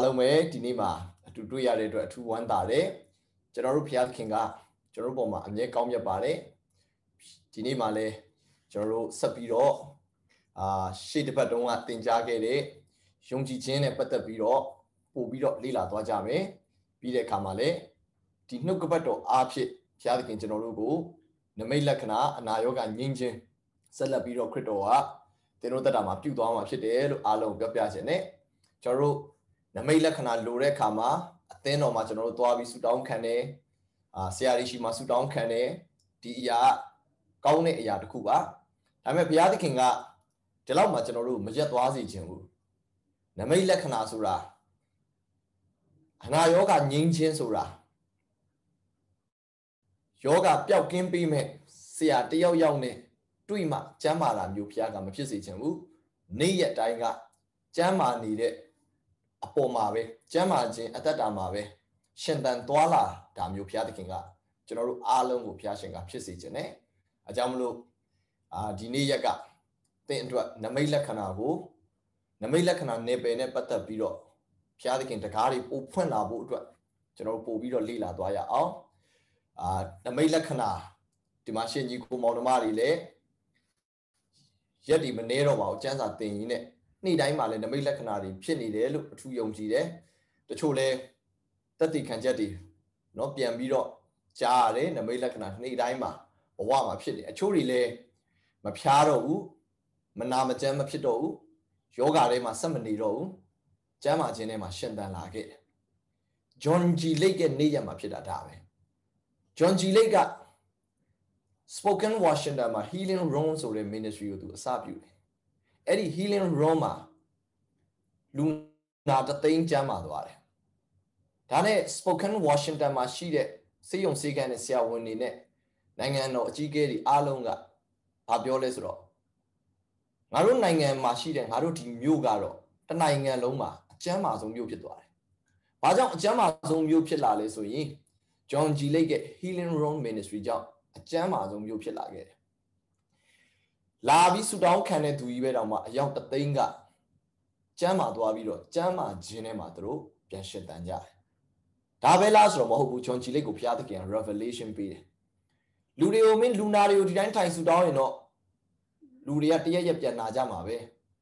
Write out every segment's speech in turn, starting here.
လုံးပဲဒီနေ့မှာအတူတွေ့ရတဲ့အတွက်အထူးဝမ်းသာတယ်ကျွန်တော်တို့ဖျားခင်ကကျွန်တော်တို့ပေါ်မှာအမြဲကောင်းမြတ်ပါတယ်ဒီနေ့မှာလည်းကျွန်တော်တို့ဆက်ပြီးတော့ရှေ့တစ်ပတ်တုန်းကသင်ကြားခဲ့တဲ့ယုံကြည်ခြင်းနဲ့ပတ်သက်ပြီးတော့ပို့ပြီးတော့လေ့လာသွားကြမယ်ပြီးတဲ့အခါမှာလည်းဒီနှုတ်ကပတ်တော်အားဖြင့်ဖျားခင်ကျွန်တော်တို့ကိုနမိတ်လက္ခဏာအနာရောဂါငြိမ်းခြင်းဆက်လက်ပြီးတော့ခရစ်တော်ကသင်တို့တက်တာမှာပြုသွားမှာဖြစ်တယ်လို့အားလုံးပြောပြခြင်းနဲ့ကျွန်တော်တို့နမိတ်လက္ခဏာလိုတဲ့အခါမှာအသင်းတော်မှာကျွန်တော်တို့သွားပြီးဆုတောင်းခံတယ်ဆရာကြီးရှိမှဆုတောင်းခံတယ်ဒီအရာကောင်းတဲ့အရာတစ်ခုပါဒါပေမဲ့ဘုရားသခင်ကဒီလောက်မှကျွန်တော်တို့မရက်သွားစေခြင်းဘူးနမိတ်လက္ခဏာဆိုတာအနာရောဂါငြိမ်းခြင်းဆိုတာယောဂပျောက်ကင်းပေးမဲ့ဆရာတယောက်ယောက်နဲ့တွေ့မှကျမ်းမာတာမျိုးဘုရားကမဖြစ်စေချင်ဘူးနေ့ရက်တိုင်းကကျမ်းမာနေတဲ့အပေါ်မှာပဲကျမ်းမာခြင်းအသက်တာမှာပဲရှင်သန်သွားလာတာမျိုးဘုရားသခင်ကကျွန်တော်တို့အားလုံးကိုဘုရားရှင်ကဖြစ်စေခြင်းနဲ့အကြောင်းမလို့ဒီနေ့ရက်ကသင်အတွက်နမိတ်လက္ခဏာကိုနမိတ်လက္ခဏာနယ်ပယ်နဲ့ပတ်သက်ပြီးတော့ဘုရားသခင်တကားတွေပို့ဖွင့်လာဖို့အတွက်ကျွန်တော်တို့ပို့ပြီးတော့လေ့လာသွားရအောင်နမိတ်လက္ခဏာဒီမှာရှင်ကြီးကိုမောင်နှမတွေလည်းရက်ဒီမနေတော့ပါဘူးကျမ်းစာသင်ရင်းနဲ့နေ့တိုင်းမှာလည်းနမိတ်လက္ခဏာတွေဖြစ်နေတယ်လို့အထူးယုံကြည်တယ်တချို့လဲတက်တည်ခံချက်တွေเนาะပြန်ပြီးတော့ကြားရတယ်နမိတ်လက္ခဏာနေ့တိုင်းမှာဘဝမှာဖြစ်တယ်အချို့တွေလည်းမဖျားတော့ဘူးမနာမကျန်းမဖြစ်တော့ဘူးယောဂထဲမှာဆက်မနေတော့ဘူးကျမ်းမာခြင်းထဲမှာရှင်သန်လာခဲ့တယ်ဂျွန်ဂျီလိတ်ရဲ့နေ့ရက်မှာဖြစ်တာဒါပဲဂျွန်ဂျီလိတ်က Spoken Washington မှာ Healing Room ဆိုတဲ့ ministry ကိုသူအစပြုတယ်အဲ့ဒီ Healing Room မှာလူနာတသိန်းကျမ်းမာသွားတယ်ဒါနဲ့ Spoken Washington မှာရှိတဲ့စေယုံစေကန်းနဲ့ဆရာဝန်တွေနဲ့နိုင်ငံတော်အကြီးအကဲတွေအားလုံးကဘာပြောလဲဆိုတော့ငါတို့နိုင်ငံမှာရှိတဲ့ငါတို့ဒီမြို့ကတော့တနိုင်ငံလုံးမှာအကျမ်းမာဆုံးမြို့ဖြစ်သွားတယ်။ဘာကြောင့်အကျမ်းမာဆုံးမြို့ဖြစ်လာလဲဆိုရင် John G. Lake ရဲ့ Healing Room Ministry ကြောင့်အကျမ်းမာဆုံးမြို့ဖြစ်လာခဲ့တယ်။လာပြီးဆူတောင်းခံတဲ့သူကြီးပဲတောင်မှအယောက်တသိန်းကကျမ်းမာသွားပြီးတော့ကျမ်းမာခြင်းထဲမှာသူတို့ပြန်ရှင်သန်ကြတယ်။ဒါပဲလားဆိုတော့မဟုတ်ဘူး John G. Lake ကိုဘုရားသခင် revelation ပေးတယ်။လူတွေကိုမင်းလူနာတွေကိုဒီတိုင်းထိုင်ဆူတောင်းရင်တော့လူတွေကတရက်ရက်ပြန်လာကြမှာပဲ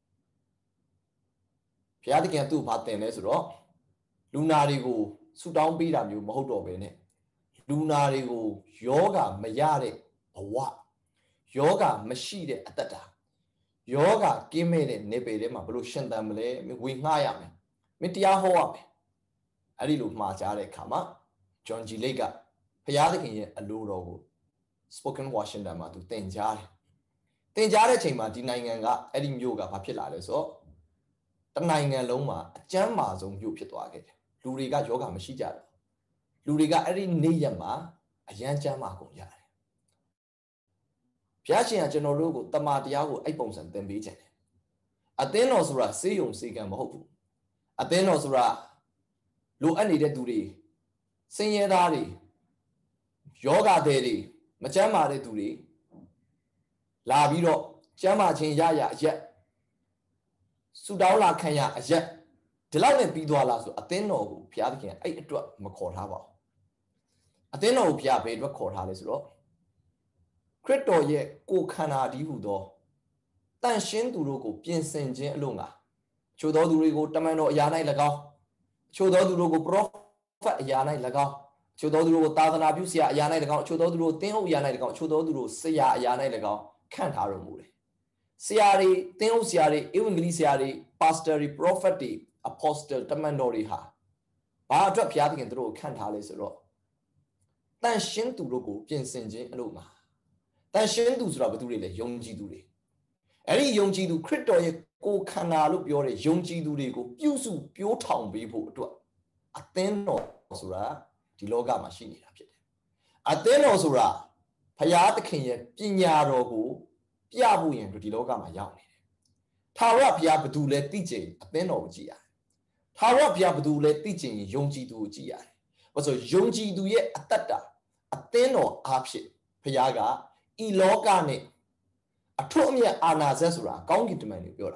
ဘုရားသခင်သူ့ဘာတင်လဲဆိုတော့လူနာတွေကိုဆူတောင်းပေးတာမျိုးမဟုတ်တော့ဘဲနဲ့လူနာတွေကိုယောဂမရတဲ့ဘဝယောဂမရှိတဲ့အတ္တတာယောဂကင်းမဲ့တဲ့နေပေထဲမှာဘလို့ရှင်သန်မလဲဝေငှရမယ်မင်းတရားဟောရမယ်အဲ့ဒီလိုမှာကြားတဲ့အခါမှာဂျွန်ဂျီလိတ်ကဘုရားသခင်ရဲ့အလိုတော်ကို Spoken Washington မှာသူသင်ကြားတယ်သင်ကြားတဲ့အချိန်မှာဒီနိုင်ငံကအဲ့ဒီမြို့ကဘာဖြစ်လာလဲဆိုတော့တနိုင်ငံလုံးမှာအကျမ်းမာဆုံးမြို့ဖြစ်သွားခဲ့တယ်လူတွေကယောဂမရှိကြတော့လူတွေကအဲ့ဒီနေ့ရက်မှာအယမ်းကျမ်းမာကုန်ကြတယ်ဘုရားရှင်ကကျွန်တော်တို့ကိုတမန်တရားကိုအဲ့ပုံစံသင်ပေးခြင်းတယ်အသင်းတော်ဆိုတာစေယုံစေကံမဟုတ်ဘူးအသင်းတော်ဆိုတာလိုအပ်နေတဲ့သူတွေစင်ရဲသားတွေယောဂသည်တွေမကျမ်းမာတဲ့သူတွေလာပြီးတော့ကျမ်းမာခြင်းရရအရက်ဆူတောင်းလာခံရအရက်ဒီလောက်နဲ့ပြီးသွားလားဆိုအသင်းတော်ကိုဘုရားသခင်အဲ့အတွက်မခေါ်ထားပါဘူးအသင်းတော်ကိုဘုရားဘယ်အတွက်ခေါ်ထားလဲဆိုတော့ခရစ်တော်ရဲ့ကိုယ်ခန္ဓာတည်းဟူသောတန်ရှင်းသူတို့ကိုပြင်ဆင်ခြင်းအလို့ငါချို့သောသူတွေကိုတမန်တော်အရာ၌၎င်းချို့သောသူတို့ကိုပရောဖက်အရာ၌၎င်းချို့သောသူတို့ကိုသာသနာပြုဆရာအရာ၌၎င်းချို့သောသူတို့သင်းအုပ်အရာ၌၎င်းချို့သောသူတို့ဆရာအရာ၌၎င်းခန့်ထားတော်မူတယ်ဆရာတွေသင်းအုပ်ဆရာတွေဧဝံဂေလိဆရာတွေပါစတာတွေပရောဖက်တွေအပိုစတယ်တမန်တော်တွေဟာဘာအတွက်ဘုရားသခင်တို့ကိုခန့်ထားလဲဆိုတော့တန်ရှင်းသူတို့ကိုပြင်ဆင်ခြင်းအလို့ငါတန်ရှင်းသူဆိုတာဘာသူတွေလဲယုံကြည်သူတွေအဲ့ဒီယုံကြည်သူခရစ်တော်ရဲ့ကိုယ်ခန္ဓာလို့ပြောတဲ့ယုံကြည်သူတွေကိုပြုစုပြိုးထောင်ပေးဖို့အတွက်အသင်းတော်ဆိုတာဒီလောကမှာရှိနေတာဖြစ်တယ်အသင်းတော်ဆိုတာဘုရားသခင်ရဲ့ပညာတော်ကိုပြဖို့ရင်ဒီလောကမှာရောက်နေတယ်ထာဝရဘုရားဘယ်သူလဲသိချင်အသင်းတော်ကိုကြည့်ရတယ်ထာဝရဘုရားဘယ်သူလဲသိချင်ယုံကြည်သူကိုကြည့်ရတယ်ဘာလို့ယုံကြည်သူရဲ့အတ္တအသင်းတော်အားဖြင့်ဘုရားကဤလောကနဲ့အထွတ်အမြတ်အာဏာစက်ဆိုတာကောင်းကင်တမန်တွေပြောတာ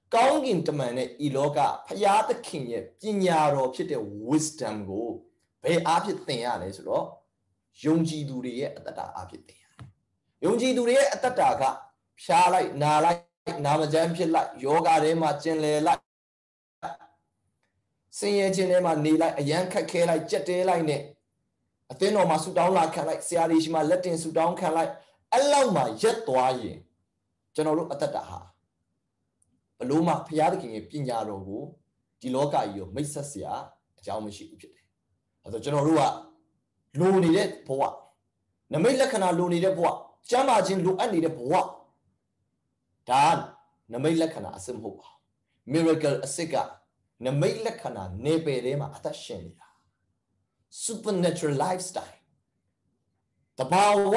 ကောင်းကင်တမန်နဲ့ဤလောကဖျားသခင်ရဲ့ပညာတော်ဖြစ်တဲ့ wisdom ကိုဘယ်အားဖြင့်သင်ရလဲဆိုတော့ယုံကြည်သူတွေရဲ့အတ္တအားဖြင့်သင်ရတယ်ယုံကြည်သူတွေရဲ့အတ္တကဖြားလိုက်နာလိုက်နာမကျန်းဖြစ်လိုက်ယောဂထဲမှာကျင်လည်လိုက်ဆင်းရဲခြင်းထဲမှာနေလိုက်အယံခက်ခဲလိုက်ကြက်တဲလိုက်နဲ့အသင်းတော်မှာဆူတောင်းလာခံလိုက်ဆရာကြီးရှိမှလက်တင်ဆူတောင်းခံလိုက်အဲ့လောက်မှရက်သွားရင်ကျွန်တော်တို့အတ္တဟာဘလို့မှဘုရားသခင်ရဲ့ပညာတော်ကိုဒီလောကကြီးကိုမိတ်ဆက်เสียအကြောင်းမရှိဘူးဖြစ်တယ်အဲဆိုကျွန်တော်တို့ကလိုနေတဲ့ဘဝနမိတ်လက္ခဏာလိုနေတဲ့ဘဝကျမ်းမာခြင်းလိုအပ်နေတဲ့ဘဝဒါနမိတ်လက္ခဏာအစစ်မဟုတ်ပါဘူး miracle အစစ်ကနမိတ်လက္ခဏာနေပယ်ထဲမှာအသက်ရှင်နေတာ supernatural lifestyle တဘာဝ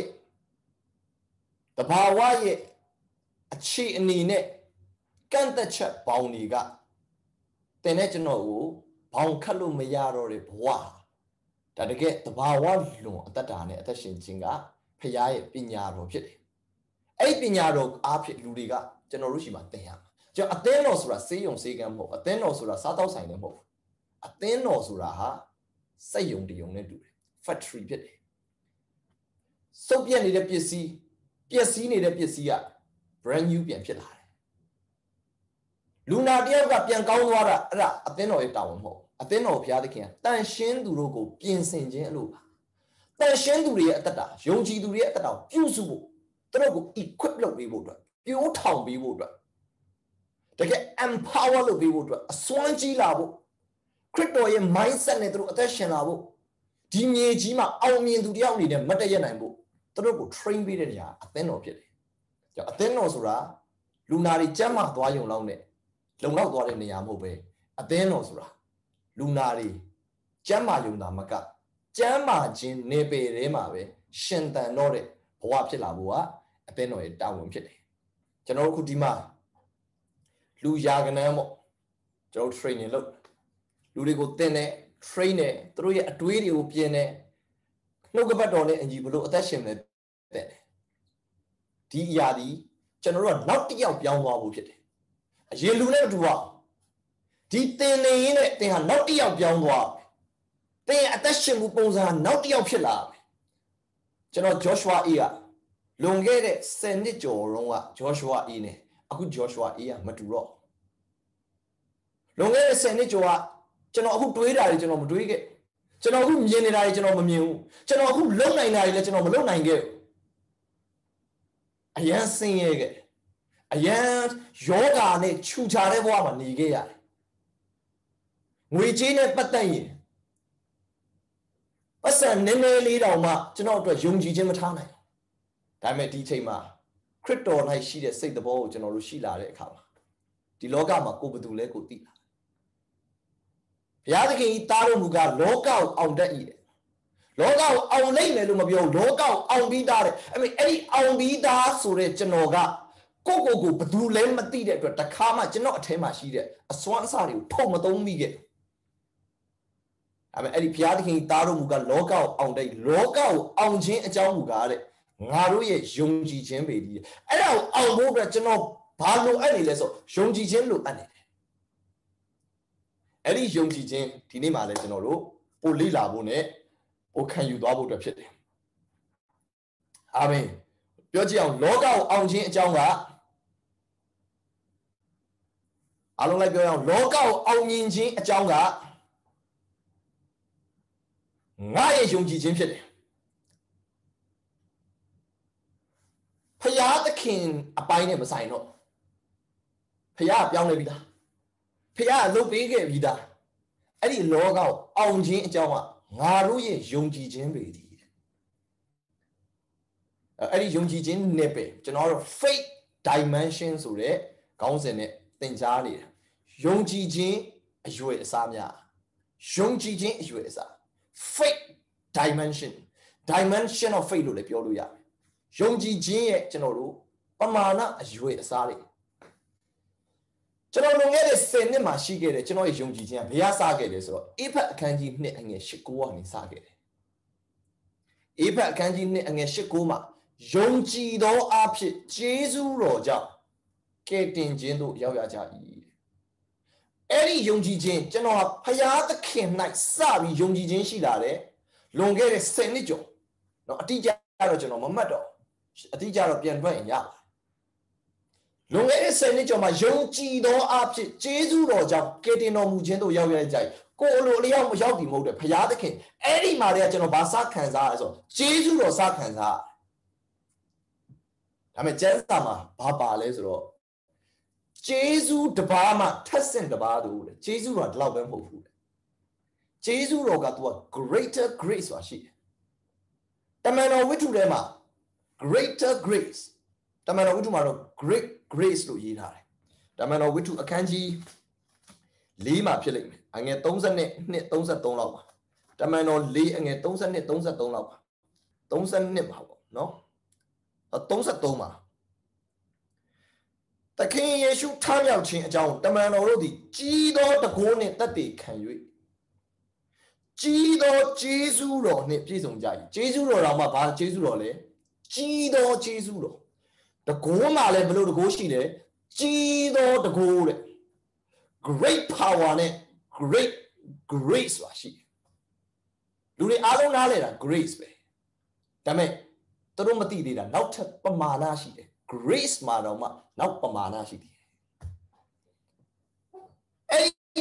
ရဲ့အခြေအနေနဲ့ကန့်သက်ချက်ပေါင်းတွေကတင်တဲ့ကျွန်တော်ကိုဘောင်ခတ်လို့မရတော့တဲ့ဘဝဒါတကယ်တဘာဝလွန်အတ္တနဲ့အသက်ရှင်ခြင်းကဖခင်ရဲ့ပညာတော်ဖြစ်တယ်အဲ့ဒီပညာတော်အားဖြင့်လူတွေကကျွန်တော်တို့ရှိမှသင်ရမှာကျွန်တော်အသင်းတော်ဆိုတာစေးယုံစေးကမ်းမဟုတ်အသင်းတော်ဆိုတာစားတောက်ဆိုင်လည်းမဟုတ်အသင်းတော်ဆိုတာဟာစက်ယုံတယုံနဲ့တူတယ် factory ဖြစ်တယ်စုပ်ပြက်နေတဲ့ပစ္စည်းပျက်စီးနေတဲ့ပစ္စည်းက brand new ပြန်ဖြစ်လာတယ်လူနာတယောက်ကပြန်ကောင်းသွားတာအဲ့ဒါအသင်းတော်ရဲ့တာဝန်မဟုတ်အသင်းတော်ဘုရားသခင်ကတန်ရှင်းသူတို့ကိုပြင်ဆင်ခြင်းအလို့ပါတန်ရှင်းသူတွေရဲ့အတ္တယုံကြည်သူတွေရဲ့အတ္တကိုပြုစုဖို့သူတို့ကို equip လုပ်ပေးဖို့အတွက်ပြိုးထောင်ပေးဖို့အတွက်တကယ် empower လုပ်ပေးဖို့အတွက်အစွမ်းကြီးလာဖို့ခရစ်တော်ရဲ့ mindset နဲ့သူတို့အသက်ရှင်လာဖို့ဒီမြေကြီးမှာအောင်မြင်သူတယောက်အနေနဲ့မတ်တရနိုင်ဖို့သူတို့ကို train ပေးတဲ့နေရာအသင်းတော်ဖြစ်တယ်။ကြောင့်အသင်းတော်ဆိုတာလူနာတွေကျမ်းမာသွားရုံလောက်နဲ့လုံလောက်သွားတဲ့နေရာမဟုတ်ပဲအသင်းတော်ဆိုတာလူနာတွေကျမ်းမာရုံသာမကကျမ်းမာခြင်းနေပယ်ထဲမှာပဲရှင်သန်တော့တဲ့ဘဝဖြစ်လာဖို့ကအသင်းတော်ရဲ့တာဝန်ဖြစ်တယ်။ကျွန်တော်တို့ခုဒီမှာလူရာကနန်းပေါ့ကျွန်တော် training လုပ်လူတွေကိုသင်တယ် train တယ်သူတို့ရဲ့အတွေးတွေကိုပြင်တယ်နှုတ်ကပတ်တော်နဲ့အညီဘလို့အသက်ရှင်နေတယ်ဒီအရာဒီကျွန်တော်တို့ကနောက်တစ်ယောက်ပြောင်းသွားဖို့ဖြစ်တယ်အရင်လူနဲ့မတူပါဒီသင်နေရင်းနဲ့သင်ဟာနောက်တစ်ယောက်ပြောင်းသွားသင်အသက်ရှင်မှုပုံစံနောက်တစ်ယောက်ဖြစ်လာကျွန်တော် Joshua A ကလွန်ခဲ့တဲ့10နှစ်ကျော်တုန်းက Joshua A နဲ့အခု Joshua A ကမတူတော့လွန်ခဲ့တဲ့10နှစ်ကျော်ကကျွန်တော်အခုတွေးတာတွေကျွန်တော်မတွေးခဲ့ကျွန်တော်အခုမြင်နေတာတွေကျွန်တော်မမြင်ဘူးကျွန်တော်အခုလုံနိုင်တာတွေလည်းကျွန်တော်မလုံနိုင်ခဲ့အရန်ဆင်းရဲခဲ့အရန်ယောဂါနဲ့ခြူချတဲ့ဘဝမှာနေခဲ့ရတယ်ငွေကြေးနဲ့ပတ်သက်ရင်ပတ်စံနည်းနည်းလေးတောင်မှကျွန်တော်အတွက်ယုံကြည်ခြင်းမထားနိုင်ဒါပေမဲ့ဒီအချိန်မှာခရစ်တော်၌ရှိတဲ့စိတ်သဘောကိုကျွန်တော်တို့ရှိလာတဲ့အခါမှာဒီလောကမှာကိုယ်ဘယ်သူလဲကိုသိလာဘုရားသခင်ဤသားတော်မူကားလောကကိုအောင်တတ်၏လောကကိုအောင်လိမ့်မယ်လို့မပြောလောကကိုအောင်ပြီးသားတဲ့အဲ့ဒီအောင်ပြီးသားဆိုတဲ့ကျွန်တော်ကကိုဘယ်သူလဲမသိတဲ့အတွက်တခါမှကျွန်တော်အထဲမှာရှိတဲ့အစွမ်းအစတွေကိုထုတ်မသုံးမိခဲ့အဲ့ဒီဘုရားသခင်သားတော်မူကားလောကကိုအောင်တတ်လောကကိုအောင်ခြင်းအကြောင်းမူကားတဲ့ငါတို့ရဲ့ယုံကြည်ခြင်းပဲဒီအဲ့ဒါကိုအောင်ဖို့အတွက်ကျွန်တော်ဘာလိုအပ်နေလဲဆိုယုံကြည်ခြင်းလိုအပ်နေတယ်အဲ့ဒီယုံကြည်ခြင်းဒီနေ့မှလည်းကျွန်တော်တို့ပို့လေ့လာဖို့နဲ့ပို့ခံယူသွားဖို့အတွက်ဖြစ်တယ်အာမင်ပြောကြည့်အောင်လောကကိုအောင်ခြင်းအကြောင်းကအားလုံးလိုက်ပြောရအောင်လောကကိုအောင်မြင်ခြင်းအကြောင်းကငါရဲ့ယုံကြည်ခြင်းဖြစ်တယ်ဖျားသခင်အပိုင်းနဲ့မဆိုင်တော့ဖျားပြောင်းလဲပြီးသားဖျားလုပ်ပေးခဲ့ပြီးသားအဲ့ဒီလောကကိုအောင်ခြင်းအကြောင်းကငါတို့ရဲ့ယုံကြည်ခြင်းပဲဒီအဲ့ဒီယုံကြည်ခြင်းနဲ့ပဲကျွန်တော်တို့ faith dimension ဆိုတဲ့ခေါင်းစဉ်နဲ့သင်ကြားနေတာယုံကြည်ခြင်းအရွယ်အစားများယုံကြည်ခြင်းအရွယ်အစား faith dimension of faith လို့လည်းပြောလို့ရတယ်ယုံကြည်ခြင်းရဲ့ကျွန်တော်တို့ပမာဏအရွယ်အစားတွေကျွန်တော်လွန်ခဲ့တဲ့10နှစ်မှာရှိခဲ့တယ်ကျွန်တော်ရဲ့ယုံကြည်ခြင်းကဘယ်အစားခဲ့လဲဆိုတော့အေဖတ်အခန်းကြီး2အငယ်8 9ကနေစခဲ့တယ်အေဖတ်အခန်းကြီး2အငယ်8 9မှာယုံကြည်သောအဖြစ်ကျေးဇူးတော်ကြောင့်ကဲတင်ခြင်းတို့ရောက်ရကြ၏အဲ့ဒီယုံကြည်ခြင်းကျွန်တော်ဖယားသခင်၌စပြီးယုံကြည်ခြင်းရှိလာတယ်လွန်ခဲ့တဲ့10နှစ်ကျော်เนาะအတိအကျတော့ကျွန်တော်မမှတ်တော့အတိအကျတော့ပြန်တွက်ရင်ရလွန်ခဲ့တဲ့10နှစ်ကျော်မှာယုံကြည်သောအဖြစ်ဂျေဇုတော်ကြောင့်ကယ်တင်တော်မူခြင်းတို့ရောက်ရကြ၏ကိုယ်လိုအလျောက်မရောက်တည်မဟုတ်တဲ့ဖယားသခင်အဲ့ဒီမှာတည်းကကျွန်တော်ဘာစခံစားရဆိုဂျေဇုတော်စခံစားဒါပေမဲ့ကျမ်းစာမှာဘာပါလဲဆိုတော့ဂျေဇုတပါးမှာထက်ဆင့်တပါးတို့တဲ့ဂျေဇုတော်ဒီလောက်ပဲမဟုတ်ဘူးဂျေဇုတော်ကသူက greater grace ဆိုတာရှိတယ်တမန်တော်ဝိတ္ထုထဲမှာ greater grace တမန်တော်ဝိတ္ထုမှာတော့ great grace လို့ရေးထားတယ်တမန်တော်ဝိတ္ထုအခန်းကြီး4မှာဖြစ်လိမ့်မယ်အငယ်32 33လောက်ပါတမန်တော်4အငယ်32 33လောက်ပါ32ပါပေါ့နော်33ပါသခင်ယေရှုထမြောက်ခြင်းအကြောင်းတမန်တော်တို့သည်ကြီးသောတကိုးနှင့်တသက်ခံ၍ကြီးသောဂျေဇုတော်နှင့်ပြည့်စုံကြ၏ဂျေဇုတော်တော်မှာဘာဂျေဇုတော်လဲကြီးသောဂျေဇုတော်တကိုးမှာလည်းဘလို့တကိုးရှိတယ်ကြီးသောတကိုးတဲ့ great power နဲ့ great grace ဆိုတာရှိတယ်လူတွေအားလုံးနားလဲတာ grace ပဲဒါပေမဲ့သူတို့မသိသေးတာနောက်ထပ်ပမာဏရှိတယ် grace မှာတော့မှနောက်ပမာဏရှိတယ်အဲ့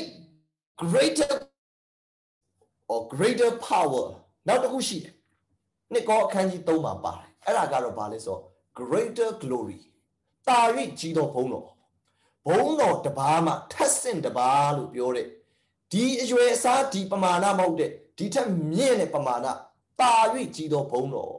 greater power နောက်တစ်ခုရှိတယ်နှစ်ကောအခန်းကြီး3မှာပါတယ်အဲ့ဒါကတော့ဘာလဲဆိုတော့ greater glory တာ၍ကြီးသောဘုန်းတော်တပါးမှာထက်ဆင့်တပါးလို့ပြောတဲ့ဒီအရွယ်အစားဒီပမာဏမဟုတ်တဲ့ဒီထက်မြင့်တဲ့ပမာဏတာ၍ကြီးသောဘုန်းတော်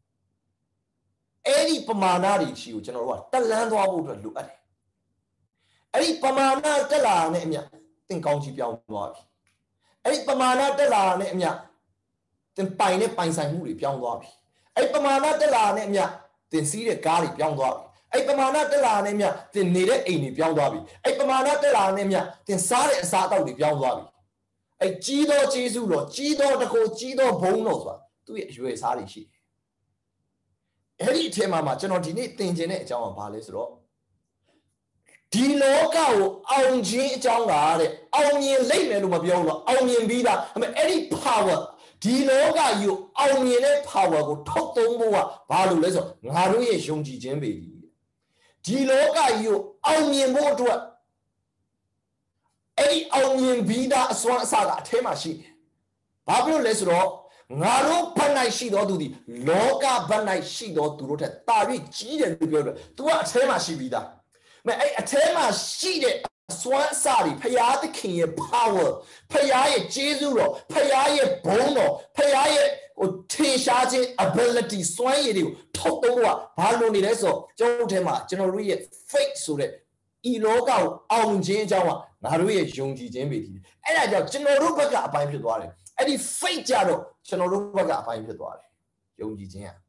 အဲ့ဒီပမာဏတွေရှိကိုကျွန်တော်တို့ကတက်လန်းသွားဖို့အတွက်လိုအပ်တယ်အဲ့ဒီပမာဏတက်လာတဲ့အမြသင်ကောင်းကြီးပြောင်းသွားပြီအဲ့ဒီပမာဏတက်လာတဲ့အမြသင်ပိုင်တဲ့ပိုင်ဆိုင်မှုတွေပြောင်းသွားပြီအဲ့ဒီပမာဏတက်လာတဲ့အမြသင်စီးတဲ့ကားတွေပြောင်းသွားပြီအဲ့ပမာဏတက်လာတဲ့အမြသင်နေတဲ့အိမ်တွေပြောင်းသွားပြီအဲ့ပမာဏတက်လာတဲ့အမြသင်စားတဲ့အစာအသောက်တွေပြောင်းသွားပြီအဲ့ကြီးသောဂျေဇုတော်ကြီးသောတကိုကြီးသောဘုန်းတော်ဆိုတာသူ့ရဲ့အရွယ်အစားတွေရှိတယ်အဲ့ဒီအထက်မှာကျွန်တော်ဒီနေ့သင်ခြင်းတဲ့အကြောင်းကဘာလဲဆိုတော့ဒီလောကကိုအောင်ခြင်းအကြောင်းကတဲ့အောင်မြင်လိမ့်မယ်လို့မပြောဘူးတော့အောင်မြင်ပြီးသားဒါပေမဲ့အဲ့ဒီ power ဒီလောကကြီးကိုအောင်မြင်တဲ့ power ကိုထုတ်သုံးဖို့ကဘာလို့လဲဆိုတော့ငါတို့ရဲ့ယုံကြည်ခြင်းပဲဒီလောကကြီးကိုအောင်မြင်ဖို့အတွက်အဲ့ဒီအောင်မြင်ပြီးသားအစွမ်းအစကအထဲမှာရှိတယ်ဘာဖြစ်လို့လဲဆိုတော့ငါတို့ဘက်၌ရှိတော်သူသည်လောကဘက်၌ရှိတော်သူတို့ထက်တာ၍ကြီးတယ်လို့ပြောတယ်သူကအထဲမှာရှိပြီးသားမဲ့အဲ့အထဲမှာရှိတဲ့အစွမ်းအစတွေဖယားသခင်ရဲ့ power ဖယားရဲ့ကျေးဇူးတော်ဖယားရဲ့ဘုန်းတော်ဖယားရဲ့ထင်ရှားခြင်း ability စွမ်းရည်တွေကိုထုတ်သုံးဖို့ကဘာလို့နေလဲဆိုတော့ကျွန်တော်တို့ထဲမှာကျွန်တော်တို့ရဲ့ faith ဆိုတဲ့ဤလောကကိုအောင်ခြင်းအကြောင်းကငါတို့ရဲ့ယုံကြည်ခြင်းပဲဒီအဲ့ဒါကြောင့်ကျွန်တော်တို့ဘက်ကအပိုင်းဖြစ်သွားတယ်အဲ့ဒီ faith ကြတော့ကျွန်တော်တို့ဘက်ကအပိုင်းဖြစ်သွားတယ်ယုံကြည်ခြင်းอ่ะ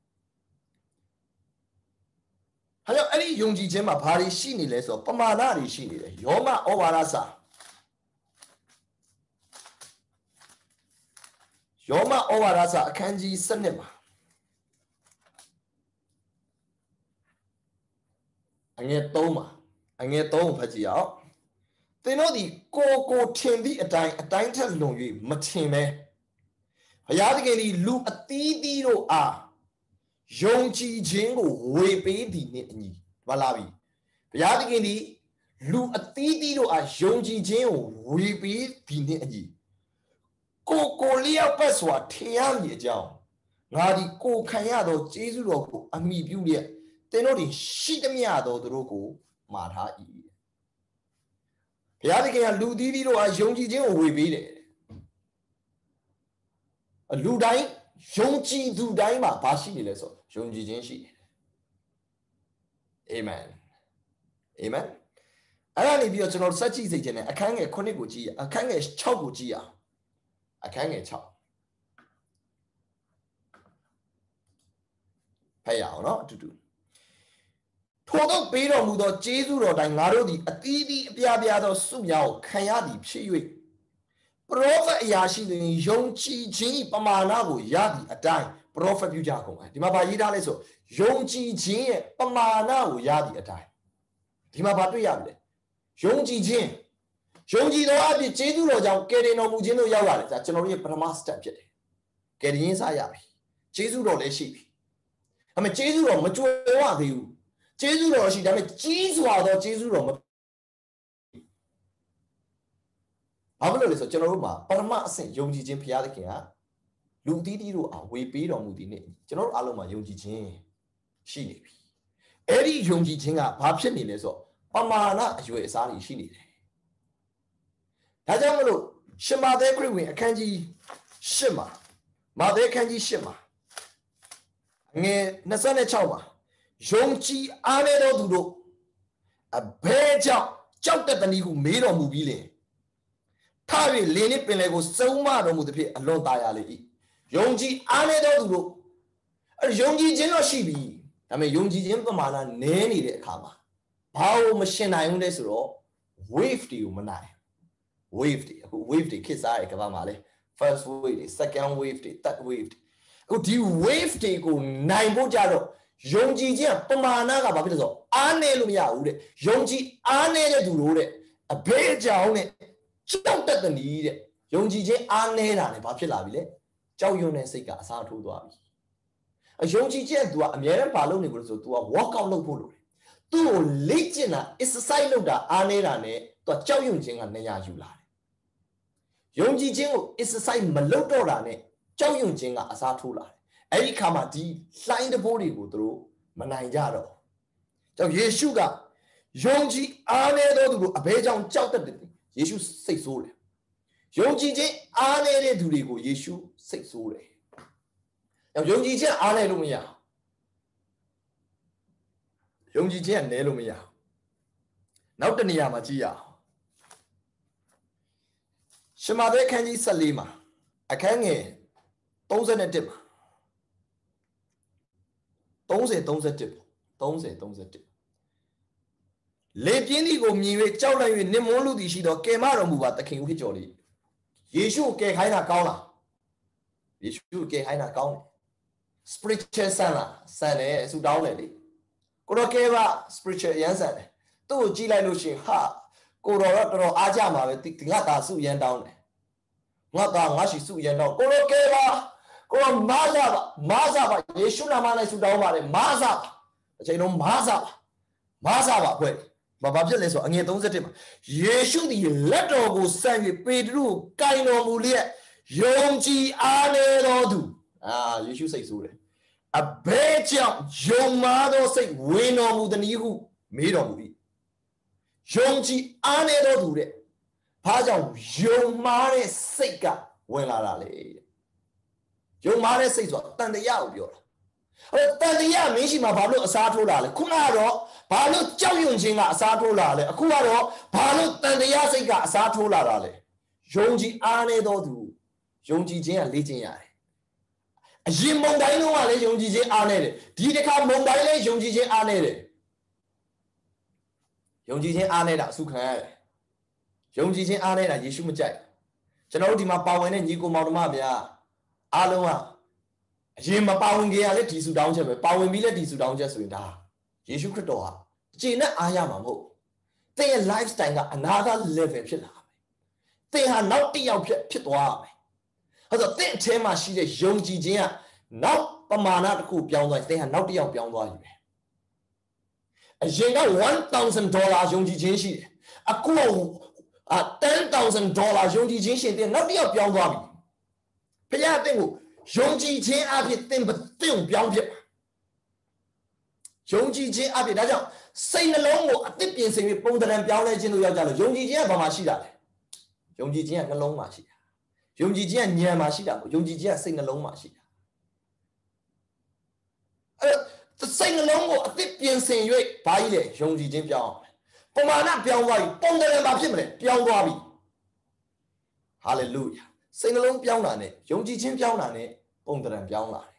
ဟာကြောင့်အဲ့ဒီယုံကြည်ခြင်းမှာဘာတွေရှိနေလဲဆိုတော့ပမာဏတွေရှိနေတယ်ယောမဩဝါဒစာယောမဩဝါဒစာအခန်းကြီး7မှာအငယ်3မှာအငယ်3ကိုဖတ်ကြည့်အောင်သင်တို့ဒီကိုထင်သည့်အတိုင်းထက်လွန်၍မထင်ပဲဘုရားသခင်ဒီလူအသီးသီးတို့အားယုံကြည်ခြင်းကိုဝေပေးသည်နှင့်အညီမလားပြီဘုရားသခင်ဒီလူအသီးသီးတို့အားယုံကြည်ခြင်းကိုဝေပေးသည်နှင့်အညီကိုလျောက်ပတ်စွာထင်ရမည်အကြောင်းငါဒီကိုခံရသောကျေးဇူးတော်ကိုအမိပြုလျက်သင်တို့ဒီရှိသမျှသောသူတို့ကိုမှာထား၏ဘုရားသခင်ကလူသီးသီးတို့အားယုံကြည်ခြင်းကိုဝေပေးတယ်လူတိုင်းယုံကြည်သူတိုင်းမှာဘာရှိနေလဲဆိုယုံကြည်ခြင်းရှိတယ်အာမင်အာမင်အဲ့ဒါနေပြီးတော့ကျွန်တော်စက်ကြည့်စိတ်ခြင်းနဲ့အခန်းငယ်9ကိုကြည့်ရအခန်းငယ်6ကိုကြည့်ရအခန်းငယ်6ဖတ်ရအောင်နော်အတူတူထို့သောပေးတော်မူသောကျေးဇူးတော်တိုင်းငါတို့သည်အသီးသီးအပြားပြားသောဆုများကိုခံရသည်ဖြစ်၍ပရောဖက်အရာရှိသည်ယုံကြည်ခြင်းပမာဏကိုရသည့်အတိုင်းပရောဖက်ပြုကြကုန်တယ်ဒီမှာဗာရေးထားလဲဆိုယုံကြည်ခြင်းရဲ့ပမာဏကိုရသည့်အတိုင်းဒီမှာဘာတွေ့ရမလဲယုံကြည်ခြင်းယုံကြည်သောအဖြစ်ကျေးဇူးတော်ကြောင့်ကယ်တင်တော်မူခြင်းတို့ရောက်လာတယ်ဒါကျွန်တော်တို့ရဲ့ပထမ step ဖြစ်တယ်ကယ်တင်ခြင်းစရပြီကျေးဇူးတော်လည်းရှိပြီဒါပေမဲ့ကျေးဇူးတော်မကြွယ်ဝသေးဘူးကျေးဇူးတော်ရှိဒါပေမဲ့ကြီးစွာသောကျေးဇူးတော်မဘာဖြစ်လို့လဲဆိုကျွန်တော်တို့မှာပထမအဆင့်ယုံကြည်ခြင်းဘုရားသခင်ကလူအသီးသီးတို့အားဝေပေးတော်မူသည်နေ့ကျွန်တော်တို့အားလုံးမှာယုံကြည်ခြင်းရှိနေပြီအဲ့ဒီယုံကြည်ခြင်းကဘာဖြစ်နေလဲဆိုပမာဏအရွယ်အစားတွေရှိနေတယ်ဒါကြောင့်မလို့ရှမာသဲခရစ်ဝင်အခန်းကြီး8မှာမာသဲအခန်းကြီး8မှာငယ်26မှာယုံကြည်အားနည်းသောသူတို့အဘယ်ကြောင့်ကြောက်တဲ့တနည်းဟုမေးတော်မူပြီးလေထား၍လင်းနှင့်ပင်လေကိုစုံမတော်မူသည်ဖြင့်အလွန်သာရလေ၏ယုံကြည်အားနည်းသောသူတို့ယုံကြည်ခြင်းတော့ရှိပြီဒါပေမဲ့ယုံကြည်ခြင်းပမာဏနည်းနေတဲ့အခါမှာဘာလို့မရှင်နိုင်ဘူးလဲဆိုတော့ wave တွေကိုမနိုင် wave တွေအခု wave တွေခေတ်စားတဲ့ကမ္ဘာမှာလေ first wave တွေ second wave တွေ third wave တွေအခုဒီ wave တွေကိုနိုင်ဖို့ကြတော့ယုံကြည်ခြင်းပမာဏကဘာဖြစ်လဲဆိုတော့အားနည်းလို့မရဘူးတဲ့ယုံကြည်အားနည်းတဲ့သူတို့တဲ့အဘဲကြောင့်နဲ့ကြောက်တတ်တဲ့နီးတဲ့ယုံကြည်ခြင်းအားနည်းတာနဲ့ဘာဖြစ်လာပြီလဲကြောက်ရွံ့တဲ့စိတ်ကအစားထိုးသွားပြီအယုံကြည်ခြင်း तू ကအများနဲ့ဘာလုပ်နေလို့ဆို तू က work out လုပ်ဖို့လိုတယ်သူ့ကိုလေ့ကျင့်တာ exercise လုပ်တာအားနည်းတာနဲ့ तू ကြောက်ရွံ့ခြင်းကနေရာယူလာတယ်ယုံကြည်ခြင်းကို exercise မလုပ်တော့တာနဲ့ကြောက်ရွံ့ခြင်းကအစားထိုးလာတယ်အဲ့ဒီခါမှာဒီလှိုင်းတဘိုးတွေကိုသူတို့မနိုင်ကြတော့ကြောင့်ယေရှုကယုံကြည်အားနည်းသောသူတို့အဘဲကြောင့်ကြောက်တတ်တယ်ယေရှုစိတ်ဆိုးတယ်ယုံကြည်ခြင်းအားနည်းတဲ့သူတွေကိုယေရှုစိတ်ဆိုးတယ်ယုံကြည်ခြင်းအားနည်းလို့မရယုံကြည်ခြင်းကနည်းလို့မရနောက်တနေရာမှာကြည့်ရအောင်ရှမာသဲအခန်းကြီး14မှာအခန်းငယ်31မှာ30-31လေပြင်းသည်ကိုမြင်၍ကြောက်လန့်၍နစ်မွန်းလူသည်ရှိသောကယ်မတော်မူပါသခင်ဟုဟစ်ကြော်လေယေရှုကိုကယ်ခိုင်းတာကောင်းလားယေရှုကိုကယ်ခိုင်းတာကောင်းတယ် spiritual ဆန်လားဆန်တယ်ဆူတောင်းတယ်လေကိုတော့ကယ်ပါ spiritual ရမ်းဆန်တယ်သူ့ကိုကြည့်လိုက်လို့ရှိရင်ဟာကိုတော်တော့တော်တော်အားကြမှာပဲဒီငါသားစုရမ်းတောင်းတယ်ငါသားငါရှိစုရမ်းတောင်းကိုတော့ကယ်ပါကိုတော့မားစားပါယေရှုနာမနဲ့ဆူတောင်းပါတယ်မားစားပါအချိန်လုံးမားစားပါဖွဲ့ဘာဖြစ်လဲဆိုအငယ်31မှာယေရှုသည်လက်တော်ကိုဆန့်၍ပေတရုကိုကိုင်တော်မူလျက်ယုံကြည်အားနည်းသောသူယေရှုစိတ်ဆိုးတယ်အဘဲကြောင့်ယုံမာသောစိတ်ဝင်တော်မူသည်ဟုမေးတော်မူ၏ယုံကြည်အားနည်းသောသူတဲ့ဘာကြောင့်ယုံမာတဲ့စိတ်ကဝင်လာတာလေယုံမာတဲ့စိတ်ဆိုတာတန်တရားကိုပြောတာအဲ့တန်တရားမင်းရှိမှာဘာလို့အစားထိုးလာလဲခုနကတော့ဘာလို့ကြောက်ရွံ့ခြင်းကအစားထိုးလာလဲအခုကတော့ဘာလို့တန်တရားစိတ်ကအစားထိုးလာတာလဲယုံကြည်အားနည်းသောသူယုံကြည်ခြင်းကလေ့ကျင့်ရတယ်အရင်မုန်တိုင်းလုံးကလည်းယုံကြည်ခြင်းအားနည်းတယ်ဒီတစ်ခါမုန်တိုင်းလည်းယုံကြည်ခြင်းအားနည်းတယ်ယုံကြည်ခြင်းအားနည်းတာအဆုခံရတယ်ယုံကြည်ခြင်းအားနည်းတာယေရှုမကြိုက်ကျွန်တော်တို့ဒီမှာပါဝင်တဲ့ညီကိုမောင်နှမများအားလုံးကအရင်မပါဝင်ခင်ကလည်းဒီဆူတောင်းချက်ပဲပါဝင်ပြီးလည်းဒီဆူတောင်းချက်ဆိုရင်ဒါယေရှုခရစ်တော်ဟာကျေနပ်အားရမှာမဟုတ်သင်ရဲ့ lifestyle ကအနာဂတ် level ဖြစ်လာမယ်သင်ဟာနောက်တစ်ယောက်ဖြစ်သွားရမယ်အဲ့တော့သင်အထဲမှာရှိတဲ့ယုံကြည်ခြင်းကနောက်ပမာဏတစ်ခုပြောင်းသွားရင်သင်ဟာနောက်တစ်ယောက်ပြောင်းသွားပြီပဲအရင်က$1,000ယုံကြည်ခြင်းရှိတယ်အခု$10,000ယုံကြည်ခြင်းရှင်သင်နောက်တစ်ယောက်ပြောင်းသွားပြီဘုရားသင်ကိုယုံကြည်ခြင်းအဖြစ်သင်ပြောင်းဖြစ်ယုံကြည်ခြင်းအဖြစ်ဒါကြောင့်စိတ်နှလုံးကိုအသစ်ပြင်ဆင်ပြီးပုံသဏ္ဍာန်ပြောင်းလဲခြင်းလို့ရောက်ကြလို့ယုံကြည်ခြင်းကဘာမှရှိတာလဲယုံကြည်ခြင်းကနှလုံးမှာရှိတာယုံကြည်ခြင်းကဉာဏ်မှာရှိတာမဟုတ်ယုံကြည်ခြင်းကစိတ်နှလုံးမှာရှိတာအဲ့စိတ်နှလုံးကိုအသစ်ပြင်ဆင်၍ဘာကြီးလဲယုံကြည်ခြင်းပြောင်းအောင်ပမာဏပြောင်းသွားပြီပုံသဏ္ဍာန်ဘာဖြစ်မလဲပြောင်းသွားပြီဟာလေလုယာစိတ်နှလုံးပြောင်းတာနဲ့ယုံကြည်ခြင်းပြောင်းတာနဲ့ပုံသဏ္ဍာန်ပြောင်းလာတယ်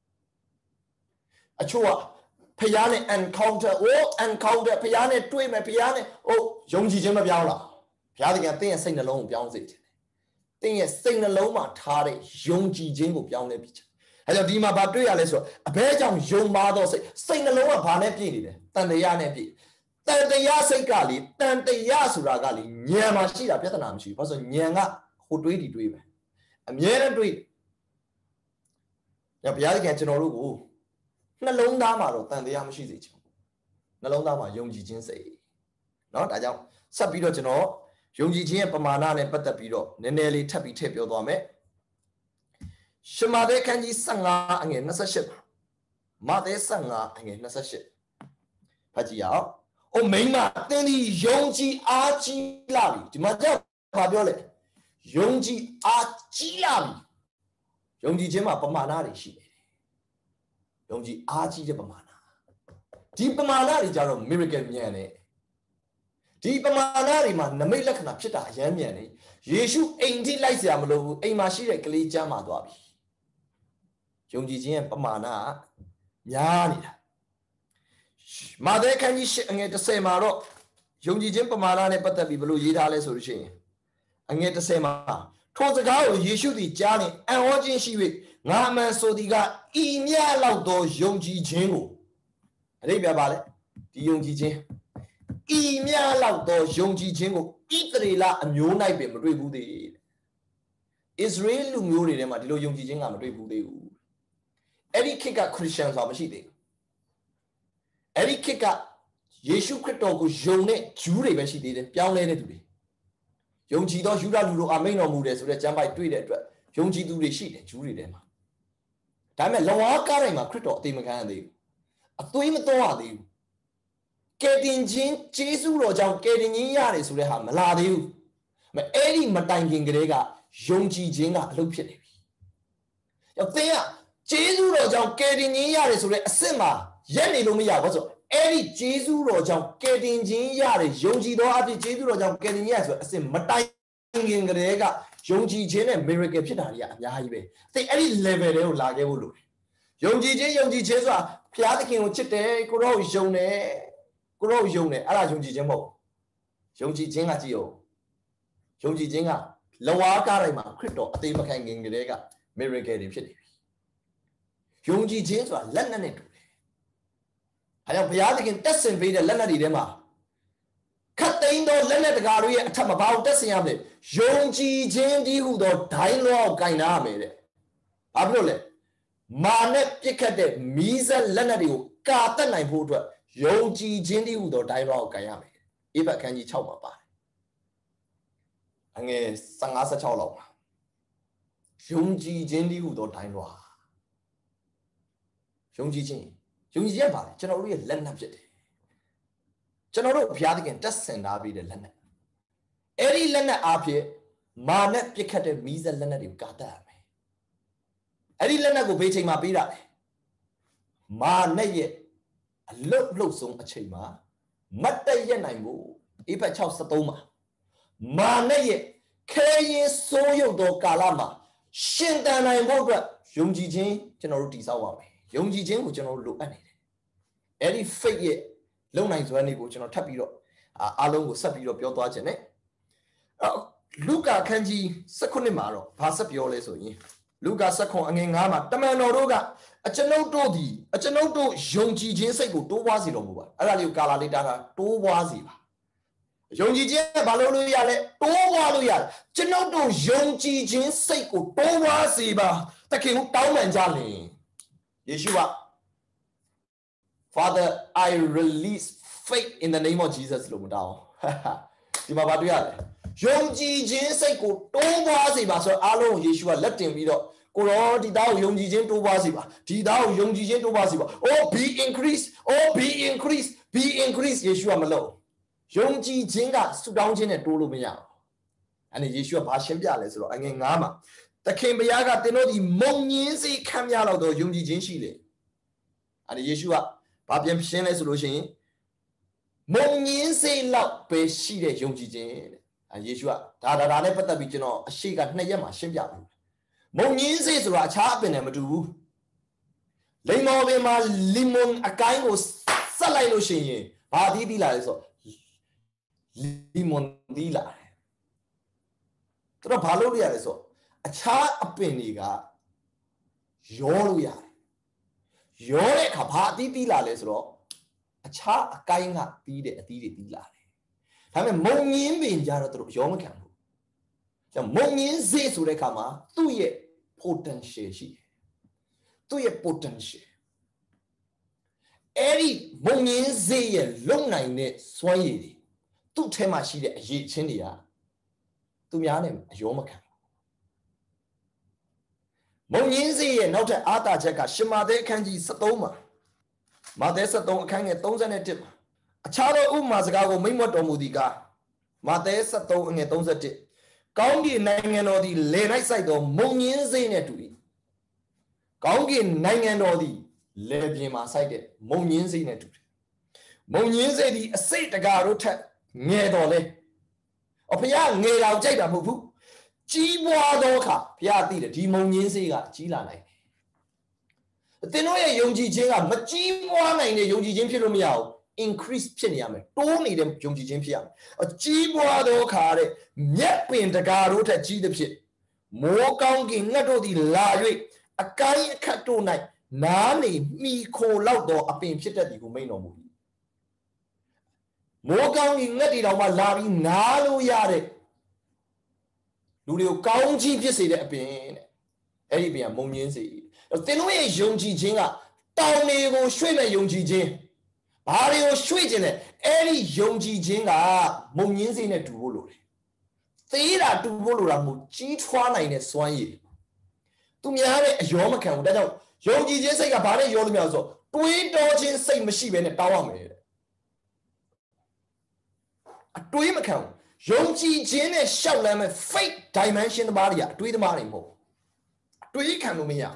အချို့ကဖျားနဲ့ encounter ဖျားနဲ့တွေ့မယ်ဖျားနဲ့ယုံကြည်ခြင်းမပြောင်းလာဘုရားသခင်သင်ရဲ့စိတ်နှလုံးကိုပြောင်းစေခြင်းသင်ရဲ့စိတ်နှလုံးမှာထားတဲ့ယုံကြည်ခြင်းကိုပြောင်းလဲပြီးခြင်းအဲကြောင့်ဒီမှာဗာတွေ့ရလဲဆိုတော့အဘဲကြောင့်ယုံမာသောစိတ်နှလုံးကဘာနဲ့ပြည့်နေလဲတန်တရားနဲ့ပြည့်တန်တရားစိတ်ကလေတန်တရားဆိုတာကလေဉာဏ်မှာရှိတာပြဿနာမရှိဘူးဘာလို့ဆိုဉာဏ်ကဟိုတွေးဒီတွေးပဲအမြဲတမ်းတွေးညဘုရားသခင်ကျွန်တော်တို့ကိုနှလုံးသားမှာတော့တန်တရားမရှိစေချင်ဘူးနှလုံးသားမှာယုံကြည်ခြင်းစိတ်เนาะဒါကြောင့်ဆက်ပြီးတော့ကျွန်တော်ယုံကြည်ခြင်းရဲ့ပမာဏနဲ့ပတ်သက်ပြီးတော့နည်းနည်းလေးထပ်ပြီးထည့်ပြောသွားမယ်ရှမာသဲခန်းကြီး15အငယ်28မာသဲ15အငယ်28ဖတ်ကြည့်အောင်အိုမိန်းမသင်ဒီယုံကြည်အားကြီးလာပြီဒီမှာကြောက်ဘာပြောလဲယုံကြည်အားကြီးလာပြီယုံကြည်ခြင်းမှာပမာဏတွေရှိတယ်ယုံကြည်အားကြီးတဲ့ပမာဏဒီပမာဏတွေကြတော့ miracle မြန်တယ်ဒီပမာဏတွေမှာနမိတ်လက္ခဏာဖြစ်တာအယမ်းမြန်တယ်ယေရှုအိမ်ထိလိုက်เสียမလို့ဘူးအိမ်မှာရှိတဲ့ကလေးကျမ်းမာသွားပြီယုံကြည်ခြင်းရဲ့ပမာဏများနေတာမာသဲခန်းကြီးအငယ်30မှာတော့ယုံကြည်ခြင်းပမာဏနဲ့ပတ်သက်ပြီးဘယ်လိုရေးထားလဲဆိုလို့ရှိရင်အငယ်30မှာထိုစကားကိုယေရှုသည်ကြားလျှင်အံ့ဩခြင်းရှိ၍ငါမှန်ဆိုသည်ကဤမြတ်လောက်သောယုံကြည်ခြင်းကိုအဓိပ္ပာယ်ပါလေဒီယုံကြည်ခြင်းဤမြတ်လောက်သောယုံကြည်ခြင်းကိုဣသရေလအမျိုး၌ပင်မတွေ့ဘူးသေးဣသရေလလူမျိုးတွေထဲမှာဒီလိုယုံကြည်ခြင်းကမတွေ့ဘူးသေးဘူးအဲ့ဒီခေတ်ကခရစ်ယာန်ဆိုတာမရှိသေးဘူးအဲ့ဒီခေတ်ကယေရှုခရစ်တော်ကိုယုံတဲ့ဂျူးတွေပဲရှိသေးတယ်ပြောင်းလဲတဲ့သူတွေယုံကြည်သောယူဒလူတို့အမိန့်တော်မူတယ်ဆိုတဲ့ကျမ်းပိုက်တွေ့တဲ့အတွက်ယုံကြည်သူတွေရှိတယ်ဂျူးတွေထဲမှာဒါပေမဲ့လောကကားတိုင်းမှာခရစ်တော်အသေးမခံရသေးဘူးအသွေးမတော်ရသေးဘူးကယ်တင်ခြင်းကျေးဇူးတော်ကြောင့်ကယ်တင်ခြင်းရတယ်ဆိုတဲ့ဟာမလာသေးဘူးအဲ့ဒီမတိုင်ခင်ကတည်းကယုံကြည်ခြင်းကအလုပ်ဖြစ်နေပြီ။သင်ကကျေးဇူးတော်ကြောင့်ကယ်တင်ခြင်းရတယ်ဆိုတဲ့အစစ်မှာရက်နေလို့မရဘူးဆိုအဲ့ဒီကျေးဇူးတော်ကြောင့်ကယ်တင်ခြင်းရတယ်ယုံကြည်သောအဖြစ်ကျေးဇူးတော်ကြောင့်ကယ်တင်ခြင်းရဆိုတဲ့အစစ်မတိုင်ခင်ကတည်းကယုံကြည်ခြင်းနဲ့ miracle ဖြစ်တာတွေကအများကြီးပဲ။သင်အဲ့ဒီ level တွေကိုလာခဲ့ဖို့လိုတယ်။ယုံကြည်ခြင်းဆိုတာဘုရားသခင်ကိုချစ်တယ်ကိုရောယုံတယ်အဲ့ဒါယုံကြည်ခြင်းမဟုတ်ယုံကြည်ခြင်းကကြည့်အောင်ယုံကြည်ခြင်းကလောကကားတိုင်းမှာခရစ်တော်အသေးမခံခင်ကတည်းက miracle တွေဖြစ်နေပြီယုံကြည်ခြင်းဆိုတာလက်နက်နဲ့တူတယ်အဲကြောင့်ဘုရားသခင်တက်ဆင်ပေးတဲ့လက်နက်တွေထဲမှာခတ်သိမ်းသောလက်နက်တကာတို့ရဲ့အထက်မှာဘာလို့တက်ဆင်ရမလဲယုံကြည်ခြင်းတည်းဟူသောဒိုင်းလွှားကိုကင်နာရမယ်တဲ့ဘာဖြစ်လို့လဲမာနဲ့ပြစ်ခတ်တဲ့မီးစက်လက်နက်တွေကိုကာတက်နိုင်ဖို့အတွက်ယုံကြည်ခြင်းတည်းဟူသောဒိုင်းလွှားကိုကင်ရမယ်ဧဖက်ခန်းကြီး6မှာပါတယ်အငယ်15-16လောက်ပါယုံကြည်ခြင်းတည်းဟူသောဒိုင်းလွှားယုံကြည်ခြင်းပါလေကျွန်တော်တို့ရဲ့လက်နက်ဖြစ်တယ်ကျွန်တော်တို့ဘုရားသခင်တက်ဆင်ထားပြီးတဲ့လက်နက်အဲ့ဒီလက်နက်အားဖြင့်မာနဲ့ပြစ်ခတ်တဲ့မီးစက်လက်နက်တွေကိုကာတတ်ရမယ်အဲ့ဒီလက်နက်ကိုဘေးချိန်မှာပေးတာလေမာနဲ့ရဲ့အလုတ်ဆုံးအချိန်မှာမတ်တက်ရက်နိုင်ဖို့ဧဖက်6:73မှာမာနဲ့ရဲ့ခဲရင်စိုးရုပ်သောကာလမှာရှင်တန်နိုင်ဖို့အတွက်ယုံကြည်ခြင်းကျွန်တော်တို့တည်ဆောက်ရမယ်ယုံကြည်ခြင်းကိုကျွန်တော်တို့လိုအပ်နေတယ်အဲ့ဒီ faith ရဲ့လုံနိုင်စွမ်းတွေကိုကျွန်တော်ထပ်ပြီးတော့အားလုံးကိုဆက်ပြီးတော့ပြောသွားခြင်း ਨੇ လူကာခန်းကြီး19မှာတော့ဘာဆက်ပြောလဲဆိုရင်လူကာ19အငယ်9မှာတမန်တော်တို့ကအကျွန်ုပ်တို့ယုံကြည်ခြင်းစိတ်ကိုတိုးပွားစေတော်မူပါအဲ့ဒါလေးကိုကာလာလေးတားတာတိုးပွားစေပါယုံကြည်ခြင်းဘာလို့လို့ရလဲတိုးပွားလို့ရတယ်ကျွန်ုပ်တို့ယုံကြည်ခြင်းစိတ်ကိုတိုးပွားစေပါသခင်ကိုတောင်းပန်ကြလင်ယေရှုက Father I release faith in the name of Jesus လို့မတောင်းဒီမှာဘာတွေ့ရလဲယုံကြည်ခြင်းစိတ်ကိုတိုးပွားစေပါဆိုတော့အားလုံးယေရှုကလက်တင်ပြီးတော့ကိုရောဒီသားကိုယုံကြည်ခြင်းတိုးပွားစေပါဒီသားကိုယုံကြည်ခြင်းတိုးပွားစေပါ oh be increase ယေရှုကမလုပ်ယုံကြည်ခြင်းကဆုတောင်းခြင်းနဲ့တိုးလို့မရဘူးအဲ့ဒီယေရှုကဘာရှင်းပြလဲဆိုတော့အငယ်9မှာသခင်ဘုရားကသင်တို့ဒီမုံညင်းစေခံရတော့တော့ယုံကြည်ခြင်းရှိလေအဲ့ဒီယေရှုကဘာပြန်ရှင်းလဲဆိုလို့ရှိရင်မုံညင်းစေလောက်ပဲရှိတဲ့ယုံကြည်ခြင်းတဲ့ယေရှုကဒါနဲ့ပတ်သက်ပြီးကျွန်တော်အရှိက2ရက်မှာရှင်းပြဘူးမုံညင်းစေဆိုတာအခြားအပင်နဲ့မတူဘူးလိမ္မော်ပင်မှာလီမွန်အကိုင်းကိုဆက်လိုက်လို့ရှိရင်ဘာသီးသီးလာလဲဆိုလီမွန်သီးလာတယ်သူတို့ဘာလုပ်လို့ရလဲဆိုအခြားအပင်တွေကရောလို့ရတယ်ရောတဲ့အခါဘာအသီးသီးလာလဲဆိုတော့အခြားအကိုင်းကတီးတဲ့အသီးတွေတီးလာတယ်ဒါပေမဲ့မုံညင်းပင်ကြတော့သူတို့ရောမခံဘူးကျမုံညင်းစေးဆိုတဲ့အခါမှာသူ့ရဲ့ potential ရှိတယ်သူ့ရဲ့ potential အဲ့ဒီမုံညင်းစေးရဲ့လုံနိုင်တဲ့စွမ်းရည်တွေသူ့ထဲမှာရှိတဲ့အရေးချင်းတွေကသူများနဲ့အယောမခံမုံညင်းစေးရဲ့နောက်ထပ်အားသာချက်ကရှင်မာသဲအခန်းကြီး73မှာမာသဲ73အခန်းငယ်31မှာအခြားသောဥပမာစကားကိုမိန့်မွတ်တော်မူသည်ကားမာသဲ73အငယ်31ကောင်းကင်နိုင်ငံတော်သည်လေ၌စိုက်သောမုံညင်းစေးနှင့်တူ၏ကောင်းကင်နိုင်ငံတော်သည်လေပြင်မှာစိုက်တဲ့မုံညင်းစေးနှင့်တူတယ်မုံညင်းစေးသည်အစိတ်တကာတို့ထက်ငယ်တော်လဲအဖေကငယ်တော်ကြိုက်တာမဟုတ်ဘူးကြီးပွားသောအခါဘုရားသိတယ်ဒီမုံညင်းစေးကကြီးလာနိုင်တယ်သင်တို့ရဲ့ယုံကြည်ခြင်းကမကြီးပွားနိုင်တဲ့ယုံကြည်ခြင်းဖြစ်လို့မရဘူး increase ဖြစ်နေရမယ်တိုးနေတဲ့ယုံကြည်ခြင်းဖြစ်ရမယ်အကြီးပွားသောအခါတဲ့မြက်ပင်တကာတို့ထက်ကြီးသဖြင့်မိုးကောင်းကင်ငှက်တို့သည်လာ၍အကိုင်းအခတ်တို့၌နားနေမှီခိုလောက်သောအပင်ဖြစ်တတ်သည်ကိုမိန့်တော်မူ၏မိုးကောင်းကင်ငှက်တွေတောင်မှလာပြီးနားလို့ရတဲ့လူတွေကိုကောင်းကြီးဖြစ်စေတဲ့အပင်တဲ့အဲ့ဒီပင်ကမုံညင်းစေသင်တို့ရဲ့ယုံကြည်ခြင်းကတောင်တွေကိုရွှေ့မဲ့ယုံကြည်ခြင်းဘာတွေကိုရွှေ့ခြင်းလဲအဲ့ဒီယုံကြည်ခြင်းကမုံညင်းစေနဲ့တူဖို့လိုတယ်သေးတာတူဖို့လိုတာမဟုတ်ကြီးထွားနိုင်တဲ့စွမ်းရည်သူများတဲ့အယောမခံဘူးဒါကြောင့်ယုံကြည်ခြင်းစိတ်ကဘာနဲ့ရောလို့မရဆိုတွေးတောခြင်းစိတ်မရှိဘဲနဲ့တောင်းရမယ်အတွေးမခံဘူးယုံကြည်ခြင်းနဲ့ရှောက်လမ်းမဲ့ faith dimension သမားတွေကအတွေးသမားတွေမဟုတ်အတွေးခံလို့မရ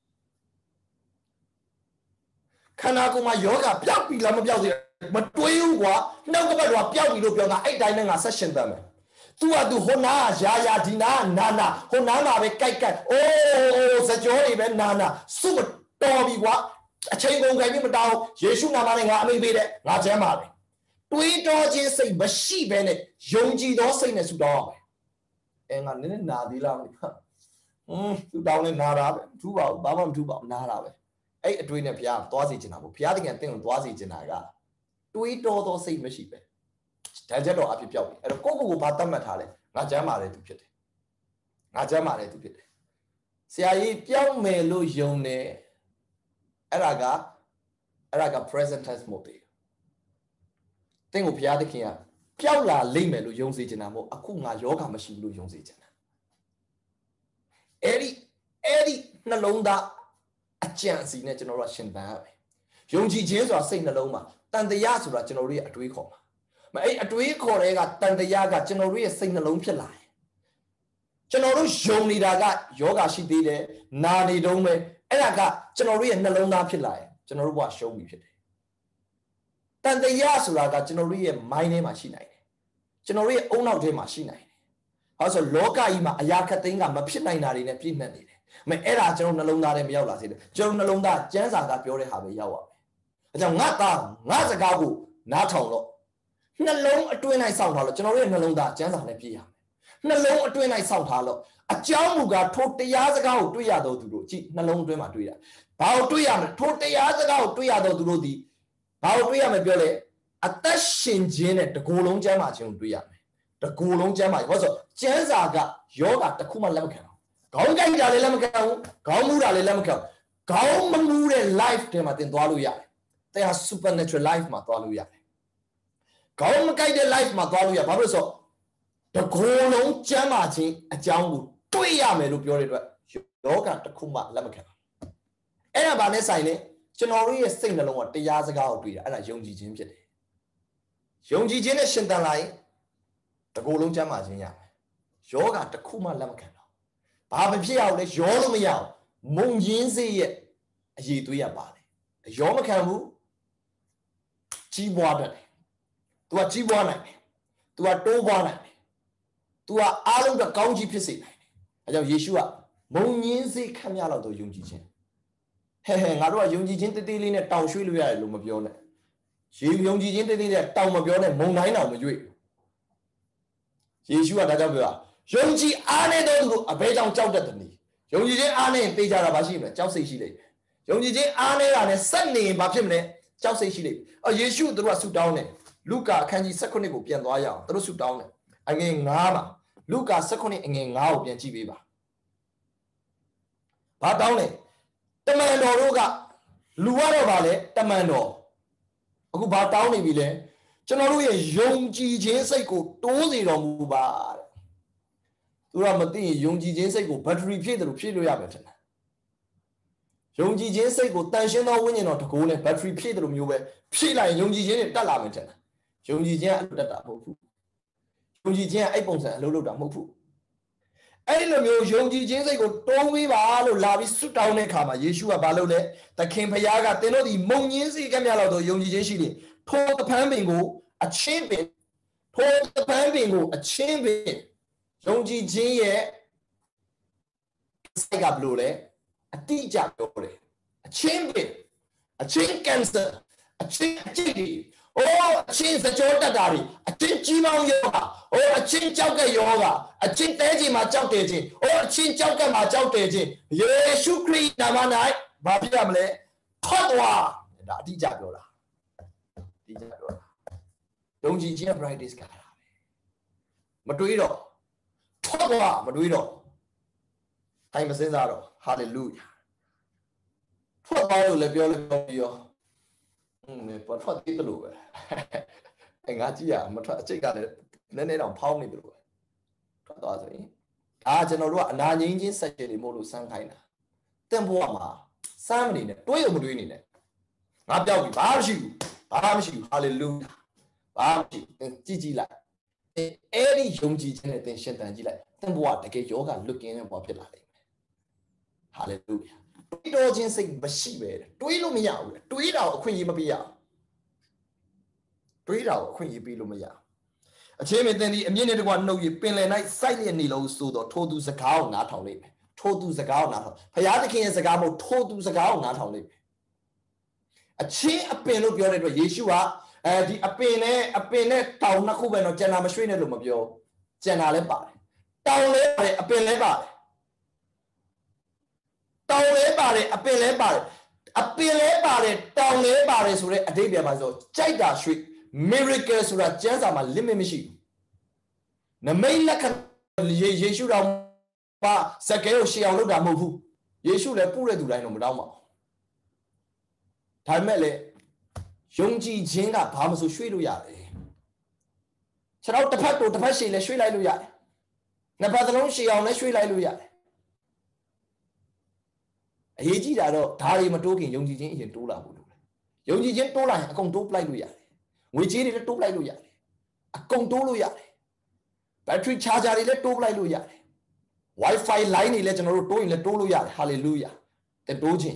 ခန္ဓာကိုယ်မှာယောဂပျောက်ပြီလားမပျောက်သေးမတွေးဘူးကွာနှုတ်ကပတ်တော်ပျောက်ပြီလို့ပြောတာအဲ့တိုင်းနဲ့ငါဆက်ရှင်တတ်မယ်သူကသူဟိုနာရာဒီနာနာဟိုနာမှာပဲကြိုက်အိုးစကြောတွေပဲနာစုတော်ပြီကွာအချိန်ကုန်ကြိုင်ပြီးမတောင်းယေရှုနာမနဲ့ငါအမိန့်ပေးတယ်ငါချမ်းပါပဲတွေးတောခြင်းစိတ်မရှိဘဲနဲ့ယုံကြည်သောစိတ်နဲ့ဆုတောင်းရမယ်အဲငါနည်းနည်းနာသေးလားဆုတောင်းလဲနာတာပဲထူပါဘူးဘာမှမထူပါဘူးနာတာပဲအဲ့အတွေးနဲ့ဘုရားသွားစေချင်တာပေါ့ဘုရားတကယ်တင့်ကိုသွားစေချင်တာကတွေးတောသောစိတ်မရှိပဲဒါကြတော့အဖြစ်ပြောက်ပြီအဲ့တော့ကိုဘာတတ်မှတ်ထားလဲငါချမ်းပါတယ်သူဖြစ်တယ်ငါချမ်းပါတယ်သူဖြစ်တယ်ဆရာကြီးပြောင်းမယ်လို့ယုံတယ်အဲ့ဒါက present tense မဟုတ်သေးတင့်ကိုဘုရားသခင်ကပျောက်လာလိမ့်မယ်လို့ယုံစေချင်တာမဟုတ်အခုငါယောဂမရှိဘူးလို့ယုံစေချင်တာအဲ့ဒီနှလုံးသားအကြံစီနဲ့ကျွန်တော်တို့ရှင်သန်ရမယ်ယုံကြည်ခြင်းဆိုတာစိတ်နှလုံးမှာတန်တရားဆိုတာကျွန်တော်တို့ရဲ့အတွေးခေါ်မှာမအဲ့အတွေးခေါ်တဲ့ကတန်တရားကကျွန်တော်တို့ရဲ့စိတ်နှလုံးဖြစ်လာတယ်ကျွန်တော်တို့ယုံနေတာကယောဂရှိသေးတယ်နာနေတုံးပဲအဲ့ဒါကကျွန်တော်တို့ရဲ့နှလုံးသားဖြစ်လာတယ်ကျွန်တော်တို့ဘဝရှုံးပြီဖြစ်တယ်တန်တရားဆိုတာကကျွန်တော်တို့ရဲ့ mind ထဲမှာရှိနိုင်တယ်ကျွန်တော်တို့ရဲ့အုံနောက်ထဲမှာရှိနိုင်တယ်ဟောဆိုလောကကြီးမှာအရာခက်သိမ်းကမဖြစ်နိုင်တာတွေနဲ့ပြည့်နှက်နေတယ်မအဲ့ဒါကျွန်တော်နှလုံးသားထဲမရောက်လာစေတယ်ကျွန်တော်နှလုံးသားကျမ်းစာကပြောတဲ့ဟာပဲရောက်ရမယ်အဲကြောင့်ငါသားငါစကားကိုနားထောင်တော့နှလုံးအတွင်း၌စောင့်ထားလို့ကျွန်တော်ရဲ့နှလုံးသားကျမ်းစာနဲ့ပြည့်ရမယ်နှလုံးအတွင်း၌စောင့်ထားလို့အကြောင်းမူကားထိုတရားစကားကိုတွေ့ရတော့သူတို့ကြည့်နှလုံးအတွင်းမှာတွေ့တာဘာကိုတွေ့ရမလဲထိုတရားစကားကိုတွေ့ရတော့သူတို့ဒီဘာကိုတွေ့ရမလဲပြောလေအသက်ရှင်ခြင်းနဲ့တကူလုံးကျမ်းမာခြင်းကိုတွေ့ရမယ်တကူလုံးကျမ်းမာဘာလို့ဆိုကျမ်းစာကယောဂတစ်ခုမှလက်မခံဘူးခေါင်းကြိုက်တာလည်းလက်မခံဘူးခေါင်းမူတာလည်းလက်မခံဘူးခေါင်းမမူတဲ့ life ထဲမှာသင်သွားလို့ရတယ်တဲ့ဟာ supernatural life မှာသွားလို့ရတယ်ခေါင်းမကြိုက်တဲ့ life မှာသွားလို့ရဘာလို့ဆိုတကူလုံးကျမ်းမာခြင်းအကြောင်းကိုတွေ့ရမယ်လို့ပြောတဲ့အတွက်ယောဂတစ်ခုမှလက်မခံဘူးအဲ့ဒါဘာနဲ့ဆိုင်လဲကျွန်တော်တို့ရဲ့စိတ်နှလုံးကတရားစကားကိုတွေ့တာအဲ့ဒါယုံကြည်ခြင်းဖြစ်တယ်ယုံကြည်ခြင်းနဲ့ရှင်သန်လာရင်တကူလုံးကျမ်းမာခြင်းရမယ်ယောဂတစ်ခုမှလက်မခံတော့ဘာမဖြစ်ရအောင်လဲရောလို့မရအောင်မုံရင်းစေးရဲ့အရေးသွေးရပါတယ်ရောမခံဘူးကြီးပွားတတ်တယ်သူကကြီးပွားနိုင်တယ်သူကတိုးပွားနိုင်တယ်သူကအားလုံးကကောင်းကြီးဖြစ်စေနိုင်တယ်အဲကြောင့်ယေရှုကမုံရင်းစေးခံရတော့ယုံကြည်ခြင်းငါတို့ကယုံကြည်ခြင်းတသေးလေးနဲ့တောင်ရွှေ့လို့ရတယ်လို့မပြောနဲ့ယုံကြည်ခြင်းတသေးလေးတောင်မပြောနဲ့မုံတိုင်းတောင်မရွေ့ယေရှုကဒါကြောင့်ပြောယုံကြည်အားနဲ့တော့သူတို့အဘဲကြောင့်ကြောက်တတ်တယ်ယုံကြည်ခြင်းအားနဲ့သိကြတာဘာရှိမလဲကြောက်စိတ်ရှိလိမ့်မယ်ယုံကြည်ခြင်းအားနဲ့တာနဲ့စက်နေရင်ဘာဖြစ်မလဲကြောက်စိတ်ရှိလိမ့်မယ်ယေရှုတို့ကဆူတောင်းတယ်လူကာအခန်းကြီး19ကိုပြန်သွားရအောင်တို့ဆူတောင်းတယ်အငယ်9မှာလူကာ19အငယ်9ကိုပြန်ကြည့်ပေးပါဘာတောင်းလဲတမန်တော်တို့ကလူကတော့ဗာလဲတမန်တော်အခုဘာတောင်းနေပြီလဲကျွန်တော်တို့ရဲ့ယုံကြည်ခြင်းစိတ်ကိုတိုးစေတော်မူပါတဲ့သူကမသိရင်ယုံကြည်ခြင်းစိတ်ကိုဘက်ထရီဖြည့်တယ်လို့ဖြည့်လို့ရမယ်ထင်တယ်ယုံကြည်ခြင်းစိတ်ကိုတန်ရှင်းသောဝိညာဉ်တော်တကိုးနဲ့ဘက်ထရီဖြည့်တယ်လို့မျိုးပဲဖြည့်လိုက်ရင်ယုံကြည်ခြင်းတွေတက်လာမယ်ထင်တယ်ယုံကြည်ခြင်းအလုပ်တက်တာမဟုတ်ဘူးယုံကြည်ခြင်းအဲ့ပုံစံအလုပ်လုပ်တာမဟုတ်ဘူးအဲ့ဒီလိုမျိုးယုံကြည်ခြင်းစိတ်ကိုတိုးပေးပါလို့လာပြီးဆွတောင်းတဲ့အခါမှာယေရှုကဘာလုပ်လဲသခင်ဖခင်ကသင်တို့ဒီမုံညင်းစီကများလောက်တော့ယုံကြည်ခြင်းရှိတယ်ထိုတပန်းပင်ကိုအချင်းပင်ထိုတပန်းပင်ကိုအချင်းပင်ယုံကြည်ခြင်းရဲ့စိတ်ကဘလို့လဲအတိအကျပြောတယ်အချင်းပင်အချင်းကင်ဆာအချင်းအကြည့်ဒီအိုးအချင်းစကြောတက်တာတွေအချင်းကြီးမောင်းယောဂအိုးအချင်းကြောက်ကယောဂအချင်းတဲကြီးမှာကြောက်တယ်ချင်းအိုးအချင်းကြောက်ကမှာကြောက်တယ်ချင်းယေရှုခရစ်နာမ၌ဘာဖြစ်ရမလဲထွက်သွားဒါအတိအကျပြောတာအတိအကျပြောတာယုံကြည်ခြင်း practice ကတာပဲမတွေးတော့ထွက်သွားမတွေးတော့တိုင်းမစင်းစားတော့ hallelujah ထွက်သွားလို့လည်းပြောလို့ပြောရောပေါ်ထွက်သေးတယ်လို့ပဲငါကြည့်ရမထွက်အကျိတ်ကလည်းနည်းနည်းတော့ဖောင်းနေတယ်လို့ပဲထွက်သွားဆိုရင်ကျွန်တော်တို့ကအနာငြိမ်းချင်းဆက်ရှင်တွေမို့လို့စမ်းခိုင်းတာတင်ဘဝမှာစမ်းမနေနဲ့တွေးရမတွေးနေနဲ့ငါပြောက်ပြီဘာမှမရှိဘူးဟာလေလုယာဘာမှမရှိကြည့်လိုက်အဲ့ဒီယုံကြည်ခြင်းနဲ့သင်ရှင်သန်ကြည့်လိုက်တင်ဘဝတကယ်ယောဂလွတ်ကင်းတဲ့ဘဝဖြစ်လာလိမ့်မယ်ဟာလေလုယာတွေးတော်ခြင်းစိတ်မရှိပဲတွေးလို့မရဘူးတွေးတာကိုအခွင့်အရေးမပေးရဘူးတွေးတာကိုအခွင့်အရေးပေးလို့မရအချင်းမင်းတင်ဒီအမြင့်နဲ့တကွာနှုတ်ရပင်လယ်၌စိုက်လျက်နေလို့ဆိုတော့ထိုသူစကားကိုနားထောင်လိမ့်မယ်ထိုသူစကားကိုနားထောင်ဘုရားသခင်ရဲ့စကားမဟုတ်ထိုသူစကားကိုနားထောင်လိမ့်မယ်အချင်းအပင်လို့ပြောတဲ့အတွက်ယေရှုကဒီအပင်နဲ့တောင်နှစ်ခုပဲတော့ကျန်တာမရွှေ့နဲ့လို့မပြောကျန်တာလည်းပါတယ်တောင်လည်းပါတယ်အပင်လည်းပါတယ်တောင်လည်းပါတယ်အပင်လည်းပါတယ်အပင်လည်းပါတယ်တောင်လည်းပါတယ်ဆိုတဲ့အဓိပ္ပာယ်ပါဆိုကြိုက်တာရွှေ့ miracle ဆိုတာကျမ်းစာမှာ limit မရှိဘူးနမိတ်လက္ခဏာယေရှုတော်ပါစကဲကိုရှေ့အောင်လုပ်တာမဟုတ်ဘူးယေရှုလည်းပုတဲ့သူတိုင်းတော့မတောင်းပါဘူးဒါပေမဲ့လေယုံကြည်ခြင်းကဘာမှမဆိုရွှေ့လို့ရတယ်ခြေထောက်တစ်ဖက်ကိုတစ်ဖက်ရှေ့လည်းရွှေ့လိုက်လို့ရတယ်နှစ်ဖက်သလုံးရှေ့အောင်လည်းရွှေ့လိုက်လို့ရတယ်အရေးကြီးတာတော့ဒါတွေမတိုးခင်ယုံကြည်ခြင်းအရင်တိုးလာဖို့လိုတယ်ယုံကြည်ခြင်းတိုးလာရင်အကုန်တိုးပလိုက်လို့ရတယ်ငွေကြေးတွေလည်းတိုးပလိုက်လို့ရတယ်အကုန်တိုးလို့ရတယ်ဘက်ထရီချာဂျာတွေလည်းတိုးပလိုက်လို့ရတယ် Wi-Fi line တွေလည်းကျွန်တော်တို့တိုးရင်လည်းတိုးလို့ရတယ် hallelujah တဲ့တိုးခြင်း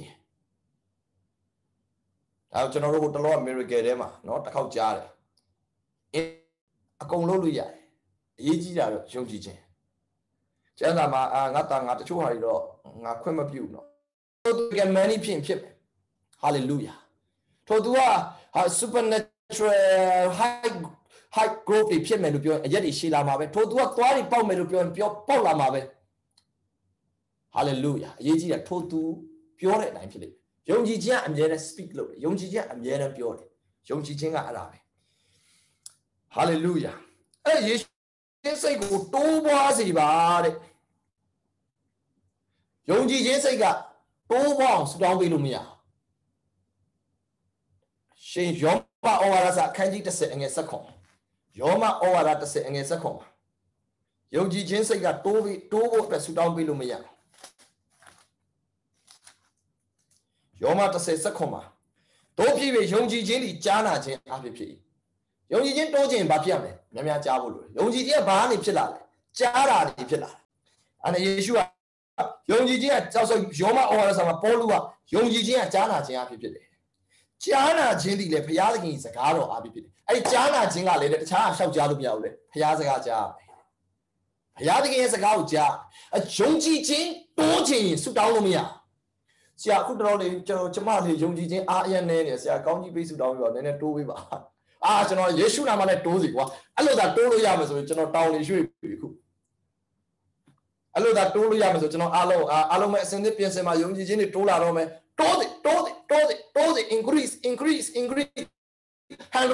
ဒါကျွန်တော်တို့ဟိုတလော miracle ထဲမှာเนาะတစ်ခေါက်ကြားတယ်အကုန်လုပ်လို့ရတယ်အရေးကြီးတာတော့ယုံကြည်ခြင်းကျမ်းစာမှာငါတချို့ဟာတွေတော့ငါခွင့်မပြုเนาะသူက money ဖြစ်မယ် hallelujah ထို့သူက supernatural high growth ဖြစ်မယ်လို့ပြောအရက်တွေရှည်လာမှာပဲထို့သူကသွားတွေပေါက်မယ်လို့ပြောပေါက်လာမှာပဲ hallelujah အရေးကြီးတာထို့သူပြောတဲ့အတိုင်းဖြစ်လိမ့်မယ်ယုံကြည်ခြင်းကအမြဲတမ်း speak လုပ်တယ်ယုံကြည်ခြင်းအမြဲတမ်းပြောတယ်ယုံကြည်ခြင်းကအဲ့ဒါပဲ hallelujah အဲ့ယေရှုစိတ်ကိုတိုးပွားစေပါတဲ့ယုံကြည်ခြင်းစိတ်ကတိုးပွားအောင်ဆုတောင်းပေးလို့မရရှင်ယောမဩဝါဒစာအခန်းကြီး10အငယ်7ယောမဩဝါဒ10အငယ်7မှာယုံကြည်ခြင်းစိတ်ကတိုးဖို့အတွက်ဆုတောင်းပေးလို့မရယောမ10:7မှာတို့ဖြစ်ပြီးယုံကြည်ခြင်းဒီကြားနာခြင်းအဖြစ်ဖြစ်ယုံကြည်ခြင်းတိုးခြင်းဘာဖြစ်ရမလဲများများကြားဖို့လိုတယ်ယုံကြည်ခြင်းကဘာကနေဖြစ်လာလဲကြားတာနေဖြစ်လာတယ်အဲ့ဒါယေရှုကယုံကြည်ခြင်းကကြောက်ဆိုယောမဩဝါဒစာမှာပေါလုကယုံကြည်ခြင်းကကြားနာခြင်းအဖြစ်ဖြစ်တယ်ကြားနာခြင်းဒီလေဘုရားသခင်စကားတော်အဖြစ်ဖြစ်တယ်အဲ့ကြားနာခြင်းကလည်းတခြားအလျှောက်ကြားလို့မရဘူးလေဘုရားစကားကြားဘုရားသခင်ရဲ့စကားကိုကြားယုံကြည်ခြင်းတိုးခြင်းဆုတောင်းလို့မရဆရာအခုတော်လေးကျမလေးယုံကြည်ခြင်းအားအယံနေနေဆရာကောင်းကြီးပေးဆုတောင်းပြီးတော့နည်းနည်းတိုးပေးပါကျွန်တော်ယေရှုနာမနဲ့တိုးစီကွာအဲ့လိုသာတိုးလို့ရမယ်ဆိုရင်ကျွန်တော်တောင်းနေရွှေ့ပြီခုအဲ့လိုသာတိုးလို့ရမယ်ဆိုကျွန်တော်အားလုံးမဲ့အစင်းသစ်ပြင်ဆင်မှာယုံကြည်ခြင်းတွေတိုးလာတော့မယ်တိုးစေ increase 100%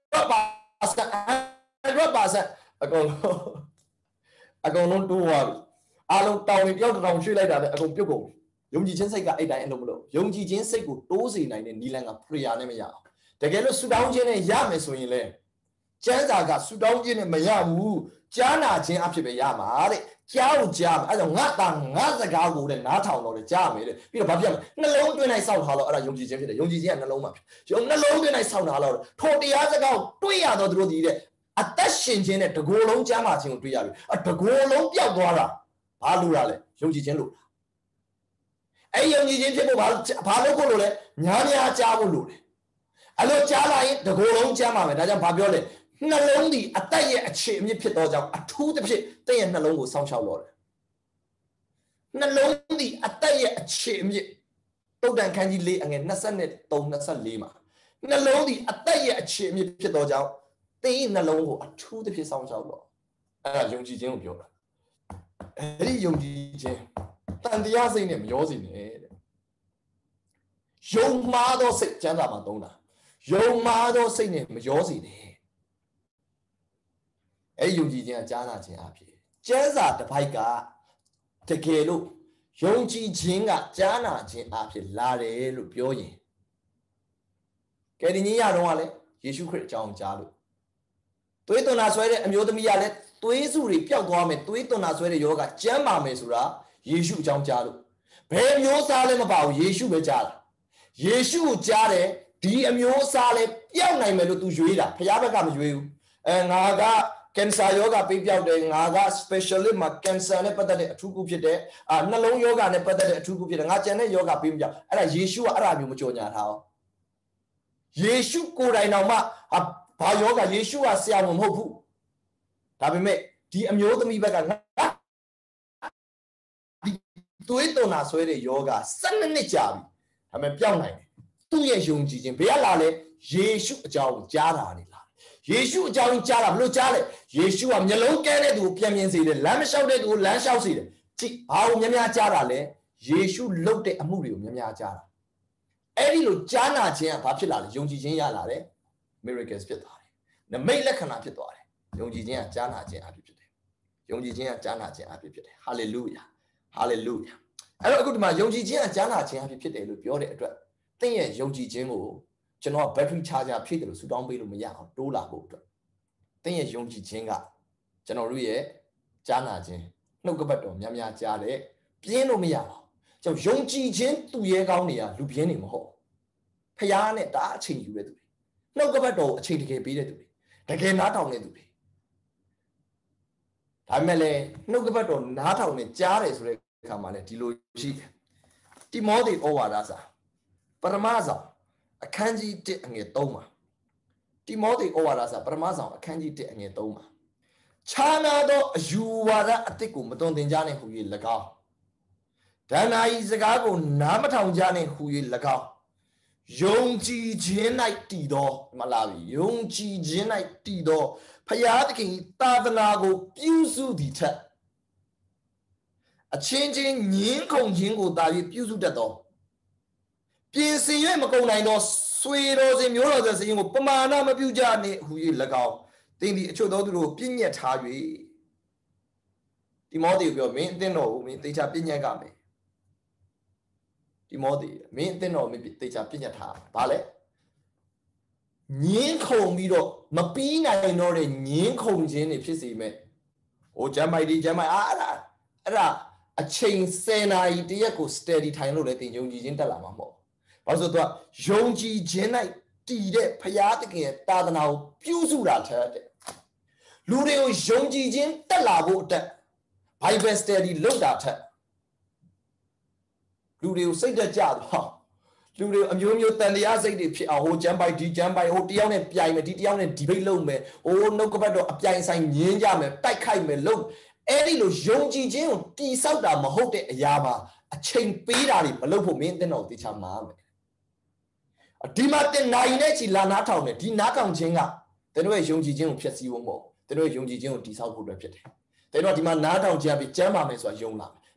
အကုန်လုံးတိုးသွားပြီအားလုံးတောင်းရင်တယောက်တောင်ရွှေ့လိုက်တာပဲအကုန်ပြုတ်ကုန်ယုံကြည်ခြင်းစိတ်ကအဲ့တိုင်းအလုံးမလို့ယုံကြည်ခြင်းစိတ်ကိုတိုးစေနိုင်တဲ့နီလန်က prayer နဲ့မရအောင်တကယ်လို့ဆူတောင်းခြင်းနဲ့ရမယ်ဆိုရင်လေကျမ်းစာကဆူတောင်းခြင်းနဲ့မရဘူးကြားနာခြင်းအဖြစ်ပဲရမှာတဲ့ကြားကိုကြားမယ်အဲ့ဒါငါသားငါစကားကိုလည်းနားထောင်တော့လေကြားမယ်တဲ့ပြီးတော့ဘာဖြစ်လဲနှလုံးသွင်းလိုက်စောင့်ထားလို့အဲ့ဒါယုံကြည်ခြင်းဖြစ်တယ်ယုံကြည်ခြင်းကနှလုံးမှာဖြစ်နှလုံးသွင်းလိုက်စောင့်ထားလို့ထိုတရားစကားကိုတွေးရတော့သူတို့ဒီတဲ့အသက်ရှင်ခြင်းနဲ့တကိုယ်လုံးကြားမှာခြင်းကိုတွေးရပြီတကိုယ်လုံးပျောက်သွားတာဘာလို့ရလဲယုံကြည်ခြင်းလို့အဲ့ယုံကြည်ခြင်းဖြစ်ဖို့ဘာလို့ဖို့လို့လဲညာညာကြားဖို့လို့တယ်အဲ့လိုကြားလာရင်တကိုယ်လုံးကြားမှာပဲဒါကြောင့်ဘာပြောလဲနှလုံးဒီအသက်ရဲ့အခြေအမြစ်ဖြစ်သောကြောင့်အထူးသဖြင့်တင့်ရဲ့နှလုံးကိုစောင့်ရှောက်လို့တယ်နှလုံးဒီအသက်ရဲ့အခြေအမြစ်တုတ်တန်ခန်းကြီး၄အငယ်23-24မှာနှလုံးဒီအသက်ရဲ့အခြေအမြစ်ဖြစ်သောကြောင့်တင့်ရဲ့နှလုံးကိုအထူးသဖြင့်စောင့်ရှောက်လို့အဲ့ဒါယုံကြည်ခြင်းကိုပြောတာအဲ့ဒီယုံကြည်ခြင်းတန်တရားစိတ်နဲ့မရောစေနဲ့တဲ့ယုံမှားသောစိတ်ကျမ်းစာမှာသုံးတာယုံမှားသောစိတ်နဲ့မရောစေနဲ့အဲ့ယုံကြည်ခြင်းကကြားနာခြင်းအဖြစ်ကျမ်းစာတစ်ပိုက်ကတကယ်လို့ယုံကြည်ခြင်းကကြားနာခြင်းအဖြစ်လာတယ်လို့ပြောရင်ကယ်တင်ခြင်းရတော့ကလည်းယေရှုခရစ်အကြောင်းကြားလို့သွေးသွန်နာဆွဲတဲ့အမျိုးသမီးကလည်းသွေးစုတွေပျောက်သွားမယ်သွေးသွန်နာဆွဲတဲ့ယောဂကျမ်းပါမယ်ဆိုတာယေရှုအကြောင်းကြားလို့ဘယ်မျိုးစားလဲမပါဘူးယေရှုပဲကြားတာယေရှုကိုကြားတယ်ဒီအမျိုးစားလဲပျောက်နိုင်မယ်လို့သူရွေးတာဖခင်ဘက်ကမရွေးဘူးငါကကင်ဆာယောဂပေးပြောက်တယ်ငါက specialist မှာကင်ဆာနဲ့ပတ်သက်တဲ့အထူးကုဖြစ်တယ်နှလုံးယောဂနဲ့ပတ်သက်တဲ့အထူးကုဖြစ်တယ်ငါကျန်တဲ့ယောဂပေးမပြောက်အဲ့ဒါယေရှုကအဲ့ဒါမျိုးမကြော်ညာထားအောင်ယေရှုကိုယ်တိုင်တော်မှဘာယောဂယေရှုကဆရာမဟုတ်ဘူးဒါပေမဲ့ဒီအမျိုးသမီးဘက်ကငါဒီသွေးသွန်နာဆွဲတဲ့ယောဂ12နှစ်ကြာပြီဒါပေမဲ့ပြောက်နိုင်တယ်သူ့ရဲ့ယုံကြည်ခြင်းဘယ်ကလာလဲယေရှုအကြောင်းကြားတာနေလားယေရှုအကြောင်းကြားတာဘလို့ကြားလဲယေရှုကမျက်လုံးကဲတဲ့သူကိုပြန်မြင်စေတယ်လမ်းမလျှောက်တဲ့သူကိုလမ်းလျှောက်စေတယ်ကြည့်ဘာကိုများများကြားတာလဲယေရှုလုပ်တဲ့အမှုတွေကိုများများကြားတာအဲ့ဒီလိုကြားနာခြင်းကဘာဖြစ်လာလဲယုံကြည်ခြင်းရလာတယ် miracles ဖြစ်သွားတယ်နမိတ်လက္ခဏာဖြစ်သွားတယ်ယုံကြည်ခြင်းကကြားနာခြင်းအဖြစ်ဖြစ်တယ်ယုံကြည်ခြင်းကကြားနာခြင်းအဖြစ်ဖြစ်တယ် hallelujah hallelujah အဲ့တော့အခုဒီမှာယုံကြည်ခြင်းကကြားနာခြင်းအဖြစ်ဖြစ်တယ်လို့ပြောတဲ့အတွက်သင်ရဲ့ယုံကြည်ခြင်းကိုကျွန်တော် battery charger ဖြည့်တယ်လို့ဆူတောင်းပေးလို့မရအောင်တိုးလာဖို့အတွက်သင်ရဲ့ယုံကြည်ခြင်းကကျွန်တော်တို့ရဲ့ကြားနာခြင်းနှုတ်ကပတ်တော်များများကြားတဲ့ပြင်းလို့မရအောင်ကျွန်တော်ယုံကြည်ခြင်းသူရဲကောင်းတွေကလူပြင်းနေမဟုတ်ဖခင်နဲ့တအားအချိန်ယူတဲ့သူတွေနှုတ်ကပတ်တော်ကိုအချိန်တကယ်ပေးတဲ့သူတွေတကယ်နားထောင်တဲ့သူတွေဒါပေမဲ့လည်းနှုတ်ကပတ်တော်နားထောင်နေကြားတယ်ဆိုတဲ့အခါမှာလည်းဒီလိုရှိတယ်တိမောသေဩဝါဒစာပရမဆောင်အခန်းကြီး1အငယ်3မှာတိမောသေဩဝါဒစာပရမဆောင်အခန်းကြီး1အငယ်3မှာခြားနာသောအယူဝါဒအသစ်ကိုမသွန်သင်ကြနဲ့ဟူ၍၎င်းဒဏ္ဍာရီစကားကိုနားမထောင်ကြနဲ့ဟူ၍၎င်းယုံကြည်ခြင်း၌တည်သောမလားပြီယုံကြည်ခြင်း၌တည်သောဖယားသခင်သာသနာကိုပြုစုသည်ထက်အချင်းချင်းညင်းခုန်ခြင်းကိုသာ၍ပြုစုတတ်သောပြင်ဆင်၍မကုန်နိုင်သောဆွေတော်စင်မျိုးတော်စင်ကိုပမာဏမပြုကြနှင့်ဟူ၍၎င်းသင်သည်အချို့သောသူတို့ပြည့်ညက်ထား၍တိမောသေကိုပြောမင်းအသင်းတော်ကိုမင်းသေချာပြည့်ညက်ကမယ်တိမောသေမင်းအသင်းတော်မင်းသေချာပြည့်ညက်ထားဘာလဲညင်းခုန်ပြီးတော့မပြီးနိုင်တော့တဲ့ညင်းခုန်ခြင်းတွေဖြစ်စီမဲ့ဟိုဂျမ်းမိုက်ဒီဂျမ်းမိုက်အဲ့ဒါအချိန်10နာရီတရက်ကို steady ထိုင်လို့လည်းတင်ယုံကြည်ခြင်းတက်လာမှာမဟုတ်ဘာလို့ဆိုတော့ယုံကြည်ခြင်း၌တည်တဲ့ဖရာသခင်ရဲ့သာသနာကိုပြုစုတာထက်တဲ့လူတွေကိုယုံကြည်ခြင်းတက်လာဖို့အတွက် Bible study လုပ်တာထက်လူတွေကိုစိတ်တက်ကြတော့လူတွေအမျိုးမျိုးတန်တရားစိတ်တွေဖြစ်အောင်ဟိုဂျမ်းပိုက်ဒီဂျမ်းပိုက်ဟိုတယောက်နဲ့ပြိုင်မယ်ဒီတယောက်နဲ့ debate လုပ်မယ်ဟိုနှုတ်ကပတ်တော့အပြိုင်ဆိုင်ညင်းကြမယ်တိုက်ခိုက်မယ်လုပ်အဲ့ဒီလိုယုံကြည်ခြင်းကိုတိဆောက်တာမဟုတ်တဲ့အရာမှာအချိန်ပေးတာတွေမလုပ်ဖို့မင်းတင်တော်တေချာမှာမယ်ဒီမှာတင်နိုင်တဲ့ချီလာနားထောင်တယ်ဒီနားထောင်ခြင်းကတင်တို့ရဲ့ယုံကြည်ခြင်းကိုဖျက်ဆီးဖို့မဟုတ်တင်တို့ရဲ့ယုံကြည်ခြင်းကိုတိဆောက်ဖို့အတွက်ဖြစ်တယ်တင်တို့ဒီမှာနားထောင်ကြပြီးကျမ်းပါမယ်ဆိုတာယုံလာမယ်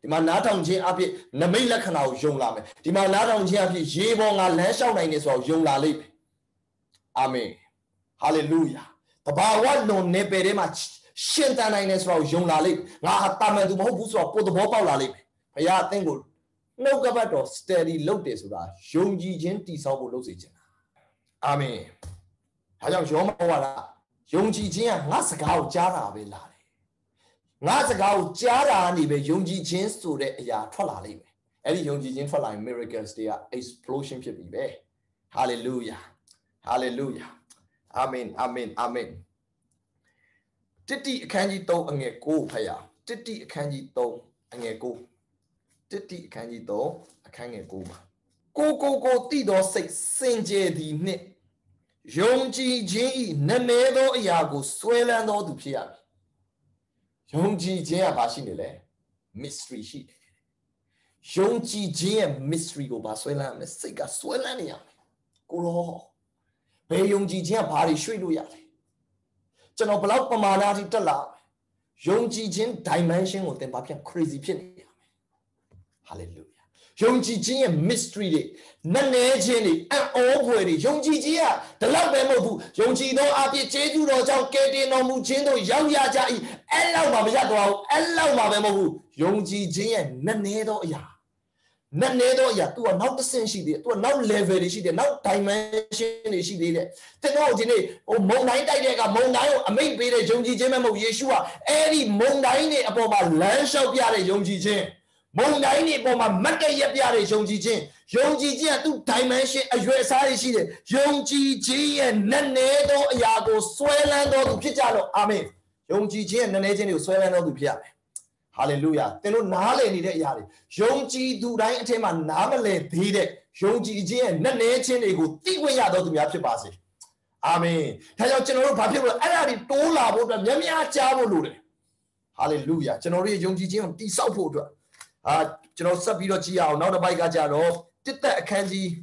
ဒီမှာနားထောင်ခြင်းအဖြစ်နမိတ်လက္ခဏာကိုယုံလာမယ်ဒီမှာနားထောင်ခြင်းအဖြစ်ရေပေါ်ငါလမ်းလျှောက်နိုင်နေဆိုတော့ယုံလာလိမ့်မယ်အာမင်ဟာလေလုယာတဘာဝလွန်နေပယ်ထဲမှာရှင်တန်နိုင်နေဆိုတော့ယုံလာလိမ့်ငါဟာတာမန်သူမဟုတ်ဘူးဆိုတော့ကိုယ်သဘောပေါက်လာလိမ့်မယ်ဘုရားအသင်ကိုနှုတ်ကပတ်တော် steady လုပ်တယ်ဆိုတာယုံကြည်ခြင်းတည်ဆောက်ဖို့လုပ်စေချင်တာအာမင်ဒါကြောင့်ယောမဝါဒယုံကြည်ခြင်းကငါစကားကိုကြားတာပဲလာတယ်ငါစကားကိုကြားတာနေပဲယုံကြည်ခြင်းဆိုတဲ့အရာထွက်လာလိမ့်မယ်အဲ့ဒီယုံကြည်ခြင်းထွက်လာရင် miracles တွေက explosion ဖြစ်ပြီပဲ hallelujah hallelujah amen amen amen တစ်တိအခန်းကြီး3အငယ်9ဖတ်ရအောင်တစ်တိအခန်းကြီး3အငယ်9တစ်တိအခန်းကြီး3အခန်းငယ်9မှာကိုတိသောစိတ်စင်ကြယ်သည်နှင့်ယုံကြည်ခြင်းဤနည်းနည်းသောအရာကိုဆွဲလန်းသောသူဖြစ်ရမည်ယုံကြည်ခြင်းကဘာရှိနေလဲ mystery ရှိတယ်ယုံကြည်ခြင်းရဲ့ mystery ကိုဘာဆွဲလန်းရမလဲစိတ်ကဆွဲလန်းနေရမယ်ကိုရောဘယ်ယုံကြည်ခြင်းကဘာတွေရွှေ့လို့ရလဲကျွန်တော်ဘလောက်ပမာဏအထိတက်လာယုံကြည်ခြင်း dimension ကိုသင်ဘာပြန် crazy ဖြစ်နေရမယ် hallelujah ယုံကြည်ခြင်းရဲ့ mystery တွေနည်းနည်းချင်းတွေအံ့ဩဖွယ်တွေယုံကြည်ခြင်းကဒီလောက်ပဲမဟုတ်ဘူးယုံကြည်သောအပြည့်ကျေးဇူးတော်ကြောင့်ကယ်တင်တော်မူခြင်းတို့ရောက်ရကြ၏အဲ့လောက်မှမရတော့ဘူးအဲ့လောက်မှပဲမဟုတ်ဘူးယုံကြည်ခြင်းရဲ့နည်းနည်းသောအရာနည်းနည်းသောအရာ तू ကနောက်တစ်ဆင့်ရှိသေးတယ် तू ကနောက် level တွေရှိတယ်နောက် dimension တွေရှိသေးတယ်တဲ့တော့ဒီနေ့မုန်တိုင်းတိုက်တဲ့အခါမုန်တိုင်းကိုအမိန့်ပေးတဲ့ယုံကြည်ခြင်းပဲမဟုတ်ယေရှုကအဲ့ဒီမုန်တိုင်းတွေအပေါ်မှာလမ်းလျှောက်ပြတဲ့ယုံကြည်ခြင်းမုန်တိုင်းတွေအပေါ်မှာမတ်တရက်ပြတဲ့ယုံကြည်ခြင်းကသူ့ dimension အရွယ်အစားတွေရှိတယ်ယုံကြည်ခြင်းရဲ့နည်းနည်းသောအရာကိုဆွဲလန်းတော်သူဖြစ်ကြလို့အာမင်ယုံကြည်ခြင်းရဲ့နည်းနည်းခြင်းတွေကိုဆွဲလန်းတော်သူဖြစ်ရမယ်ဟာလေလုယာသင်တို့နားလည်နေတဲ့အရာတွေယုံကြည်သူတိုင်းအထက်မှာနားမလည်သေးတဲ့ယုံကြည်ခြင်းရဲ့နည်းနည်းခြင်းတွေကိုသိခွင့်ရတော်သူများဖြစ်ပါစေအာမင်ဒါကြောင့်ကျွန်တော်တို့ဘာဖြစ်လို့အဲ့ဒါတွေတိုးလာဖို့အတွက်များများကြားဖို့လိုတယ်ဟာလေလုယာကျွန်တော်တို့ရဲ့ယုံကြည်ခြင်းကိုတည်ဆောက်ဖို့အတွက်ကျွန်တော်ဆက်ပြီးတော့ကြည့်အောင်နောက်တစ်ပိုက်ကကြတော့တစ်သက်အခန်းကြီး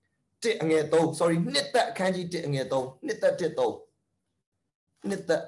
1အငယ်3 sorry နှစ်သက်အခန်းကြီး1အငယ်3နှစ်သက်1 3နှစ်သက်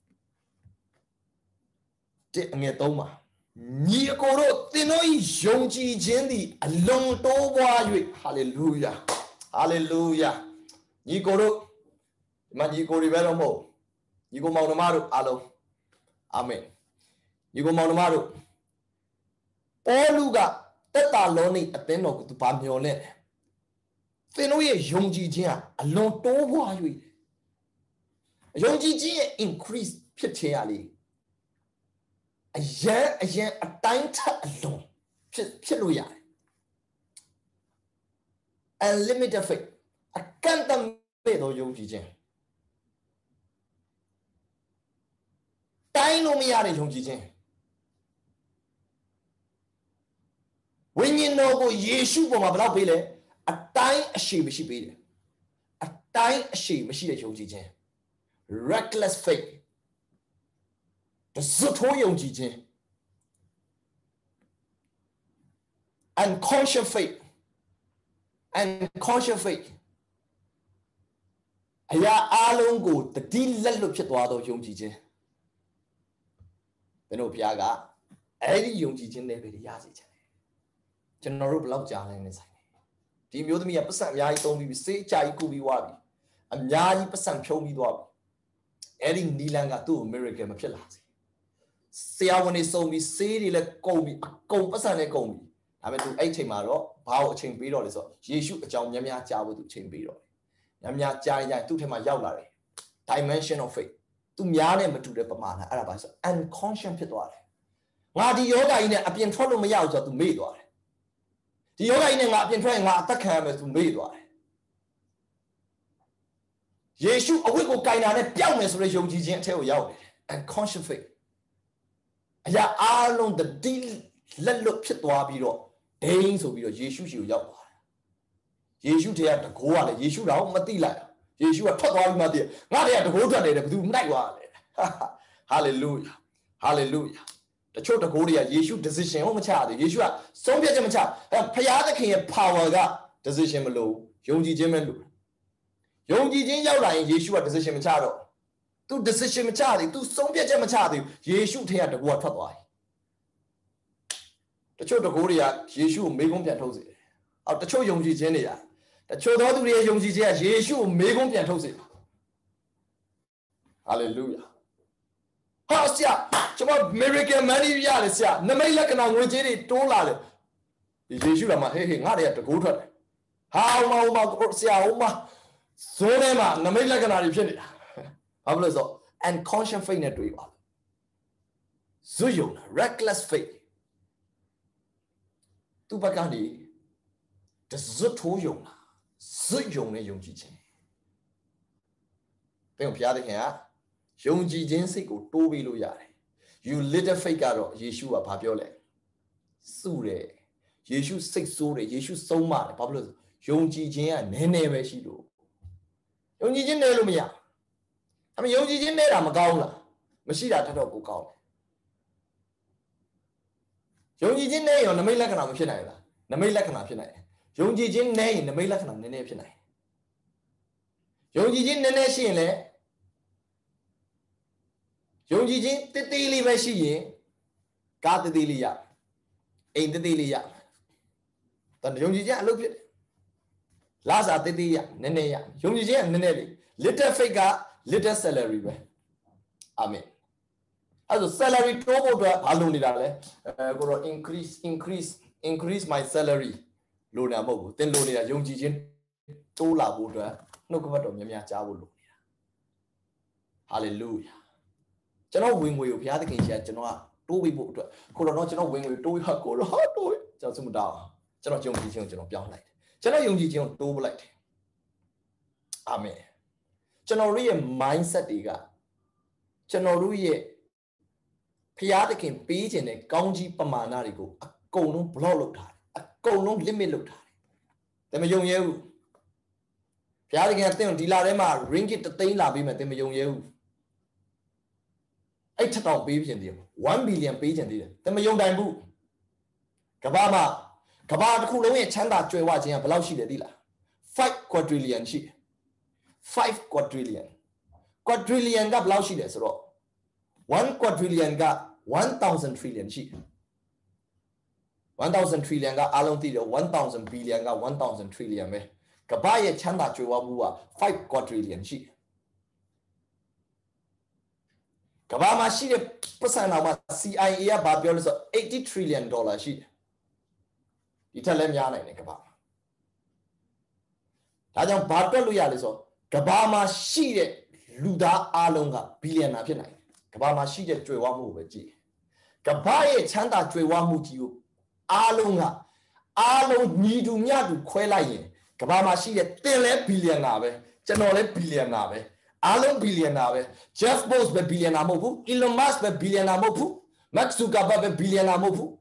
1အငယ်3မှာညီအကိုတို့သင်တို့၏ယုံကြည်ခြင်းသည်အလွန်တိုးပွား၍ဟာလေလုယာဟာလေလုယာညီကိုတို့ဒီမှာညီကိုတွေပဲတော့မဟုတ်ညီကိုမောင်နှမတို့အားလုံးအာမင်ညီကိုမောင်နှမတို့ပေါလုကတက်တာလုံးနေအသင်းတော်ကိုသူဗာမျော်လဲသင်တို့ရဲ့ယုံကြည်ခြင်းကအလွန်တိုးပွား၍ယုံကြည်ခြင်းရဲ့ increase ဖြစ်ခြင်းရလေအရန်အတိုင်းထက်အလွန်ဖြစ်လို့ရတယ် unlimited faith အကန့်အသတ်မဲ့သောယုံကြည်ခြင်းတိုင်းလို့မရတဲ့ယုံကြည်ခြင်းဝိညာဉ်တော်ကိုယေရှုပေါ်မှာဘယ်လောက်ပေးလဲအတိုင်းအရှိမရှိပေးတယ်အတိုင်းအရှိမရှိတဲ့ယုံကြည်ခြင်း reckless faith တစွတ်ထိုးယုံကြည်ခြင်း unconscious faith အရာအလုံးကိုတတိလက်လွတ်ဖြစ်သွားသောယုံကြည်ခြင်းဘယ်လိုဘုရားကအဲ့ဒီယုံကြည်ခြင်းတွေပဲရစေချင်တယ်ကျွန်တော်တို့ဘယ်လောက်ကြာလဲနေဆိုင်တယ်ဒီမျိုးသမီးကပတ်စံအများကြီးသုံးပြီးစေးအကြာကြီးကုပြီးသွားပြီအများကြီးပတ်စံဖြုံးပြီးသွားပြီအဲ့ဒီနီလန်ကသူ့ကို miracle မဖြစ်လာစေဆရာဝန်တွေစုံပြီးစေးတွေလည်းကုန်ပြီးအကုန်ပတ်စံလည်းကုန်ပြီဒါပေမဲ့သူအဲ့ချိန်မှာတော့ဘာကိုအချိန်ပေးတော့လဲဆိုတော့ယေရှုအကြောင်းများများကြားဖို့သူအချိန်ပေးတော့တယ်များကြားရင်သူ့ထဲမှာရောက်လာတယ် dimension of faith သူများနဲ့မတူတဲ့ပမာဏအဲ့ဒါပါဆို unconscious ဖြစ်သွားတယ်ငါဒီယောဂကြီးနဲ့အပြင်ထွက်လို့မရဘူးဆိုတော့သူမေ့သွားတယ်ဒီယောဂကြီးနဲ့ငါအပြင်ထွက်ရင်ငါအသက်ခံရမယ်သူမေ့သွားတယ်ယေရှုအဝတ်ကိုကင်တာနဲ့ပျောက်မယ်ဆိုတဲ့ယုံကြည်ခြင်းအထက်ကိုရောက်တယ် unconscious faith အရာအလုံးတတိလက်လွတ်ဖြစ်သွားပြီးတော့ဒိန်းဆိုပြီးတော့ယေရှုရှိကိုရောက်သွားတယ်ယေရှုထဲကတကိုးကလည်းယေရှုတော့မသိလိုက်ယေရှုကထွက်သွားပြီးမှသိငါတွေကတကိုးထွက်နေတယ်ဘယ်သူမှိုက်သွားလဲ hallelujah hallelujah တချို့တကိုးတွေကယေရှု decision ကိုမချသေးယေရှုကဆုံးဖြတ်ချက်မချဖခင်သခင်ရဲ့ power က decision မလို့ယုံကြည်ခြင်းပဲလို့ယုံကြည်ခြင်းရောက်လာရင်ယေရှုက decision မချတော့သူ decision မချသေးသူဆုံးဖြတ်ချက်မချသေးယေရှုထဲကတကိုးကထွက်သွားတချို့တကိုးတွေကယေရှုကိုမေးခွန်းပြန်ထုတ်စေတယ်အော်တချို့ယုံကြည်ခြင်းတွေကတချို့သောသူတွေရဲ့ယုံကြည်ခြင်းကယေရှုကိုမေးခွန်းပြန်ထုတ်စေတယ်ဟာလေလုယာဟာဆရာကျွန်တော် miracle money ရတယ်ဆရာနမိတ်လက္ခဏာငွေကြေးတွေတိုးလာတယ်ယေရှုကမှဟေးငါတွေကတကိုးထွက်တယ်ဟာဟိုမှာဆရာဟိုမှာဇိုးထဲမှာနမိတ်လက္ခဏာတွေဖြစ်နေတာဘာဖြစ်လို့ဆို unconscious faith နဲ့တွေ့ပါဇွယုံ reckless faith သူ့ဘက်ကနေတဇွတ်ထိုးယုံလားဇွယုံနဲ့ယုံကြည်ခြင်းဘယ်ဘုရားသခင်ကယုံကြည်ခြင်းစိတ်ကိုတိုးပေးလို့ရတယ် you little faith ကတော့ယေရှုကဘာပြောလဲစုတယ်ယေရှုစိတ်ဆိုးတယ်ယေရှုဆုံးမတယ်ဘာဖြစ်လို့ယုံကြည်ခြင်းကနည်းနည်းပဲရှိလို့ယုံကြည်ခြင်းနည်းလို့မရအမေယုံကြည်ခြင်းနည်းတာမကောင်းလားမရှိတာထပ်တော့ကိုကောင်းတယ်ယုံကြည်ခြင်းနည်းရင်နမိတ်လက္ခဏာမဖြစ်နိုင်လားနမိတ်လက္ခဏာဖြစ်နိုင်တယ်ယုံကြည်ခြင်းနည်းရင်နမိတ်လက္ခဏာနည်းနည်းဖြစ်နိုင်တယ်ယုံကြည်ခြင်းနည်းနည်းရှိရင်လည်းယုံကြည်ခြင်းတေးသေးလေးပဲရှိရင်ကားတေးသေးလေးရအိမ်တေးသေးလေးရတန်ယုံကြည်ခြင်းအလုပ်ဖြစ်တယ်လာစားတေးသေးရနည်းနည်းရယုံကြည်ခြင်းကနည်းနည်းလေး little faith က little salary ပဲအာမင်အဲ့ဒါ salary တိုးဖို့အတွက်ဘာလုပ်နေတာလဲကိုတော့ increase my salary လို့နာမဟုတ်ဘူးသင်လိုနေတာယုံကြည်ခြင်းတိုးလာဖို့အတွက်နှုတ်ကပတ်တော်များများကြားဖို့လိုနေတာ hallelujah ကျွန်တော်ဝင်ငွေကိုဘုရားသခင်ရှင်ကျွန်တော်ကတိုးပေးဖို့အတွက်ကိုတော့ကျွန်တော်ဝင်ငွေတိုးရကိုတော့တိုးကျွန်တော်စမတောင်းကျွန်တော်ယုံကြည်ခြင်းကိုကျွန်တော်ပြောင်းလိုက်တယ်ကျွန်တော်ယုံကြည်ခြင်းကိုတိုးပလိုက်တယ်အာမင်ကျွန်တော်တို့ရဲ့ mindset တွေကကျွန်တော်တို့ရဲ့ဘုရားသခင်ပေးခြင်းတဲ့ကောင်းကြီးပမာဏတွေကိုအကုန်လုံး block လုပ်ထားတယ်အကုန်လုံး limit လုပ်ထားတယ်ဒါမယုံရဲဘူးဘုရားသခင်ကသင်ဒီလာထဲမှာ ringgit 3သိန်းလာပေးမယ်သင်မယုံရဲဘူးအဲ့ထက်တော့ပေးခြင်းတည်း1 billion ပေးခြင်းတည်းသင်မယုံတိုင်ဘူးကဘာမှာကဘာတစ်ခုလုံးရဲ့ချမ်းသာကြွယ်ဝခြင်းကဘယ်လောက်ရှိတယ်သိလား5 quadrillion ရှိတယ်5 quadrillion quadrillion ကဘယ်လောက်ရှိတယ်ဆိုတော့1 quadrillion က1000 trillion ရှိတယ်1000 trillion ကအားလုံးသိတယ်1000 billion က1000 trillion ပဲကဘာရဲ့ချမ်းသာကြွယ်ဝမှုက5 quadrillion ရှိတယ်ကဘာမှာရှိတဲ့ပတ်စံတော်မှာ CIA ကဘာပြောလဲဆိုတော့80 trillion dollar ရှိတယ်ဒီထက်လည်းများနိုင်တယ်ကဘာမှာဒါကြောင့်ဘာတွက်လို့ရလဲဆိုတော့ကဘာမှာရှိတဲ့လူသားအားလုံးကဘီလီယံနာဖြစ်နိုင်တယ်ကဘာမှာရှိတဲ့ကြွယ်ဝမှုကိုပဲကြည့်ကဘာရဲ့ချမ်းသာကြွယ်ဝမှုကြီးကိုအားလုံးညီတူမျှတူခွဲလိုက်ရင်ကဘာမှာရှိတဲ့တင်လဲဘီလီယံနာပဲကျွန်တော်လဲဘီလီယံနာပဲအားလုံးဘီလီယံနာပဲ Jeff Bezos ပဲဘီလီယံနာမဟုတ်ဘူး Elon Musk ပဲဘီလီယံနာမဟုတ်ဘူး Mark Zuckerberg ပဲဘီလီယံနာမဟုတ်ဘူး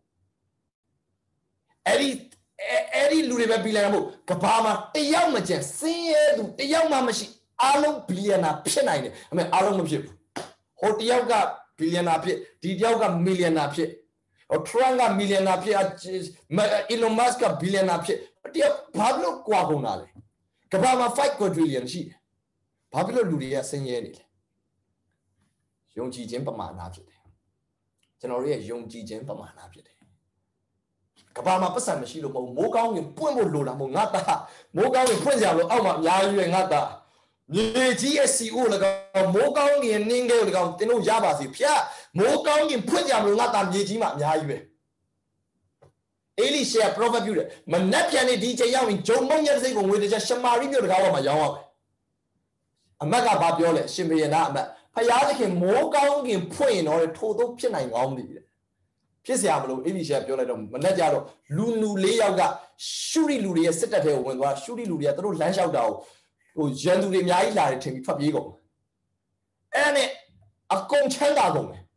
အဲ့ဒီလူတွေပဲဘီလီယံနာမဟုတ်ကဘာမှာတယောက်မကျန်စင်းရဲသူတယောက်မှမရှိအားလုံးဘီလီယံနာဖြစ်နိုင်တယ်အမေအားလုံးမဖြစ်ဘူးဟိုတယောက်ကဘီလီယံနာဖြစ်ဒီတယောက်ကမီလီယံနာဖြစ်ဟို Trump ကမီလီယံနာဖြစ်Elon Musk ကဘီလီယံနာဖြစ်တယောက်ဘာလို့ကွာကုန်တာလဲကဘာမှာ5 quadrillion ရှိတယ်ဘာဖြစ်လို့လူတွေကဆင်းရဲနေလဲယုံကြည်ခြင်းပမာဏဖြစ်တယ်ကျွန်တော်တို့ရဲ့ယုံကြည်ခြင်းပမာဏဖြစ်တယ်ကဘာမှာပတ်စံမရှိလို့မဟုတ်မိုးကောင်းရင်ပွင့်ဖို့လိုတာမဟုတ်ငါသားမိုးကောင်းရင်ဖွင့်ကြလို့အောက်မှာအများကြီးပဲငါသားမြေကြီးရဲ့စီအိုလည်းကောင်းမိုးကောင်းရင်နင်းခဲ့လည်းကောင်းတင်းတို့ရပါစီဖျက်မိုးကောင်းရင်ဖွင့်ကြလို့ငါသားမြေကြီးမှာအများကြီးပဲအေလိရှေ prophet ပြုတယ်မနှက်ပြန်နေဒီချိန်ရောက်ရင်ဂျုံမုံရဲ့စိတ်ကိုငွေတစ်ချက်ရှမာရိမြို့တကားပေါ်မှာရောင်းရမယ်အမက်ကဘာပြောလဲရှင်ဘုရင်သားအမက်ဖယားသခင်မိုးကောင်းခင်ဖွင့်ရင်တော့ထို့တော့ဖြစ်နိုင်ကောင်းသည်ဖြစ်เสียမလို့အေလိရှေပြောလိုက်တော့မနှက်ကြတော့လူနူ၄ယောက်ကရှုရိလူတွေရဲ့စစ်တပ်ထဲကိုဝင်သွားရှုရိလူတွေကသူတို့လမ်းလျှောက်တာကိုဟိုရန်သူတွေအများကြီးလာတယ်ထင်ပြီးထွက်ပြေးကုန်အဲ့နဲ့အကုန်ချမ်းသာကုန်တယ်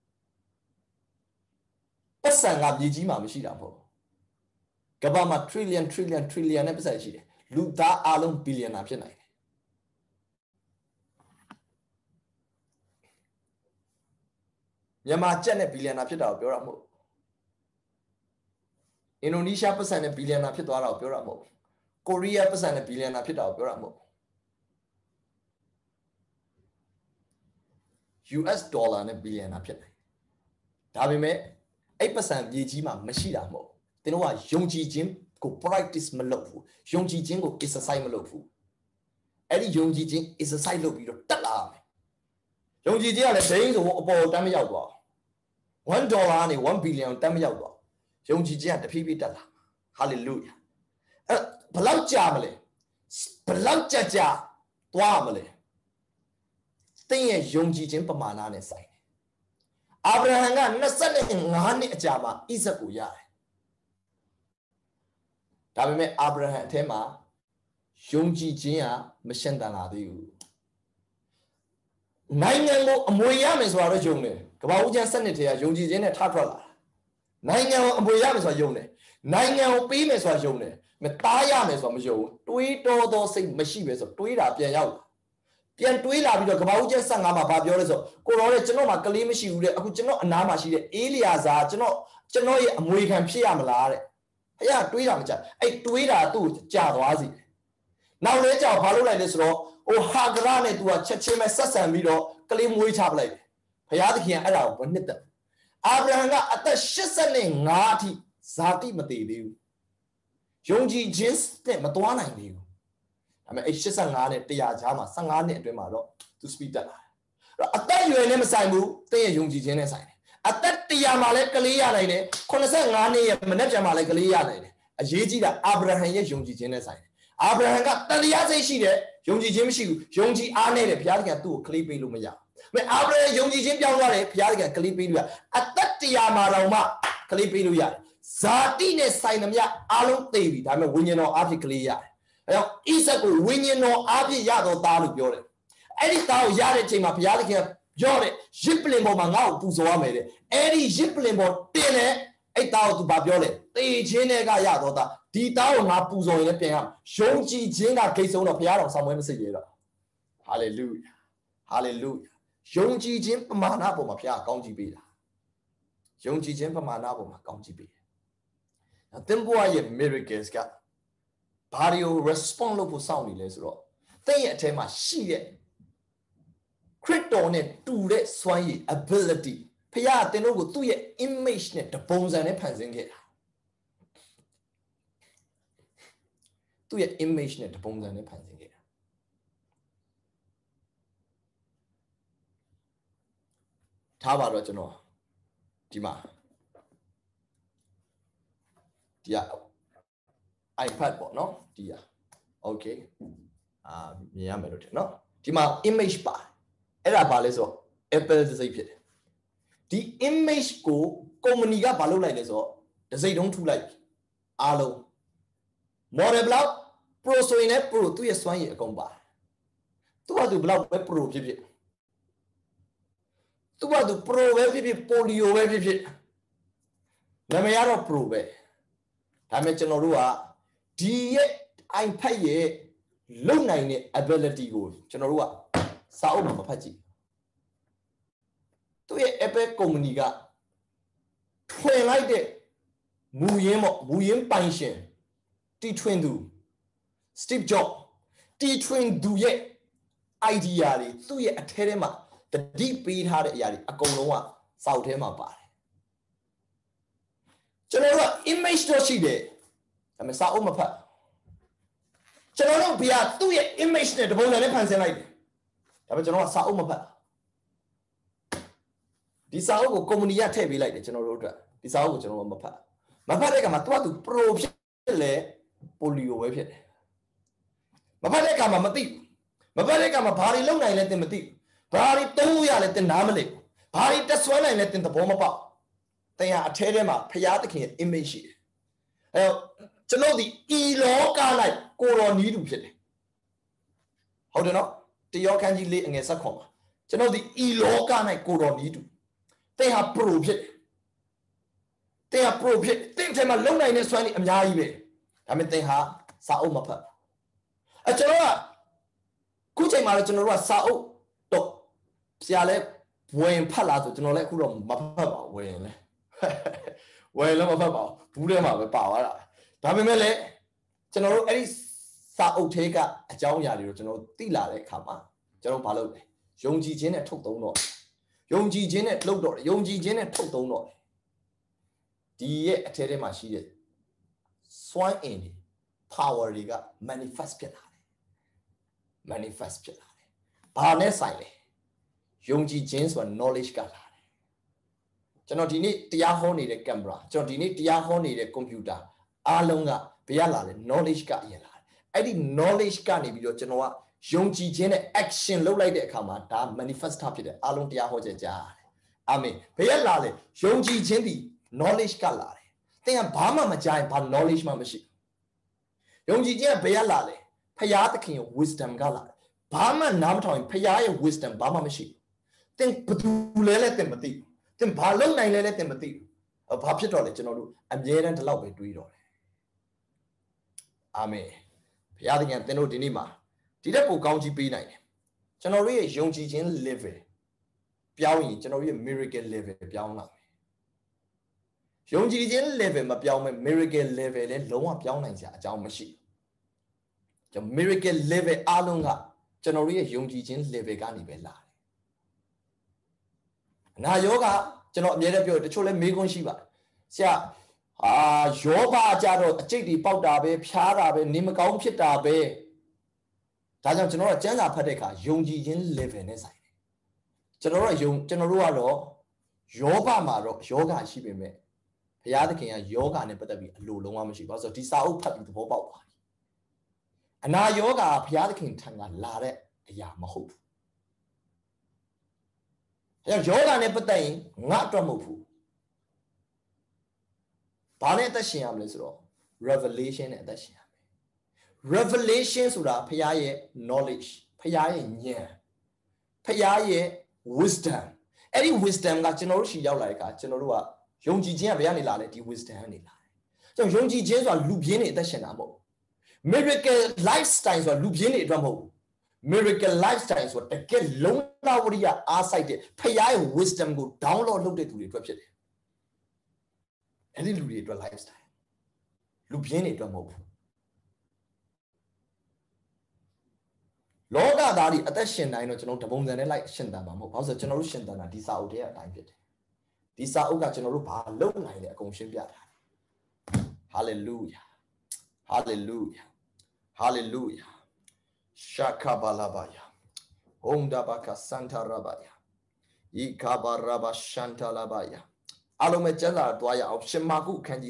ပတ်စံကမြေကြီးမှာမရှိတာမဟုတ်ကမ္ဘာမှာ trillion နဲ့ပတ်စံရှိတယ်လူသားအလုံးဘီလီယံနာဖြစ်နိုင်တယ်မြန်မာကျပ်နဲ့ဘီလီယံနာဖြစ်တာကိုပြောတာမဟုတ်အင်ဒိုနီးရှားပတ်စံနဲ့ဘီလီယံနာဖြစ်သွားတာကိုပြောတာမဟုတ်ကိုရီးယားပတ်စံနဲ့ဘီလီယံနာဖြစ်တာကိုပြောတာမဟုတ် US ဒေါ်လာနဲ့ဘီလီယံနာဖြစ်တယ်ဒါပေမဲ့အဲ့ပတ်စံမြေကြီးမှာမရှိတာမဟုတ်သင်တို့ကယုံကြည်ခြင်းကို practice မလုပ်ဘူးယုံကြည်ခြင်းကို exercise မလုပ်ဘူးအဲ့ဒီယုံကြည်ခြင်း exercise လုပ်ပြီးတော့တက်လာမယ်ယုံကြည်ခြင်းကလည်းဒိန်းဆိုအပေါ်တန်းမရောက်သွား$1နဲ့$1 billion တန်းမရောက်သွားယုံကြည်ခြင်းကတဖြည်းဖြည်းတက်လာ hallelujah အဲ့ဘလောက်ကြာမလဲဘလောက်ကြာသွားမလဲသင်ရဲ့ယုံကြည်ခြင်းပမာဏနဲ့ဆိုင်တယ်အာဗြဟံက25နှစ်အကြာမှာဣဇက်ကိုရတယ်ဒါပေမဲ့အာဗြဟံအထဲမှာယုံကြည်ခြင်းကမရှင်သန်လာသေးဘူးနိုင်ငံကိုအမွေရမယ်ဆိုတာတော့ယုံတယ်ကမ္ဘာဦးကျန်းစနစ်ထဲကယုံကြည်ခြင်းနဲ့ထထွက်လာနိုင်ငံကိုအမွေရမယ်ဆိုတာယုံတယ်နိုင်ငံကိုပေးမယ်ဆိုတာယုံတယ်မသားရမယ်ဆိုတာမယုံတွေးတော်သောစိတ်မရှိပဲဆိုတွေးတာပြန်ရောက်လာပြန်တွေးလာပြီးတော့ကမ္ဘာဦးကျန်း15မှာဗာပြောလဲဆိုကိုတော်လည်းကျွန်တော်မှာကလေးမရှိဘူးတဲ့အခုကျွန်တော်အနားမှာရှိတဲ့အေးလျာဇာကျွန်တော်ရဲ့အမွေခံဖြစ်ရမလားတဲ့ဖခင်တွေးတာမကြအဲ့တွေးတာသူ့ကြာသွားစီနောက်လဲကြောက်ဘာလုပ်လိုက်လဲဆိုတော့ဟိုဟာဂရနဲ့သူကချက်ချင်းပဲဆက်ဆံပြီးတော့ကလေးမွေးချပလိုက်တယ်ဘုရားသခင်ကအဲ့ဒါကိုဘယ်နှစ်သက်အာဗြဟံကအသက်85အထိဇာတိမတည်သေးဘူးယုံကြည်ခြင်းနဲ့မတွားနိုင်သေးဘူးဒါပေမဲ့အဲ့85နဲ့100ကြားမှာ15နှစ်အတွင်းမှာတော့သူ speed တက်လာတယ်အဲ့တော့အသက်အရွယ်နဲ့မဆိုင်ဘူးသင်ရဲ့ယုံကြည်ခြင်းနဲ့ဆိုင်တယ်အသက်100မှာလည်းကလေးရနိုင်တယ်85နှစ်ရဲ့မနေ့ပြန်မှာလည်းကလေးရနိုင်တယ်အရေးကြီးတာအာဗြဟံရဲ့ယုံကြည်ခြင်းနဲ့ဆိုင်တယ်အာဗြဟံကတရားစိတ်ရှိတယ်ယုံကြည်ခြင်းမရှိဘူးယုံကြည်အားနဲ့တယ်ဘုရားသခင်ကသူ့ကိုကလေးပေးလို့မရဘူးအာဗြဟံယုံကြည်ခြင်းပြောင်းသွားတယ်ဘုရားသခင်ကလေးပေးလို့ရအသက်100မှာတော့မှကလေးပေးလို့ရတယ်ဇာတိနဲ့ဆိုင်သမျှအားလုံးသိပြီဒါပေမဲ့ဝိညာဉ်တော်အားဖြင့်ကလေးရတယ်အဲကြောင့်ဣဇက်ကိုဝိညာဉ်တော်အားဖြင့်ရတော့သားလို့ပြောတယ်အဲ့ဒီသားကိုရတဲ့အချိန်မှာဘုရားသခင်ကပြောတယ်ရစ်ပလင်ပေါ်မှာငါ့ကိုပူဇော်ရမယ်တဲ့အဲ့ဒီရစ်ပလင်ပေါ်တင်တယ်အဲ့သားကိုသူဘာပြောလဲသေခြင်းတွေကရတော့သားဒီသားကိုငါပူဇော်ရင်လည်းပြန်ရယုံကြည်ခြင်းကဂိတ်ဆုံးတော့ဘုရားတော်ဆောင်ပွဲမစိတ်ရတော့ဟာလေလုယာဟာလေလုယာယုံကြည်ခြင်းပမာဏပေါ်မှာဘုရားကောင်းကြီးပေးတာယုံကြည်ခြင်းပမာဏပေါ်မှာကောင်းကြီးပေးတယ်သင်ဘဝရဲ့ miracles ကဘာတွေကို respond လုပ်ဖို့စောင့်နေလဲဆိုတော့သင်ရဲ့အထဲမှာရှိတဲ့ခရစ်တော်နဲ့တူတဲ့စွမ်းရည် ability ဖခင်ကသင်တို့ကိုသူ့ရဲ့ image နဲ့တပုံစံနဲ့ဖန်ဆင်းခဲ့တာသူ့ရဲ့ image နဲ့တပုံစံနဲ့ဖန်ဆင်းခဲ့တာထားပါတော့ကျွန်တော်ဒီမှာဒီက iPad ပေါ့နော်ဒီက okay မြင်ရမယ်လို့ထင်နော်ဒီမှာ image ပါအဲ့ဒါဘာလဲဆိုတော့ Apple တစ်စိတ်ဖြစ်တယ်ဒီ image ကိုကုမ္ပဏီကဘာလုပ်လိုက်လဲဆိုတော့တစ်စိတ်တုံးထူလိုက်အားလုံး model ဘလောက် pro ဆိုရင်လည်း pro သူ့ရဲ့စွမ်းရည်အကုန်ပါတယ်သူကသူဘလောက်ပဲ pro ဖြစ်ဖြစ်သူကသူ pro ပဲဖြစ်ဖြစ် polio ပဲဖြစ်ဖြစ်နာမည်ကတော့ pro ပဲဒါပေမဲ့ကျွန်တော်တို့ကဒီရဲ့ iPad ရဲ့လုံနိုင်တဲ့ ability ကိုကျွန်တော်တို့ကစာအုပ်မှာမဖတ်ကြည့်သူရဲ့ Apple ကုမ္ပဏီကထွင်လိုက်တဲ့မူရင်းပေါ့မူရင်းပိုင်ရှင်တီထွင်သူ Steve Jobs တီထွင်သူရဲ့ idea တွေသူ့ရဲ့အထဲထဲမှာတတိပေးထားတဲ့အရာတွေအကုန်လုံးကစာအုပ်ထဲမှာပါတယ်ကျွန်တော်တို့က image တော့ရှိတယ်ဒါပေမဲ့စာအုပ်မဖတ်ကျွန်တော်တို့ဘုရားသူ့ရဲ့ image နဲ့တပုံစံနဲ့ဖန်ဆင်းလိုက်တယ်ဒါပေမဲ့ကျွန်တော်ကစာအုပ်မဖတ်ဒီစာအုပ်ကိုကုမ္ပဏီကထည့်ပေးလိုက်တယ်ကျွန်တော်တို့အတွက်ဒီစာအုပ်ကိုကျွန်တော်မဖတ်တဲ့အခါမှာသူက pro ဖြစ်လေ polio ပဲဖြစ်တယ်မဖတ်တဲ့အခါမှာမသိမဖတ်တဲ့အခါမှာဘာတွေလုပ်နိုင်လဲသင်မသိဘာတွေသုံးရလဲသင်နားမလည်ဘာတွေတက်ဆွမ်းနိုင်လဲသင်သဘောမပေါက်သင်ဟာအထဲထဲမှာဖရာသခင်ရဲ့ image ရှိတယ်အဲတော့ကျွန်တော်ဒီဤလောက၌ကိုတော်နီးတူဖြစ်တယ်ဟုတ်တယ်နော်တယောခန်းကြီးလေးအငယ်ဆက်ခွန်ပါကျွန်တော်ဒီဤလောက၌ကိုတော်နီးတူသင်ဟာ pro ဖြစ်တယ်သင်ဟာ pro ဖြစ်သင်ထဲမှာလုံနိုင်တဲ့စွမ်းရည်အများကြီးပဲဒါပေမဲ့သင်ဟာစာအုပ်မဖတ်ကျွန်တော်ကခုချိန်မှာတော့ကျွန်တော်တို့ကစာအုပ်တော့ဆရာလဲဝင်ဖတ်လာဆိုကျွန်တော်လည်းအခုတော့မဖတ်ပါဘူးဝင်လဲလည်းမဖတ်ပါဘူးဘူးထဲမှာပဲပါသွားတာဒါပေမဲ့လည်းကျွန်တော်တို့အဲ့ဒီစာအုပ်ထဲကအကြောင်းအရာတွေကိုကျွန်တော်သိလာတဲ့အခါမှာကျွန်တော်ဘာလုပ်လဲယုံကြည်ခြင်းနဲ့ထုတ်သုံးတော့ယုံကြည်ခြင်းနဲ့လှုပ်တော့ယုံကြည်ခြင်းနဲ့ထုတ်သုံးတော့ဒီရဲ့အထဲထဲမှာရှိတဲ့စွမ်းအင်တွေ power တွေက manifest ဖြစ်လာတယ် manifest ဖြစ်လာတယ်ဘာနဲ့ဆိုင်လဲယုံကြည်ခြင်းဆိုတာ knowledge ကလာတယ်ကျွန်တော်ဒီနေ့တရားဟောနေတဲ့ camera ကျွန်တော်ဒီနေ့တရားဟောနေတဲ့ computer အားလုံးကဘယ်ရလာလဲ knowledge ကအရင်လာတယ်အဲ့ဒီ knowledge ကနေပြီးတော့ကျွန်တော်ကယုံကြည်ခြင်းနဲ့ action လုပ်လိုက်တဲ့အခါမှာဒါ manifest ဖြစ်တယ်အားလုံးတရားဟောချက်ကြားရတယ်အာမင်ဘယ်ရလာလဲယုံကြည်ခြင်းဒီ knowledge ကလာတယ်သင်ကဘာမှမကြားရင်ဘာ knowledge မှမရှိယုံကြည်ခြင်းကဘယ်ရလာလဲဖခင်သခင်ရဲ့ wisdom ကလာတယ်ဘာမှနားမထောင်ရင်ဖခင်ရဲ့ wisdom ဘာမှမရှိသင်ဘသူလဲသင်မသိသင်ဘာလုပ်နိုင်လဲသင်မသိဘာဖြစ်တော့လဲကျွန်တော်တို့အမြဲတမ်းဒီလောက်ပဲတွေးတော့တယ်အာမင်ဖခင်သခင်သင်တို့ဒီနေ့မှာဒီတဲ့ပိုကောင်းကြီးပေးနိုင်တယ်ကျွန်တော်တို့ရဲ့ယုံကြည်ခြင်း level ပြောင်းရင်ကျွန်တော်တို့ရဲ့ miracle level ပြောင်းလာမယ်ယုံကြည်ခြင်း level မပြောင်းမဲ့ miracle level လည်းလုံးဝပြောင်းနိုင်စရာအကြောင်းမရှိကျွန်တော် miracle level အားလုံးကကျွန်တော်တို့ရဲ့ယုံကြည်ခြင်း level ကနေပဲလာတယ်အနာယောဂကျွန်တော်အမြဲတမ်းပြောတချို့လည်းမေးခွန်းရှိပါတယ်ဆရာယောဂကြတော့အကျိတ်တွေပေါက်တာပဲဖြားတာပဲနေမကောင်းဖြစ်တာပဲဒါကြောင့်ကျွန်တော်ကကျမ်းစာဖတ်တဲ့အခါယုံကြည်ခြင်း level နဲ့ဆိုင်တယ်ကျွန်တော်တို့ကတော့ယောဂမှာတော့ယောဂရှိပေမဲ့ဘုရားသခင်ကယောဂနဲ့ပတ်သက်ပြီးအလိုလုံးဝမရှိဘူးဆိုတော့ဒီစာအုပ်ဖတ်ပြီးသဘောပေါက်သွားပြီအနာယောဂဘုရားသခင်ထံကလာတဲ့အရာမဟုတ်ဘူးအဲယောဂနဲ့ပတ်သက်ရင်ငါအတွက်မဟုတ်ဘူးဘာနဲ့အသက်ရှင်ရမလဲဆိုတော့ revelation နဲ့အသက်ရှင်ရမယ် revelation ဆိုတာဘုရားရဲ့ knowledge ဘုရားရဲ့ဉာဏ်ဘုရားရဲ့ wisdom အဲ့ဒီ wisdom ကကျွန်တော်တို့ရှိရောက်လာတဲ့အခါကျွန်တော်တို့ကယုံကြည်ခြင်းကဘယ်ကနေလာလဲဒီ wisdom ကနေလာတယ်ကျွန်တော်ယုံကြည်ခြင်းဆိုတာလူပြင်းနေအသက်ရှင်တာမဟုတ်ဘူး miracle lifestyle ဆိုတာလူပြင်းနေအတွက်မဟုတ်ဘူး miracle lifestyle ဆိုတာတကယ်လုံးဝဝရိယအားစိုက်တဲ့ဖခင်ရဲ့ wisdom ကို download လုပ်တဲ့သူတွေအတွက်ဖြစ်တယ်အဲ့ဒီလူတွေအတွက် lifestyle လူပြင်းနေအတွက်မဟုတ်ဘူးလောကသားတွေအသက်ရှင်တိုင်းတော့ကျွန်တော်တပုံစံနဲ့လိုက်ရှင်သန်မှာမဟုတ်ဘာလို့ဆိုကျွန်တော်တို့ရှင်သန်တာဒီစာအုပ်ထဲအတိုင်းဖြစ်တယ်ဒီစာအုပ်ကကျွန်တော်တို့ဘာလုပ်နိုင်လဲအကုန်ရှင်းပြထားတယ် hallelujah hallelujah hallelujah shakabalabaya ondabaka santarabaya ikabaraba shantalabaya အားလုံးပဲကျမ်းစာတွားရအောင်ရှင်မာကုအခန်းကြီး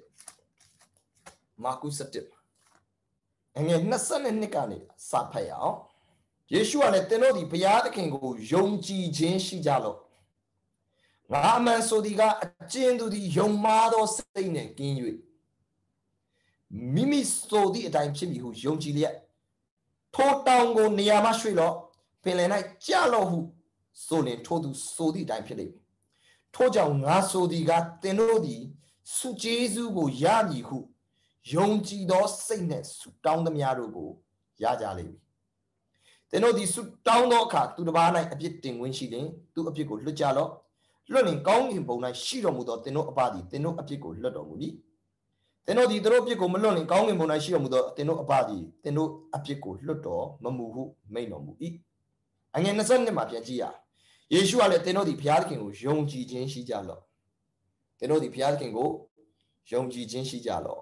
7မာကု7ငွေ22ကနေစဖတ်ရအောင်ယေရှုကလည်းသင်တို့ဒီဘုရားသခင်ကိုယုံကြည်ခြင်းရှိကြလော့ငါအမှန်ဆိုသည်ကအကျဉ်သူသည်ယုံမှားသောစိတ်နှင့်ကင်း၍မိမိဆိုသည့်အတိုင်းဖြစ်မည်ဟုယုံကြည်လျက်ထိုတောင်ကိုနေရာမှရွှေ့လော့ပင်လယ်၌ကျလော့ဟုဆိုလင်ထိုသူဆိုသည့်အတိုင်းဖြစ်လိမ့်မည်ထို့ကြောင့်ငါဆိုသည်ကသင်တို့သည်ဆုကျေးဇူးကိုရမည်ဟုယုံကြည်သောစိတ်နှင့်ဆုတောင်းသမျှတို့ကိုရကြလိမ့်မည်သင်တို့သည်ဆုတောင်းသောအခါသူတစ်ပါး၌အပြစ်တင်ခွင့်ရှိရင်သူအပြစ်ကိုလွတ်ကြလော့လွတ်ရင်ကောင်းကင်ဘုံ၌ရှိတော်မူသောသင်တို့အဘသည်သင်တို့အပြစ်ကိုလွတ်တော်မူမည်သင်တို့သည်သူတို့အပြစ်ကိုမလွတ်ရင်ကောင်းကင်ဘုံ၌ရှိတော်မူသောသင်တို့အဘသည်သင်တို့အပြစ်ကိုလွတ်တော်မမူဟုမိန့်တော်မူ၏အငယ်22မှာပြန်ကြည့်ရယေရှုကလည်းသင်တို့သည်ဘုရားသခင်ကိုယုံကြည်ခြင်းရှိကြလော့သင်တို့သည်ဘုရားသခင်ကိုယုံကြည်ခြင်းရှိကြလော့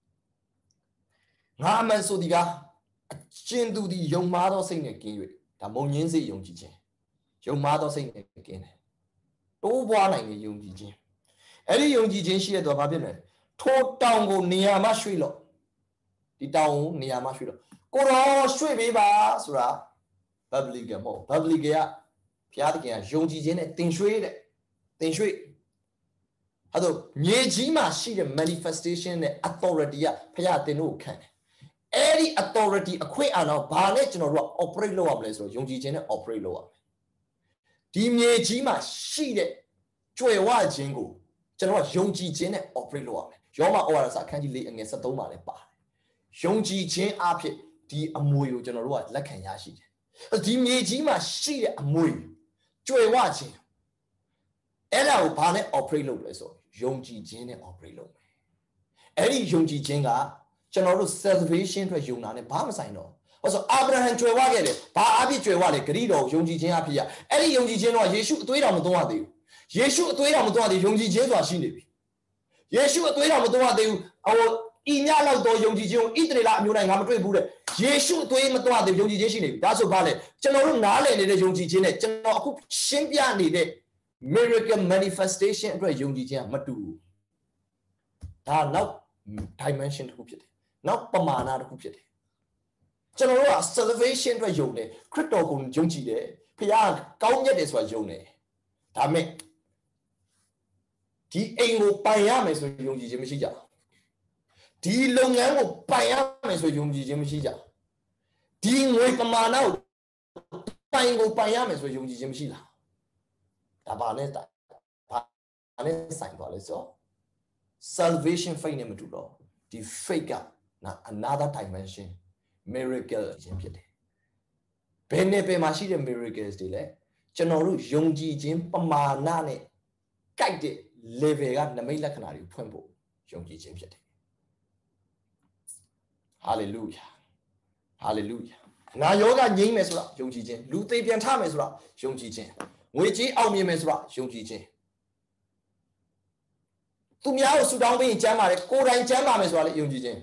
ငါအမှန်ဆိုသည်ကအကျဉ်သူသည်ယုံမှားသောစိတ်နဲ့ကင်း၍ဒါမုံငင်းစိတ်ယုံကြည်ခြင်းယုံမှားသောစိတ်နဲ့ကင်းတယ်တိုးပွားနိုင်တဲ့ယုံကြည်ခြင်းအဲ့ဒီယုံကြည်ခြင်းရှိတဲ့တော့ဘာဖြစ်လဲထိုတောင်ကိုနေရာမှရွှေ့လော့ဒီတောင်ကိုနေရာမှရွှေ့လော့ကိုရောရွှေ့ပေးပါဆိုတာ biblical မဟုတ် biblical ကဘုရားသခင်ကယုံကြည်ခြင်းနဲ့တင်ရွှေ့တဲ့တင်ရွှေ့အဲ့တော့မြေကြီးမှာရှိတဲ့ manifestation နဲ့ authority ကဘုရားတင်တို့ခံတယ်အဲ့ဒီ authority အခွင့်အာဏာဘာနဲ့ကျွန်တော်တို့က operate လုပ်ရမလဲဆိုတော့ယုံကြည်ခြင်းနဲ့ operate လုပ်ရမယ်ဒီမြေကြီးမှာရှိတဲ့ကြွယ်ဝခြင်းကိုကျွန်တော်ကယုံကြည်ခြင်းနဲ့ operate လုပ်ရမယ်ယောမဩဝါဒစာအခန်းကြီး4အငယ်73မှာလည်းပါတယ်ယုံကြည်ခြင်းအဖြစ်ဒီအမွေကိုကျွန်တော်တို့ကလက်ခံရရှိတယ်ဒီမြေကြီးမှာရှိတဲ့အမွေကြွယ်ဝခြင်းအဲ့ဒါကိုဘာနဲ့ operate လုပ်လဲဆိုယုံကြည်ခြင်းနဲ့ operate လုပ်မယ်အဲ့ဒီယုံကြည်ခြင်းကကျွန်တော်တို့ salvation အတွက်ယုံတာနဲ့ဘာမှဆိုင်တော့ဟုတ်ဆိုအာဗြဟံကြွယ်ဝခဲ့တယ်ဘာအဖြစ်ကြွယ်ဝလဲဂရိတော်ယုံကြည်ခြင်းအဖြစ်ရအဲ့ဒီယုံကြည်ခြင်းတော့ယေရှုအသွေးတော်မသွန်းရသေးဘူးယေရှုအသွေးတော်မသွန်းရသေးယုံကြည်ခြင်းဆိုတာရှိနေပြီယေရှုအသွေးတော်မသွားသေးဘူးဤညလောက်တော့ယုံကြည်ခြင်းကိုဣသရေလအမျိုးတိုင်းငါမတွေ့ဘူးတဲ့ယေရှုအသွေးမသွားသေးယုံကြည်ခြင်းရှိနေပြီဒါဆိုဘာလဲကျွန်တော်တို့နားလည်နေတဲ့ယုံကြည်ခြင်းနဲ့ကျွန်တော်အခုရှင်းပြနေတဲ့ miracle manifestation အတွက်ယုံကြည်ခြင်းကမတူဘူးဒါနောက် dimension တစ်ခုဖြစ်တယ်နောက်ပမာဏတစ်ခုဖြစ်တယ်ကျွန်တော်တို့က salvation အတွက်ယုံတယ်ခရစ်တော်ကိုယုံကြည်တယ်ဖခင်ကောင်းမြတ်တယ်ဆိုတာယုံတယ်ဒါမဲ့ဒီအိမ်ကိုပိုင်ရမယ်ဆိုယုံကြည်ခြင်းမရှိကြဒီလုပ်ငန်းကိုပိုင်ရမယ်ဆိုယုံကြည်ခြင်းမရှိကြဒီငွေပမာဏကိုပိုင်ရမယ်ဆိုယုံကြည်ခြင်းမရှိလားဒါပါနဲ့ဆိုင်ပါလေဆို salvation faith နဲ့မတူတော့ဒီ faith က another dimension miracle ခြင်းဖြစ်တယ်ဘယ်နဲ့ပဲမှာရှိတဲ့ miracles တွေလဲကျွန်တော်တို့ယုံကြည်ခြင်းပမာဏနဲ့ကိုက်တဲ့ level ကနမိတ်လက္ခဏာတွေဖွင့်ဖို့ယုံကြည်ခြင်းဖြစ်တယ် hallelujah hallelujah ငါယောဂငြိမ်းမယ်ဆိုတာယုံကြည်ခြင်းလူသေးပြန်ထမယ်ဆိုတာယုံကြည်ခြင်းငွေကြီးအောင်မြင်မယ်ဆိုတာယုံကြည်ခြင်းသူများကိုဆူတောင်းပြီးကျမ်းပါတယ်ကိုယ်တိုင်ကျမ်းပါမယ်ဆိုတာလည်းယုံကြည်ခြင်း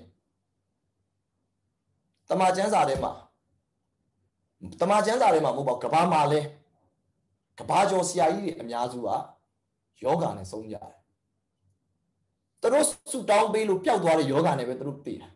တမန်ကျမ်းစာထဲမှာမဟုတ်ပါဘူးကဘာမှာလဲကဘာကျော်ဆရာကြီးတွေအများစုကယောဂနဲ့ဆုံးကြတယ်သူတို့ဆူတောင်းပေးလို့ပျောက်သွားတဲ့ယောဂနဲ့ပဲသူတို့တည်တာ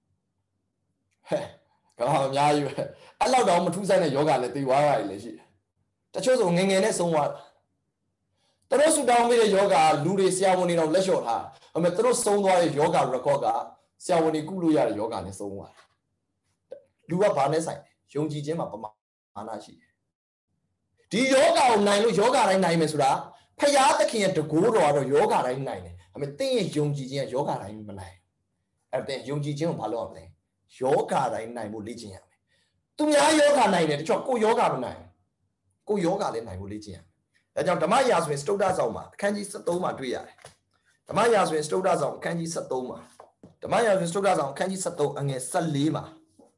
ကဘာအများကြီးပဲအဲ့လောက်တော့မထူးဆန်းတဲ့ယောဂလည်းတည်သွားရတယ်လည်းရှိတယ်တချို့ဆိုငယ်ငယ်နဲ့ဆုံးသွားသူတို့ဆူတောင်းပေးတဲ့ယောဂလူတွေဆရာဝန်တွေတော့လက်လျှော့ထားဒါပေမဲ့သူတို့ဆုံးသွားတဲ့ယောဂ record ကဆရာဝန်တွေကုလို့ရတဲ့ယောဂနဲ့ဆုံးသွားလူကဘာနဲ့ဆိုင်ယုံကြည်ခြင်းမှာပမာဏရှိတယ်ဒီယောဂကိုနိုင်လို့ယောဂတိုင်းနိုင်မယ်ဆိုတာဖယားသခင်ရဲ့တကူတော်ကတော့ယောဂတိုင်းနိုင်တယ်ဒါပေမဲ့သင်ရဲ့ယုံကြည်ခြင်းကယောဂတိုင်းမနိုင်အဲ့တဲ့ယုံကြည်ခြင်းကိုဘာလုပ်ရမလဲယောဂတိုင်းနိုင်ဖို့လေ့ကျင့်ရမယ်သူများယောဂနိုင်တယ်တချို့ကိုယောဂမနိုင်ကိုယောဂလည်းနိုင်ဖို့လေ့ကျင့်ရမယ်ဒါကြောင့်ဓမ္မရာဆိုရင်စတုဒ္ဒဆောင်မှာအခန်းကြီး73မှာတွေ့ရတယ်ဓမ္မရာဆိုရင်စတုဒ္ဒဆောင်အခန်းကြီး73မှာဓမ္မရာဆိုရင်စတုဒ္ဒဆောင်အခန်းကြီး73အငယ်14မှာ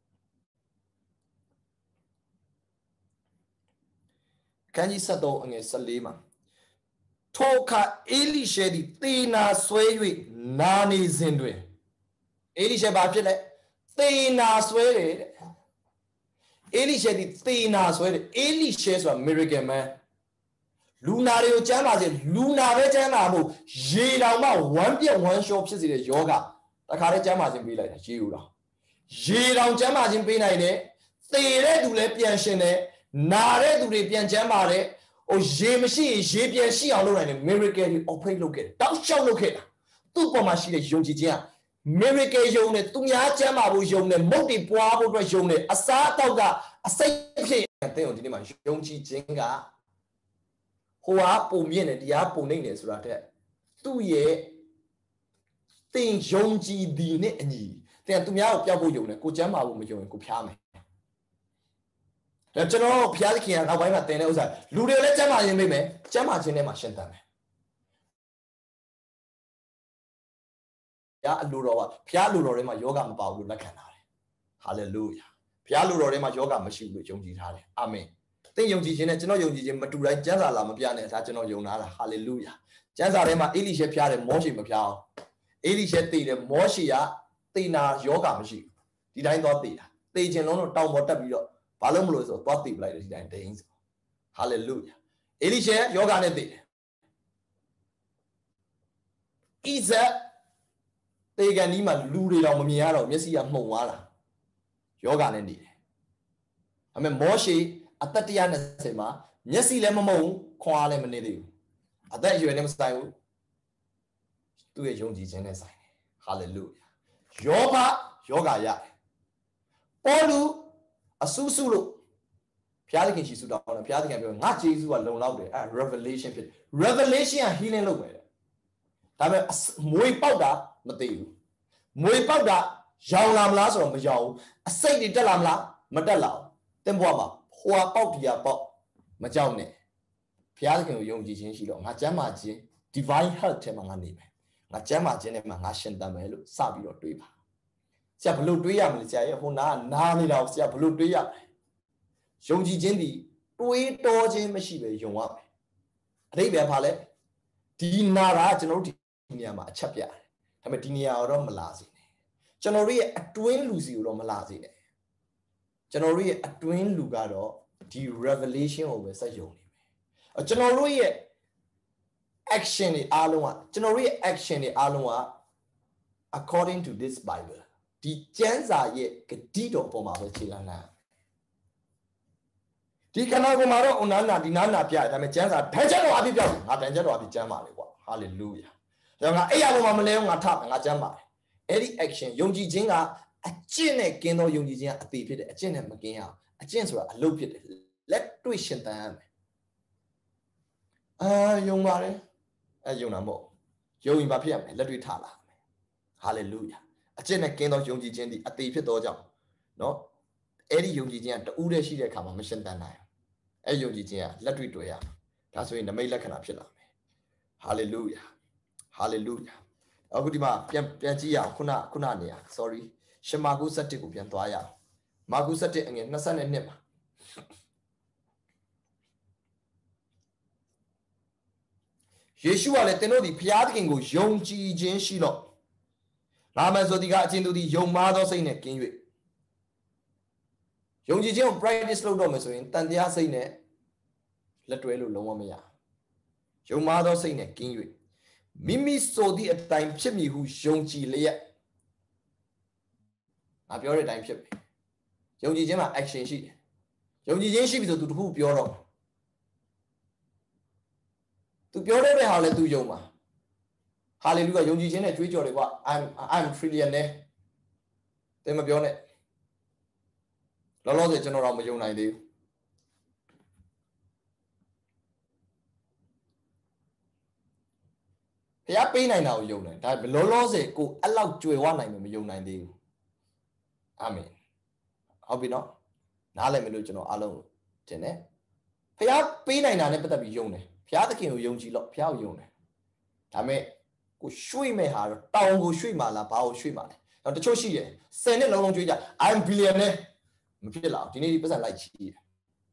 အခန်းကြီး73အငယ်14မှာထိုအခါအေလိရှဲသည်သေနာဆွဲ၍နာနေစဉ်တွင်အေလိရှဲဘာဖြစ်လဲသေနာဆွဲတယ်တဲ့အေလိရှဲသည်သေနာဆွဲတယ်အေလိရှဲဆိုတာ miracle man လူနာတွေကိုကျမ်းပါစေလူနာပဲကျမ်းပါမို့ရေတောင်မှဝမ်းပြက်ဝမ်းလျှောဖြစ်စေတဲ့ယောဂတခါတည်းကျမ်းပါခြင်းပေးလိုက်တာရေဦးတော်ရေတောင်ကျမ်းပါခြင်းပေးနိုင်တယ်သေတဲ့သူလည်းပြန်ရှင်တယ်နာတဲ့သူတွေပြန်ကျမ်းပါတယ်ရေမရှိရင်ရေပြန်ရှိအောင်လုပ်နိုင်တယ် miracle တွေ operate လုပ်ခဲ့တယ်တောက်လျှောက်လုပ်ခဲ့တာသူ့ပေါ်မှာရှိတဲ့ယုံကြည်ခြင်းက miracle ယုံတယ်သူများကျမ်းပါဖို့ယုံတယ်မုတ်တွေပွားဖို့အတွက်ယုံတယ်အစားအသောက်ကအစိတ်ဖြစ်တဲ့ဒီနေ့မှာယုံကြည်ခြင်းကဟိုဟာပုံမြင့်တယ်တရားပုံနေတယ်ဆိုတာတဲ့သူ့ရဲ့သင်ယုံကြည်သည်နဲ့အညီတဲ့သူများကိုပြောက်ဖို့ယုံတယ်ကိုကျမ်းပါဖို့မယုံရင်ကိုဖျားမယ်ကျွန်တော်ဖျားသခင်ကနောက်ပိုင်းမှာတင်တဲ့ဥစ္စာလူတွေလည်းကျမ်းမာခြင်းပေးမယ်ကျမ်းမာခြင်းထဲမှာရှင်းတတ်မယ်ဖျားအလိုတော်ကဖျားလူတော်ထဲမှာယောဂမပါဘူးလို့လက်ခံထားတယ်ဟာလေလုယာဖျားလူတော်ထဲမှာယောဂမရှိဘူးလို့ယုံကြည်ထားတယ်အာမင်သင်ယုံကြည်ခြင်းနဲ့ကျွန်တော်ယုံကြည်ခြင်းမတူတိုင်းကျမ်းစာလာမပြနဲ့ဒါကျွန်တော်ယုံထားတာဟာလေလုယာကျမ်းစာထဲမှာအေလိရှဲဖျားတယ်မောရှေမဖျားအောင်အေလိရှဲသိတယ်မောရှေကသေနာယောဂမရှိဘူးဒီတိုင်းသွားသေတာသေခြင်းလုံးတော့တောင်ပေါ်တက်ပြီးတော့ဘာလို့မလို့ဆိုတော့သွားသိပလိုက်တယ်ဒီတိုင်းဒိန်းဆိုဟာလေလုယာအေလိရှဲယောဂနဲ့သိတယ်ဣဇက်တေကန်ဒီမှာလူတွေတော့မမြင်ရတော့မျက်စိကမှုံသွားတာယောဂနဲ့နေတယ်ဒါပေမဲ့မောရှေအသက်120မှာမျက်စိလည်းမမှုံခွန်အားလည်းမနေသေးဘူးအသက်အရွယ်နဲ့မဆိုင်ဘူးသူ့ရဲ့ယုံကြည်ခြင်းနဲ့ဆိုင်တယ်ဟာလေလုယာယောဘယောဂရတယ်ပေါလုအဆူဆူလို့ဘုရားသခင်ရှိဆူတောင်းတယ်ဘုရားသခင်ပြောငါဂျေဇုကလုံလောက်တယ်အဲ revelation ဖြစ် revelation က healing လုပ်ပဲတဲ့ဒါပေမဲ့မွေပေါက်တာမသိဘူးမွေပေါက်တာရောင်လာမလားဆိုတော့မရောင်ဘူးအစိတ်တွေတက်လာမလားမတက်လာဘူးသင်ဘွားမှာဟိုပေါက်တရားပေါက်မကြောက်နဲ့ဘုရားသခင်ကိုယုံကြည်ခြင်းရှိတော့ငါကျမ်းမာခြင်း divine health ထဲမှာငါနေမယ်ငါကျမ်းမာခြင်းထဲမှာငါရှင်သန်မယ်လို့စပြီးတော့တွေးပါဆရာဘလို့တွေးရမလဲဆရာရဲ့ဟိုနာနေတာကိုဆရာဘလို့တွေးရမလဲယုံကြည်ခြင်းဒီတွေးတောခြင်းမရှိပဲယုံရမယ်အတိတ်ပဲဘာလဲဒီနာတာကျွန်တော်တို့နေရာမှာအချက်ပြတယ်ဒါပေမဲ့ဒီနေရာတော့မလာစေနဲ့ကျွန်တော်တို့ရဲ့အတွင်းလူစီကိုတော့မလာစေနဲ့ကျွန်တော်တို့ရဲ့အတွင်းလူကတော့ဒီ revelation ကိုပဲစက်ယုံနေမယ်ကျွန်တော်တို့ရဲ့ action တွေအားလုံးကကျွန်တော်တို့ရဲ့ action တွေအားလုံးက according to this Bible ဒီကျမ်းစာရဲ့ဂတိတော်ပေါ်မှာပဲခြေလှမ်းလာဒီခဏကမှာတော့အနာနာဒီနာနာပြတယ်ဒါပေမဲ့ကျမ်းစာတန်ချက်တော်အပြည့်ပြောက်ငါတန်ချက်တော်အပြည့်ကျမ်းပါလေကွာ hallelujah ဒါငါအဲ့ရပေါ်မှာမလဲငါထငါကျမ်းပါတယ်အဲ့ဒီ action ယုံကြည်ခြင်းကအကျင့်နဲ့ကင်းသောယုံကြည်ခြင်းကအသေးဖြစ်တယ်အကျင့်နဲ့မကင်းရအောင်အကျင့်ဆိုတာအလုပ်ဖြစ်တယ်လက်တွေ့ရှင်သန်ရမယ်ယုံပါတယ်ယုံတာမဟုတ်ယုံရင်ဘာဖြစ်ရမလဲလက်တွေ့ထလာမယ် hallelujah အကျင့်နဲ့ကင်းသောယုံကြည်ခြင်းဒီအသေးဖြစ်သောကြောင့်เนาะအဲ့ဒီယုံကြည်ခြင်းကတူးတည်းရှိတဲ့အခါမှာမရှင်သန်နိုင်အဲ့ယုံကြည်ခြင်းကလက်တွေ့တွေ့ရမယ်ဒါဆိုရင်နမိတ်လက္ခဏာဖြစ်လာမယ် hallelujah hallelujah အခုဒီမှာပြန်ကြည့်ရအောင်ခုနနေရ sorry ရှမာကု7ကိုပြန်သွားရအောင်မာကု7အငယ်22မှာယေရှုကလည်းသင်တို့သည်ဘုရားသခင်ကိုယုံကြည်ခြင်းရှိလို့လာမယ်ဆိုသည်ကအချင်းတို့သည်ယုံမာသောစိတ်နဲ့ကင်း၍ယုံကြည်ခြင်းကို practice လုပ်တော့မယ်ဆိုရင်တန်တရားစိတ်နဲ့လက်တွဲလို့လုံးဝမရယုံမာသောစိတ်နဲ့ကင်း၍မိမိဆိုသည့်အတိုင်းဖြစ်မည်ဟုယုံကြည်လျက်ငါပြောတဲ့အတိုင်းဖြစ်ပြီယုံကြည်ခြင်းမှာ action ရှိတယ်ယုံကြည်ခြင်းရှိပြီဆိုသူတခုပြောတော့သူပြောတဲ့ဟာလည်းသူယုံပါ hallelujah ယုံကြည်ခြင်းနဲ့ကြွေးကြော်တယ်ကွာ I'm trillionaire တဲ့မပြောနဲ့လောလောဆယ်ကျွန်တော်တော့မယုံနိုင်သေးဘူးဘုရားပေးနိုင်တာကိုယုံတယ်ဒါလောလောဆယ်ကိုအဲ့လောက်ကြွယ်ဝနိုင်မယ်မယုံနိုင်သေးဘူးအာမင်ဟုတ်ပြီနော်နားလည်မယ်လို့ကျွန်တော်အားလုံးထင်တယ်ဘုရားပေးနိုင်တာနဲ့ပတ်သက်ပြီးယုံတယ်ဘုရားသခင်ကိုယုံကြည်လို့ဘုရားကိုယုံတယ်ဒါပေမဲ့ကိုရွှေ့မဲ့ဟာတော့တောင်ကိုရွှေ့မှာလားဘာကိုရွှေ့မှာလဲတော့တချို့ရှိတယ်10နှစ်လုံးကြွေးကြ I'm billionaire မဖြစ်လာဒီနေ့ဒီပတ်စံလိုက်ချီးတယ်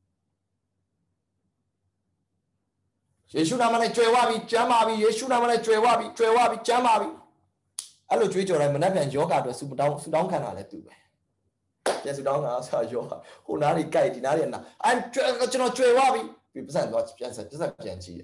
ယေရှုနာမနဲ့ကြွယ်ဝပြီကျမ်းပါပြီယေရှုနာမနဲ့ကြွယ်ဝပြီကျမ်းပါပြီအဲ့လိုကြွေးကြော်တိုင်းမနှက်ပြန်ယောဂအတွက်ဆူတောင်းခံတာလဲသူပဲပြန်ဆူတောင်းတာဆိုယောဂဟိုနားတွေကြိုက်ဒီနားတွေနာကျွန်တော်ကြွယ်ဝပြီပြီးပတ်စံတော့ပြန်ချီးတယ်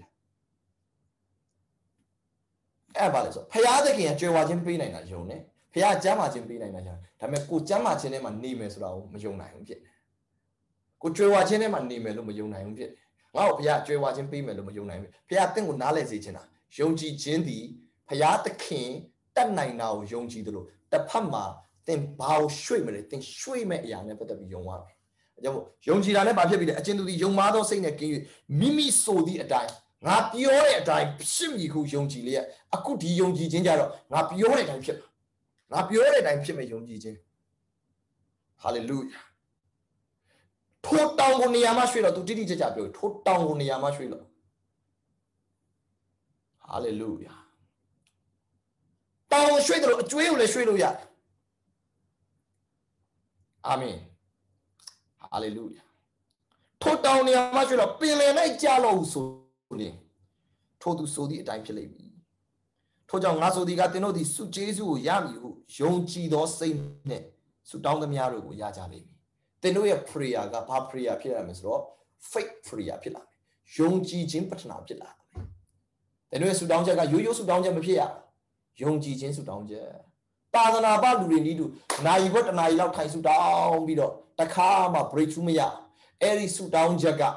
အဲ့ပါလေဆိုဖရာသခင်ကကြွယ်ဝခြင်းပေးနိုင်တာယုံတယ်ဖရာကျမ်းမာခြင်းပေးနိုင်တာယုံဒါပေမဲ့ကိုကျမ်းမာခြင်းထဲမှာနေမယ်ဆိုတာကိုမယုံနိုင်ဘူးဖြစ်တယ်ကိုကြွယ်ဝခြင်းထဲမှာနေမယ်လို့မယုံနိုင်ဘူးဖြစ်တယ်ငါ့ကိုဖရာကြွယ်ဝခြင်းပေးမယ်လို့မယုံနိုင်ဘူးဖရာတင့်ကိုနားလည်စေချင်တာယုံကြည်ခြင်းသည်ဖရာသခင်တတ်နိုင်တာကိုယုံကြည်တယ်လို့တစ်ဖက်မှာသင်ဘာကိုရွှေ့မလဲသင်ရွှေ့မဲ့အရာနဲ့ပတ်သက်ပြီးယုံရမယ်အဲကြောင့်ယုံကြည်တာနဲ့ဘာဖြစ်ပြီလဲအချင်းသူသည်ယုံမာသောစိတ်နဲ့ကင်း၍မိမိဆိုသည့်အတိုင်းငါပြောတဲ့အတိုင်းဖြစ်မည်ဟုယုံကြည်လျက်အခုဒီယုံကြည်ခြင်းကြတော့ငါပြောတဲ့အတိုင်းဖြစ်ငါပြောတဲ့အတိုင်းဖြစ်မဲ့ယုံကြည်ခြင်းဟာလေလုယာထိုးတောင်ကိုနေရာမှာရွှေ့တော့သူတိတိကျကျပြောထိုးတောင်ကိုနေရာမှာရွှေ့တော့ဟာလေလုယာတောင်ရွှေ့တယ်လို့အကျွေးကိုလည်းရွှေ့လို့ရတယ်အာမင်ဟာလေလုယာထိုးတောင်နေရာမှာရွှေ့တော့ပင်လယ်၌ကြာလို့ဆိုထိုသူဆိုသည့်အတိုင်းဖြစ်လိမ့်မည်ထို့ကြောင့်ငါဆိုသည်ကသင်တို့သည်ဆုကျေးဇူးကိုရမည်ဟုယုံကြည်သောစိတ်နဲ့ဆုတောင်းသမျှတို့ကိုရကြလိမ့်မည်သင်တို့ရဲ့ prayer ကဘာ prayer ဖြစ်ရမလဲဆိုတော့ faith prayer ဖြစ်လာမယ်ယုံကြည်ခြင်းပတ္ထနာဖြစ်လာမယ်သင်တို့ရဲ့ဆုတောင်းချက်ကရိုးရိုးဆုတောင်းချက်မဖြစ်ရယုံကြည်ခြင်းဆုတောင်းချက်သာသနာ့ဘလူတွေနည်းတူနိုင်ဘတ်တနာရီလောက်ထိုင်ဆုတောင်းပြီးတော့တခါမှ breakthrough မရအဲ့ဒီဆုတောင်းချက်က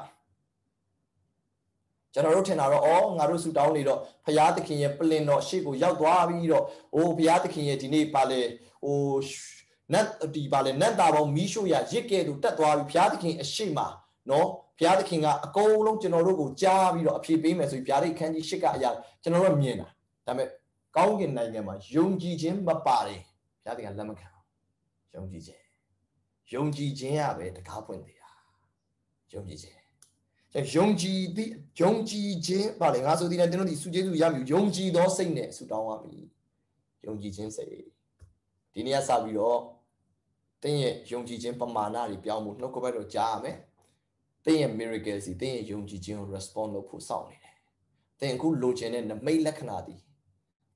ကျွန်တော်တို့ထင်တာတော့ငါတို့ဆူတောင်းနေတော့ဘုရားသခင်ရဲ့ပလင်တော်ရှေ့ကိုရောက်သွားပြီးတော့ဘုရားသခင်ရဲ့ဒီနေ့ပါလေနတ်ဒီပါလေနတ်တာပေါင်းမီးရှို့ရရစ်ကဲသူတက်သွားပြီးဘုရားသခင်အရှိမနော်ဘုရားသခင်ကအကုန်လုံးကျွန်တော်တို့ကိုကြားပြီးတော့အဖြေပေးမယ်ဆိုပြီးဘုရားသခင်ခန်းကြီးရှစ်ကအရာကျွန်တော်တို့မြင်တာဒါပေမဲ့ကောင်းကင်နိုင်ငံမှာယုံကြည်ခြင်းမပါတယ်ဘုရားသခင်လက်မခံယုံကြည်ခြင်းရပဲတကားဖွင့်သေးတာယုံကြည်ခြင်းယုံကြည်ခြင်းဗါလေငါဆိုသည်နဲ့တင်းတို့ဒီစုကျေးဇူးရမည်ယုံကြည်သောစိတ်နဲ့ဆုတောင်းရမည်ယုံကြည်ခြင်းစိတ်ဒီနေ့ကစပြီးတော့တင်းရဲ့ယုံကြည်ခြင်းပမာဏတွေပြောင်းဖို့နှုတ်ကပတ်တော်ကြားရမယ်တင်းရဲ့ miracle စီတင်းရဲ့ယုံကြည်ခြင်းကို respond လုပ်ဖို့စောင့်နေတယ်တင်းအခုလိုချင်တဲ့နမိတ်လက္ခဏာသည်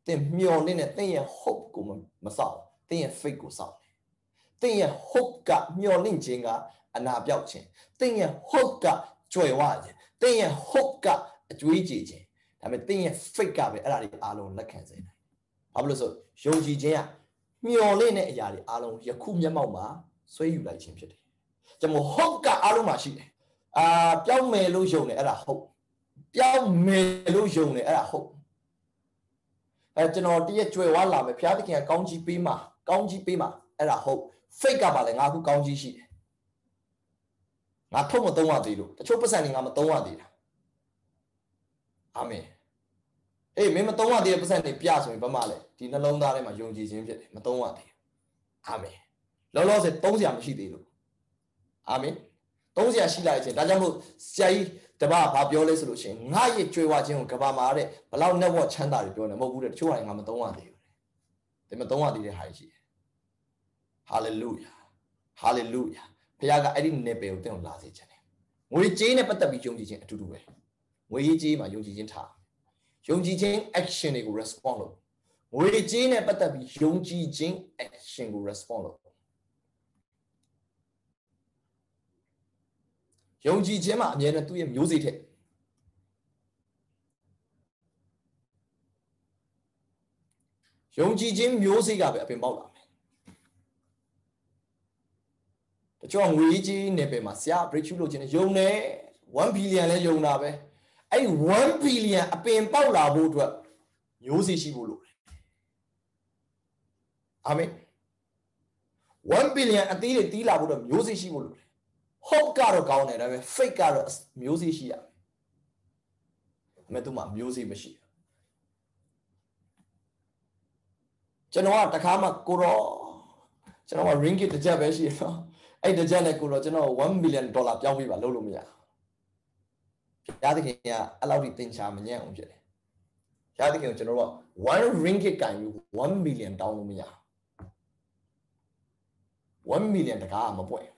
တင်မျောလင်းတဲ့တင်ရဲ့ hope ကိုမစောင့်တင်ရဲ့ faith ကိုစောင့်တင်ရဲ့ hope ကမျောလင့်ခြင်းကအနာပြောက်ခြင်းတင်ရဲ့ hope ကကြွယ်ဝခြင်းတင်ရဲ့ hope ကအကျွေးကြေခြင်းဒါပေမဲ့တင်ရဲ့ faith ကပဲအဲ့ဒါတွေအားလုံးလက်ခံစေတယ်ဘာဖြစ်လို့ဆိုယုံကြည်ခြင်းကမျောလင့်တဲ့အရာတွေအားလုံးယခုမျက်မှောက်မှာဆွဲယူလိုက်ခြင်းဖြစ်တယ်ကျွန်တော် hope ကအားလုံးမှာရှိတယ်ပြောင်းမယ်လို့ယုံတယ်အဲ့ဒါ hope ပြောင်းမယ်လို့ယုံတယ်အဲ့ဒါ hope ကျွန်တော်တည့်ရကြွယ်ဝလာမယ်ဘုရားသခင်ကကောင်းကြီးပေးမှာအဲ့ဒါ hope faith ကပါလေငါအခုကောင်းကြီးရှိတယ်ငါထုတ်မသုံးရသေးလို့တချို့ပတ်စံတွေငါမသုံးရသေးတာအာမင်မင်းမသုံးရသေးတဲ့ပတ်စံတွေပြဆိုရင်ဘာမှလဲဒီနှလုံးသားထဲမှာယုံကြည်ခြင်းဖြစ်တယ်မသုံးရသေးဘူးအာမင်လောလောဆယ်သုံးစရာမရှိသေးလို့အာမင်သုံးစရာရှိလိုက်ခြင်းဒါကြောင့်မို့ဆရာကြီးတပဘာပြောလဲဆိုလို့ရှိရင်ငါရဲ့ကြွယ်ဝခြင်းကိုကဘာမှာတဲ့ဘလောက် network ချမ်းသာတွေပြောနေမဟုတ်ဘူးတဲ့တချို့ဟာငါမသုံးရသေးဘူးတဲ့မသုံးရသေးတဲ့ဟာရှိတယ် hallelujah hallelujah ဘုရားကအဲ့ဒီနယ်ပယ်ကိုတင်လာစေခြင်းတယ်ငွေကြေးနဲ့ပတ်သက်ပြီးယုံကြည်ခြင်းအတူတူပဲငွေကြေးမှာယုံကြည်ခြင်းထားယုံကြည်ခြင်း action တွေကို respond လုပ်ငွေကြေးနဲ့ပတ်သက်ပြီးယုံကြည်ခြင်း action ကို respond လုပ်ယုံကြည်ခြင်းမှာအမြဲတမ်းသူ့ရဲ့မျိုးစေ့ထက်ယုံကြည်ခြင်းမျိုးစေ့ကပဲအပင်ပေါက်လာမယ်တချို့ငွေကြေးနယ်ပယ်မှာဆရာ breakthrough လုပ်ခြင်းနဲ့ယုံတယ်1 billion လဲယုံတာပဲအဲ့1 billion အပင်ပေါက်လာဖို့အတွက်မျိုးစေ့ရှိဖို့လိုတယ်အာမင်1 billion အသေးတွေတီးလာဖို့အတွက်မျိုးစေ့ရှိဖို့လိုတယ်hope ကတော့ကောင်းတယ်ဒါပေမဲ့ faith ကတော့မျိုးစေ့ရှိရမယ်သူမှမျိုးစေ့မရှိကျွန်တော်ကတခါမှကိုတော့ကျွန်တော်က ringgit တစ်ချက်ပဲရှိတယ်နော်အဲ့တစ်ချက်နဲ့ကိုတော့ကျွန်တော်$1 million ပြောင်းပြီးပါလုပ်လို့မရဘုရားသခင်ကအဲ့လောက်ထိသင်ချာမညံ့အောင်ဖြစ်တယ်ဘုရားသခင်ကိုကျွန်တော်တို့က1 ringgit ကင်ပြီး$1 million တောင်းလို့မရ$1 million တကားမပွင့်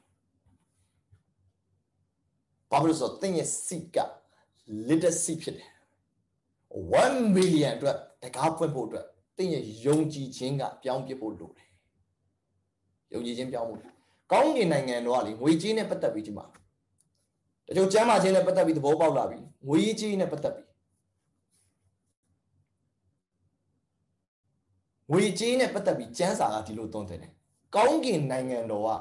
ဘာလို့ဆိုတော့သင်ရဲ့ seed က little seed ဖြစ်တယ်$1 million အတွက်တကားပွင့်ဖို့အတွက်သင်ရဲ့ယုံကြည်ခြင်းကပြောင်းပြဖို့လိုတယ်ယုံကြည်ခြင်းပြောင်းဖို့ကောင်းကင်နိုင်ငံတော်ကလေငွေကြေးနဲ့ပတ်သက်ပြီးဒီမှာတချို့ကျမ်းမာခြင်းနဲ့ပတ်သက်ပြီးသဘောပေါက်လာပြီငွေကြေးနဲ့ပတ်သက်ပြီးငွေကြေးနဲ့ပတ်သက်ပြီးကျမ်းစာကဒီလိုသွန်သင်တယ်ကောင်းကင်နိုင်ငံတော်က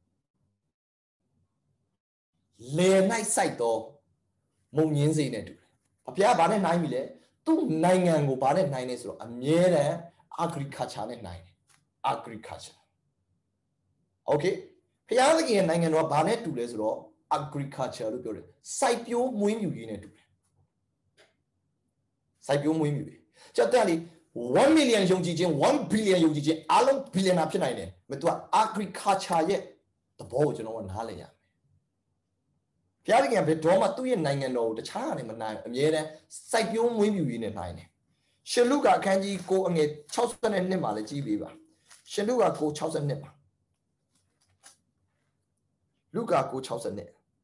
လေ၌စိုက်တော့မုံညင်းစေနဲ့တူတယ်ဘုရားဘာနဲ့နှိုင်းပြီလဲသူ့နိုင်ငံကိုဘာနဲ့နှိုင်းလဲဆိုတော့အမြဲတမ်း agriculture နဲ့နှိုင်းတယ် agriculture okay ဘုရားသခင်ရဲ့နိုင်ငံတော်ကဘာနဲ့တူလဲဆိုတော့ agriculture လို့ပြောတယ်စိုက်ပျိုးမွေးမြူရေးနဲ့တူတယ်စိုက်ပျိုးမွေးမြူရေးကြောက်တဲ့လေ1 million ယုံကြည်ခြင်း1 billion ယုံကြည်ခြင်းအားလုံး billionaire ဖြစ်နိုင်တယ်မတူ agriculture ရဲ့သဘောကိုကျွန်တော်ကနားလည်ရမယ်ဘုရားသခင်ကဘယ်တော့မှသူ့ရဲ့နိုင်ငံတော်ကိုတခြားဟာနဲ့မနိုင်အမြဲတမ်းစိုက်ပျိုးမွေးမြူရေးနဲ့နိုင်တယ်ရှင်လုကာအခန်းကြီး9အငယ်62မှာလည်းကြည့်ပေးပါရှင်လုကာ9 62မှာလုကာ9 62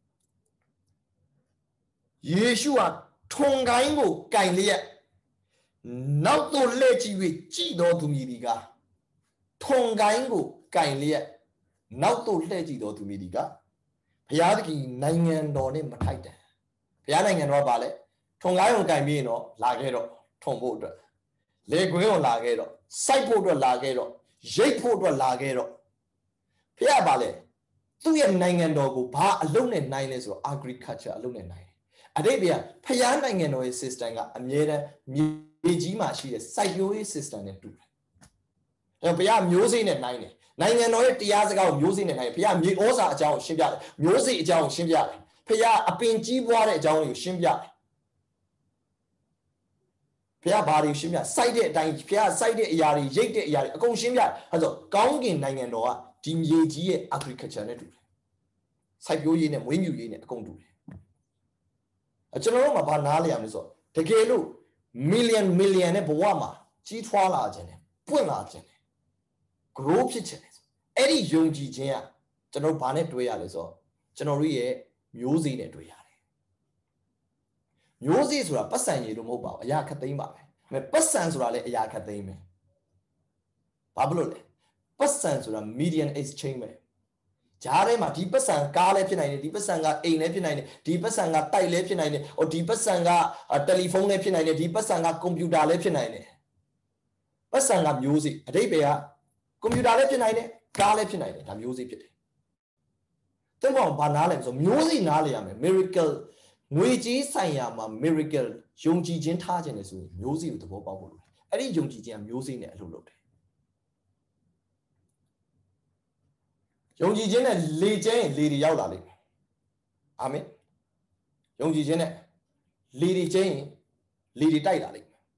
ယေရှုဟာထုံကိုင်းကိုကင်လျက်နောက်သို့လှည့်ကြည့်၍ကြည်တော်သူမည်ဒီကထုံကိုင်းကိုကင်လျက်နောက်သို့လှည့်ကြည့်တော်သူမည်ဒီကဘုရားသခင်နိုင်ငံတော်နဲ့မထိုက်တန်ဘုရားနိုင်ငံတော်ကပါလေထုံကိုင်းကိုကင်ပြီးရင်တော့လာခဲ့တော့ထုံဖို့အတွက်လေကွင်းကိုလာခဲ့တော့စိုက်ဖို့အတွက်လာခဲ့တော့ရိတ်ဖို့အတွက်လာခဲ့တော့ဘုရားပါလေသူ့ရဲ့နိုင်ငံတော်ကိုဘာအလုံးနဲ့နိုင်လဲဆိုတော့ agriculture အလုံးနဲ့နိုင်တယ်အတိတ်ကဖျားနိုင်ငံတော်ရဲ့ system ကအမြဲတမ်းမြေကြီးမှာရှိတဲ့စိုက်ပျိုးရေး system နဲ့တူတယ်အဲဘုရားမျိုးစေ့နဲ့နိုင်တယ်နိုင်ငံတော်ရဲ့တရားစကားကိုမျိုးစေ့နဲ့နိုင်တယ်ဘုရားမြေဩဇာအကြောင်းကိုရှင်းပြတယ်မျိုးစေ့အကြောင်းကိုရှင်းပြတယ်ဘုရားအပင်ကြီးပွားတဲ့အကြောင်းကိုရှင်းပြတယ်ဘုရားဘာတွေရှင်းပြစိုက်တဲ့အတိုင်းဘုရားစိုက်တဲ့အရာတွေရိတ်တဲ့အရာတွေအကုန်ရှင်းပြတယ်အဲဆိုကောင်းကင်နိုင်ငံတော်ကဒီမြေကြီးရဲ့ agriculture နဲ့တူတယ်စိုက်ပျိုးရေးနဲ့မွေးမြူရေးနဲ့အကုန်တူတယ်ကျွန်တော်တို့မှာဘာနားလည်ရမလဲဆိုတော့တကယ်လို့ million နဲ့ဘဝမှာကြီးထွားလာခြင်းနဲ့ပွင့်လာခြင်းနဲ့ grow ဖြစ်ခြင်းနဲ့အဲ့ဒီယုံကြည်ခြင်းကကျွန်တော်ဘာနဲ့တွဲရလဲဆိုတော့ကျွန်တော်တို့ရဲ့မျိုးစေ့နဲ့တွဲရတယ်မျိုးစေ့ဆိုတာပတ်စံရည်လို့မဟုတ်ပါဘူးအရာခက်သိမ်းပါပဲပတ်စံဆိုတာလည်းအရာခတ်သိမ်းပဲဘာဖြစ်လို့လဲပတ်စံဆိုတာ median exchange ပဲဂျားထဲမှာဒီပတ်စံကားလည်းဖြစ်နိုင်တယ်ဒီပတ်စံကအိမ်လည်းဖြစ်နိုင်တယ်ဒီပတ်စံကတိုက်လည်းဖြစ်နိုင်တယ်ဟိုဒီပတ်စံကတယ်လီဖုန်းလည်းဖြစ်နိုင်တယ်ဒီပတ်စံကကွန်ပျူတာလည်းဖြစ်နိုင်တယ်ပတ်စံကမျိုးစေ့အဓိပ္ပာယ်ကကွန်ပျူတာလည်းဖြစ်နိုင်တယ်ကားလည်းဖြစ်နိုင်တယ်ဒါမျိုးစေ့ဖြစ်တယ်တဲ့ကောင်ဘာနားလဲဆိုမျိုးစေ့နားလဲရမယ် miracle ငွေကြေးဆိုင်ရာမှာ miracle ယုံကြည်ခြင်းထားခြင်းလေဆိုရင်မျိုးစေ့ကိုသဘောပေါက်ဖို့လိုတယ်အဲ့ဒီယုံကြည်ခြင်းကမျိုးစေ့နဲ့အလုပ်လုပ်တယ်ယုံကြည်ခြင်းနဲ့လေကျင်းလေတွေရောက်လာလိမ့်မယ်အာမင်ယုံကြည်ခြင်းနဲ့လေတွေကျင်းလေတွေတိုက်လာလိမ့်မယ်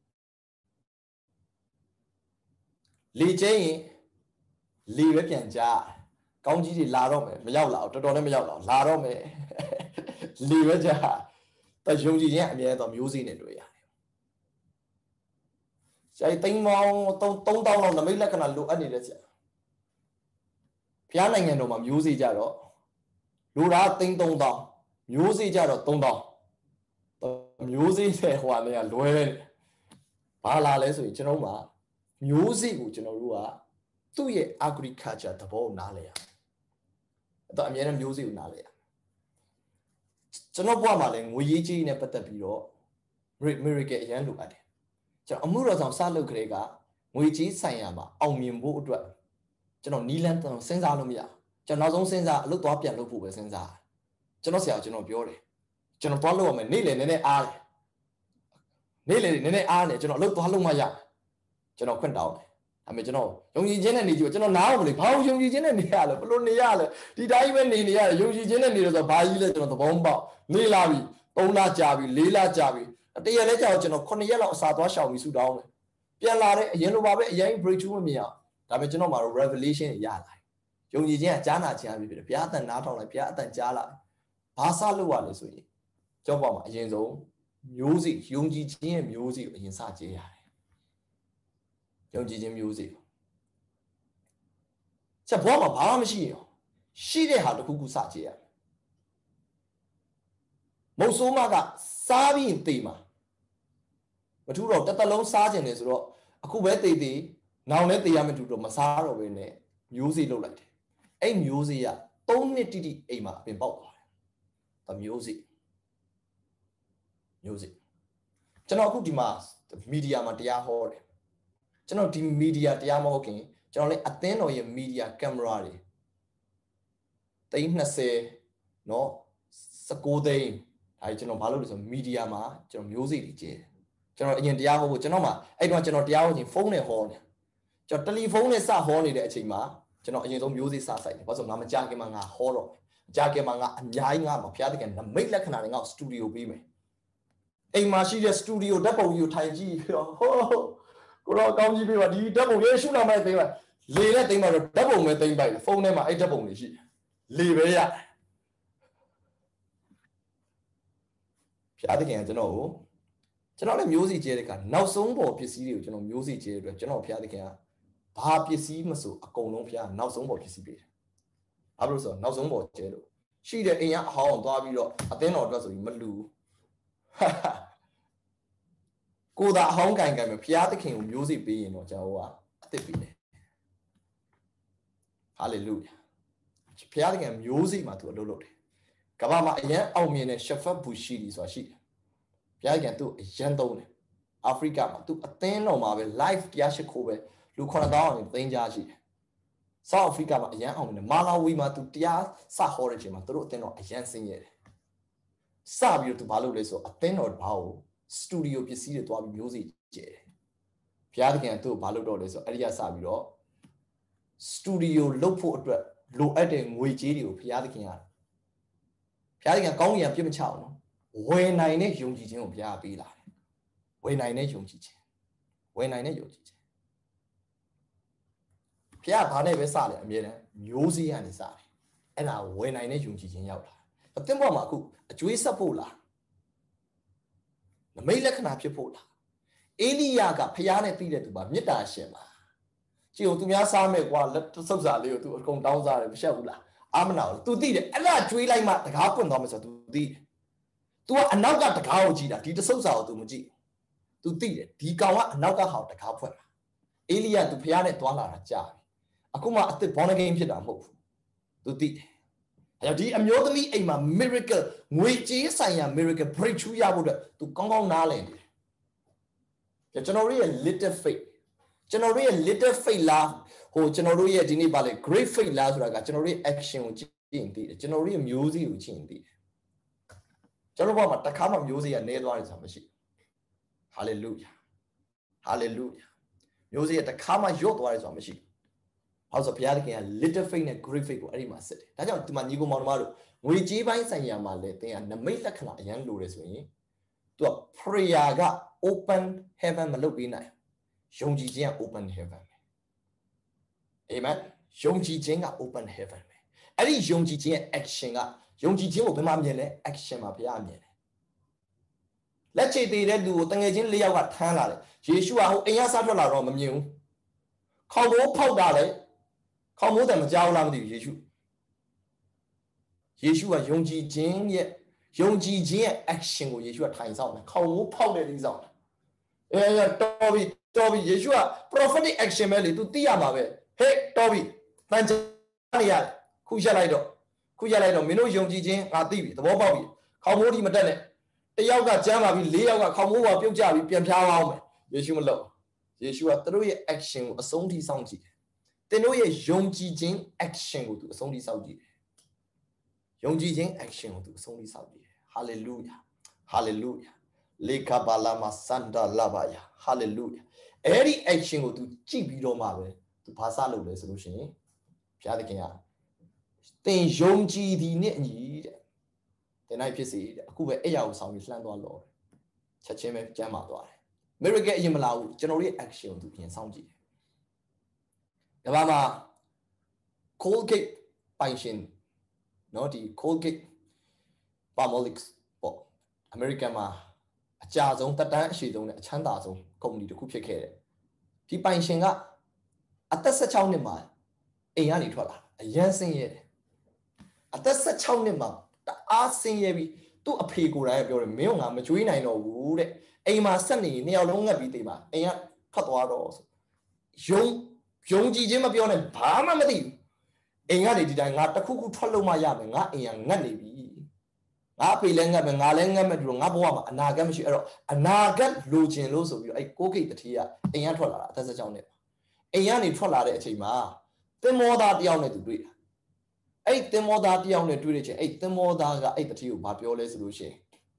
လေကျင်းလေပဲပြန်ကြားကောင်းကြီးတွေလာတော့မယ်မရောက်လာတော်တော်လည်းမရောက်လာတော့မယ်လေပဲကြားတယုံကြည်ခြင်းအမြဲတမ်းမျိုးစေ့နဲ့တွေ့ရတယ်ဆရာသိန်းပေါင်း3000လောက်နမိတ်လက္ခဏာလိုအပ်နေတဲ့ဆရာဖျားနိုင်ငံတော်မှာမျိုးစေ့ကြတော့လိုတာသိန်း3000မျိုးစေ့ကြတော့3000မျိုးစေ့နဲ့ဟိုကနေကလွဲဘာလာလဲဆိုရင်ကျွန်တော်မှာမျိုးစေ့ကိုကျွန်တော်တို့ကသူ့ရဲ့ agriculture သဘောကိုနားလဲရအဲ့တော့အများနဲ့မျိုးစေ့ကိုနားလဲရကျွန်တော်ဘဝမှာလည်းငွေရေးကြေးနဲ့ပတ်သက်ပြီးတော့ miracle အရန်လိုအပ်တယ်ကျွန်တော်အမှုတော်ဆောင်စလုပ်ခရဲကငွေကြေးဆိုင်ရာမှာအောင်မြင်ဖို့အတွက်ကျွန်တော်နီးလန်းစဉ်းစားလို့မရကျွန်တော်နောက်ဆုံးစဉ်းစားအလုပ်သွားပြန်လုပ်ဖို့ပဲစဉ်းစားကျွန်တော်ဆရာကျွန်တော်ပြောတယ်ကျွန်တော်သွားလုပ်ရမယ်နေ့လည်နည်းနည်းအားတယ်နေ့လည်နည်းနည်းအားတယ်ကျွန်တော်အလုပ်သွားလုပ်မှရကျွန်တော်ခွင့်တောင်းတယ်ဒါပေမဲ့ကျွန်တော်ယုံကြည်ခြင်းနဲ့နေကြည့်ကျွန်တော်နားအောင်မလို့ဘာလို့ယုံကြည်ခြင်းနဲ့နေရလဲဘလို့နေရလဲဒီတိုင်းပဲနေရတယ်ယုံကြည်ခြင်းနဲ့နေတယ်ဆိုတော့ဘာကြီးလဲကျွန်တော်သဘောမပေါက်နေလာပြီ3လကြာပြီ4လကြာပြီတရက်လဲကြာတော့ကျွန်တော်9ရက်လောက်အစာသွားရှောင်ပြီးဆူတောင်းတယ်ပြန်လာတဲ့အရင်လိုပါပဲအရင် breakthrough မမြင်အောင်ဒါပေမဲ့ကျွန်တော်မှာတော့ revelation ရလာတယ်ယုံကြည်ခြင်းကကြားနာခြင်းအဖြစ်ဖြစ်တယ်ဘုရားအတန်နားထောင်လိုက်ဘုရားအတန်ကြားလာဘာစလုပ်ရလဲဆိုရင်ကျောင်းပေါ်မှာအရင်ဆုံးမျိုးစေ့ယုံကြည်ခြင်းရဲ့မျိုးစေ့ကိုအရင်စကြဲရတယ်ယုံကြည်ခြင်းမျိုးစေ့ဆက်ဘောမှာဘာမှမရှိရောရှိတဲ့ဟာတစ်ခုခုစကြဲရမုတ်ဆိုးမကစားပြီးရင်တေးမှာမထူးတော့တစ်သက်လုံးစားခြင်းလေဆိုတော့အခုပဲတေးတေးနောင်လည်းတေးရမယ်တူတော့မစားတော့ဘဲနဲ့မျိုးစေ့လုပ်လိုက်တယ်အဲ့မျိုးစေ့က3နှစ်တိတိအိမ်မှာအပင်ပေါက်သွားတယ်ဒါမျိုးစေ့ကျွန်တော်အခုဒီမှာမီဒီယာမှာတရားဟောတယ်ကျွန်တော်ဒီမီဒီယာတရားမဟုတ်ခင်ကျွန်တော်လည်းအသင်းတော်ရဲ့မီဒီယာကင်မရာတွေ30เนาะ19သိန်းဒါကျွန်တော်ဘာလုပ်လဲဆိုမီဒီယာမှာကျွန်တော်မျိုးစေ့တွေကျဲကျွန်တော်အရင်တရားဟောဖို့ကျွန်တော်မှာအဲ့တော့ကျွန်တော်တရားဟောခြင်းဖုန်းနဲ့ဟောတယ်ကျွန်တော်တယ်လီဖုန်းနဲ့စဟောနေတဲ့အချိန်မှာကျွန်တော်အရင်ဆုံးမျိုးစေ့စဆိုင်တယ်ဘာလို့ဆိုငါမကြခင်မှာငါဟောတော့မကြခင်မှာငါအများကြီးငါမှာဘုရားသခင်နမိတ်လက္ခဏာတွေငါ့စတူဒီယိုပေးမယ်အိမ်မှာရှိတဲ့စတူဒီယိုဓာတ်ပုံကြီးကိုထိုင်ကြည့်ပြီးတော့ဟိုကိုတော့ကောင်းကြီးပေးပါဒီဓာတ်ပုံရေးရှုနာမိုက်သိမ်းပါလေနဲ့သိမ်းပါတော့ဓာတ်ပုံပဲသိမ်းပိုက်ဖုန်းထဲမှာအဲ့ဓာတ်ပုံတွေရှိလေပဲရဘုရားသခင်ကကျွန်တော်လည်းမျိုးစေ့ကျဲတဲ့အခါနောက်ဆုံးပေါ်ပစ္စည်းတွေကိုကျွန်တော်မျိုးစေ့ကျဲတဲ့အတွက်ကျွန်တော်ဘုရားသခင်ကဘာပစ္စည်းမဆိုအကုန်လုံးဘုရားနောက်ဆုံးပေါ်ပစ္စည်းပေးတယ်။ဘာလို့ဆိုတော့နောက်ဆုံးပေါ်ကျဲလို့ရှိတဲ့အိမ်ကအဟောင်းသွားပြီးတော့အသင်းတော်အတွက်ဆိုပြီးမလူကိုသာအဟောင်းကင်မယ်ဘုရားသခင်ကိုမျိုးစေ့ပေးရင်တော့ကျွန်တော်ကအသစ်ပေးတယ်။ဟာလေလုယာ။ဘုရားသခင်မျိုးစေ့မှာသူအလုပ်လုပ်တယ်။ကမ္ဘာမှာအရန်အောင်မြင်တဲ့ရှက်ဖတ်ဘူရှိတယ်ဆိုတာရှိတယ်။ဘုရားသခင်သူ့အရန်သုံးတယ်။အာဖရိကမှာသူအသင်းတော်မှာပဲ live တရားရှိခိုးပဲလူ9000အောင်သိန်းကြားရှိတယ်။ South Africa မှာအရန်အောင်တယ်မာလာဝီမှာသူတရားစဟောတဲ့အချိန်မှာသူတို့အသင်းတော်အရန်ဆင်းရဲတယ်။စပြီးတော့သူဘာလုပ်လဲဆိုအသင်းတော်ဘာကိုစတူဒီယိုပစ္စည်းတွေတွားပြီးမျိုးစေ့ကျဲတယ်။ဘုရားသခင်ကသူ့ကိုဘာလုပ်တော့လဲဆိုအဲ့ဒီကစပြီးတော့စတူဒီယိုလုပ်ဖို့အတွက်လိုအပ်တဲ့ငွေကြေးတွေကိုဘုရားသခင်ကောင်းရံပြစ်မချအောင်နော်။ဝယ်နိုင်တဲ့ယုံကြည်ခြင်းကိုဘုရားပေးလာတယ်။ဝယ်နိုင်တဲ့ယုံကြည်ခြင်းဘုရားဘာနဲ့ပဲစလဲအမြဲတမ်းမျိုးစေ့ကနေစတယ်အဲ့ဒါဝယ်နိုင်တဲ့ယုံကြည်ခြင်းရောက်လာအသင်းပေါ်မှာအခုအကျွေးဆက်ဖို့လားနမိတ်လက္ခဏာဖြစ်ဖို့လားအေလိယကဖျားနဲ့ပြီးတဲ့သူပါမေတ္တာရှင်ပါကြည့်ဦးသူများစားမဲ့ကွာလက်စုပ်စာလေးကိုသူအကုန်တောင်းစားတယ်မရှက်ဘူးလားအာမနာဘူး तू သိတယ်အဲ့ဒါကျွေးလိုက်မှတကားပွင့်သွားမယ်ဆိုတော့ तू သိတယ် तू ကအနောက်ကတကားကိုကြည့်တာဒီတဆုပ်စာကို तू မကြည့် तू သူသိတယ်ဒီကောင်ကအနောက်ကဟောက်တကားဖွင့်လာအေလိယသူဖျားနဲ့သွားလာတာကြာပြီအခုမှအစ်စ် born again ဖြစ်တာမဟုတ်ဘူးသူသိတယ်အဲ့တော့ဒီအမျိုးသမီးအိမ်မှာ miracle ငွေကြေးဆိုင်ရာ miracle breakthrough ရဖို့အတွက်သူကောင်းကောင်းနားလည်နေတယ်ကျွန်တော်တို့ရဲ့ little faith ကျွန်တော်တို့ရဲ့ little faith လားဟိုကျွန်တော်တို့ရဲ့ဒီနေ့ပါလေ great faith လားဆိုတာကကျွန်တော်တို့ရဲ့ action ကိုကြည့်ရင်သိတယ်ကျွန်တော်တို့ရဲ့မျိုးစေ့ကိုကြည့်ရင်သိတယ်ကျွန်တော်ဘောမှာတစ်ခါမှမျိုးစေ့ကနေသွားတယ်ဆိုတာမရှိဘူး hallelujah hallelujah မျိုးစေ့ကတစ်ခါမှရော့သွားတယ်ဆိုတာမရှိဘူးဟောဆိုဘုရားသခင်က little faith နဲ့ great faith ကိုအဲ့ဒီမှာစစ်တယ်ဒါကြောင့်ဒီမှာညီကိုမောင်နှမတို့ငွေကြေးပိုင်းဆိုင်ရာမှာလည်းသင်ကနမိတ်လက္ခဏာအရန်လိုတယ်ဆိုရင်သူက prayer က open heaven မလုပ်ပေးနိုင်ယုံကြည်ခြင်းက open heaven ပဲ amen ယုံကြည်ခြင်းက open heaven ပဲအဲ့ဒီယုံကြည်ခြင်းရဲ့ action ကယုံကြည်ခြင်းကိုဘယ်မှာမြင်လဲ action မှာဘုရားမြင်တယ်လက်ချေသေးတဲ့လူကိုတငယ်ချင်း၄ယောက်ကထမ်းလာတယ်ယေရှုကဟိုအိမ်ကစားထွက်လာတော့မမြင်ဘူးခေါင်းမိုးဖောက်တာလေခေါင်းမိုးတယ်မကြောက်လားမသိဘူးယေရှုကယုံကြည်ခြင်းရဲ့ action ကိုယေရှုကထိုင်ဆောင်တယ်ခေါင်းမိုးဖောက်တယ်ဒီဆောင်တော်ပြီယေရှုက prophetic action ပဲလေ तू သိရမှာပဲဟေးတော်ပြီတန်ချနေရတယ်ခုရက်လိုက်တော့မင်းတို့ယုံကြည်ခြင်းငါသိပြီသဘောပေါက်ပြီခေါင်းမိုးဒီမတက်နဲ့တယောက်ကကျမ်းပါပြီ၄ယောက်ကခေါင်းမိုးပါပြုတ်ကြပြီပြန်ဖြားအောင်မယ်ယေရှုမလုပ်ယေရှုကသူတို့ရဲ့ action ကိုအဆုံးထိစောင့်ကြည့်တယ်သင်တို့ရဲ့ယုံကြည်ခြင်း action ကို तू အဆုံးထိစောင့်ကြည့်တယ်ယုံကြည်ခြင်း action ကို तू အဆုံးထိစောင့်ကြည့်တယ် hallelujah hallelujah လေကာဘာလာမစန္ဒလာဘာယာ hallelujah အဲ့ဒီ action ကို तू ကြည့်ပြီးတော့မှပဲ तू ဘာစလုပ်လဲဆိုလို့ရှိရင်ဘုရားသခင်ကသင်ယုံကြည်သည်နဲ့အညီတဲ့သင်၌ဖြစ်စေတဲ့အခုပဲအဲ့ရကိုဆောင်ပြီးလှမ်းသွားလို့ချက်ချင်းပဲကျမ်းမာသွားတယ် miracle အရင်မလာဘူးကျွန်တော်ရဲ့ action ကို तू ပြင်ဆောင်ကြည့်တယ်ဒါပါမှာ Colgate ပိုင်ရှင်နော်ဒီ Colgate Palmolive ပေါ့ American မှာအကြဆုံးတက်တန်းအရှိဆုံးနဲ့အချမ်းသာဆုံးကုမ္ပဏီတစ်ခုဖြစ်ခဲ့တယ်ဒီပိုင်ရှင်ကအသက်16နှစ်မှာအိမ်ကနေထွက်လာအရန်ဆင်းရဲတယ်အသက်16နှစ်မှာတအားဆင်းရဲပြီးသူ့အဖေကိုယ်တိုင်ပြောတယ်မင်းကငါမကြွေးနိုင်တော့ဘူးတဲ့အိမ်မှာဆက်နေနှစ်ယောက်လုံးငတ်ပြီးတေးမှာအိမ်ကထွက်သွားတော့ဆိုယုံကြည်ခြင်းမပြောနဲ့ဘာမှမသိဘူးအိမ်ကနေဒီတိုင်းငါတခုခုထွက်လို့မှရမယ်ငါအိမ်ကငတ်နေပြီငါအဖေလည်းငတ်မယ်ငါလည်းငတ်မယ်ပြီးတော့ငါဘဝမှာအနာဂတ်မရှိအဲ့တော့အနာဂတ်လိုချင်လို့ဆိုပြီးတော့အဲ့ကိုကိတ်တတိယအိမ်ကထွက်လာတာအသက်16နှစ်အိမ်ကနေထွက်လာတဲ့အချိန်မှာသင်္ဘောသားတယောက်နဲ့သူတွေ့တာအဲ့သင်္ဘောသားတယောက်နဲ့တွေ့တဲ့ချိန်အဲ့သင်္ဘောသားကအဲ့တတိကိုဘာပြောလဲဆိုလို့ရှိရင်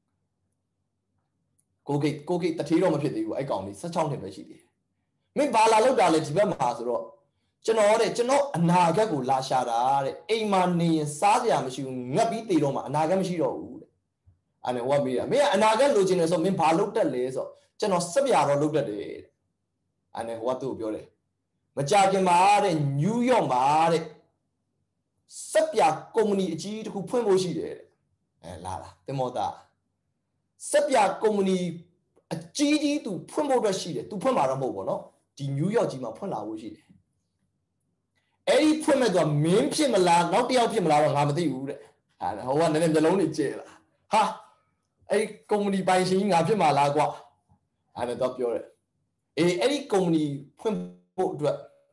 ကိုကိတ်တတိတော့မဖြစ်သေးဘူးအဲ့ကောင်လေး16နှစ်ပဲရှိသေးတယ်မင်းဘာလာလောက်တာလဲဒီဘက်မှာဆိုတော့ကျွန်တော်အနာဂတ်ကိုလာရှာတာတဲ့အိမ်မှာနေရင်စားစရာမရှိဘူးငတ်ပြီးတည်တော့မှအနာဂတ်မရှိတော့ဘူးတဲ့အဲ့နဲ့ဟောမေးတာမင်းကအနာဂတ်လိုချင်တယ်ဆိုမင်းဘာလုပ်တတ်လဲဆိုကျွန်တော်စက်ပြာတော့လုပ်တတ်တယ်တဲ့အဲ့နဲ့ဟောသူ့ကိုပြောတယ်မကြခင်မှာတဲ့နယူးယောက်မှာတဲ့စက်ပြာကုမ္ပဏီအကြီးတစ်ခုဖွင့်ဖို့ရှိတယ်တဲ့လာသင်္ဘောသားစက်ပြာကုမ္ပဏီအကြီးသူဖွင့်ဖို့အတွက်ရှိတယ်သူဖွင့်မှာတော့မဟုတ်ဘူးเนาะဒီနယူးယောက်ကြီးမှာဖွင့်လာဖို့ရှိတယ်အဲ့ဒီဖွင့်မဲ့သူကမင်းဖြစ်မလားနောက်တစ်ယောက်ဖြစ်မလားတော့ငါမသိဘူးတဲ့ဟိုကနည်းနည်းမျက်လုံးတွေကျဲလာဟာအဲ့ဒီကုမ္ပဏီပိုင်ရှင်ကြီးငါဖြစ်မှာလားကွာအဲ့ဒါတော့ပြောတယ်အဲ့ဒီကုမ္ပဏီဖွင့်ဖို့အတွက်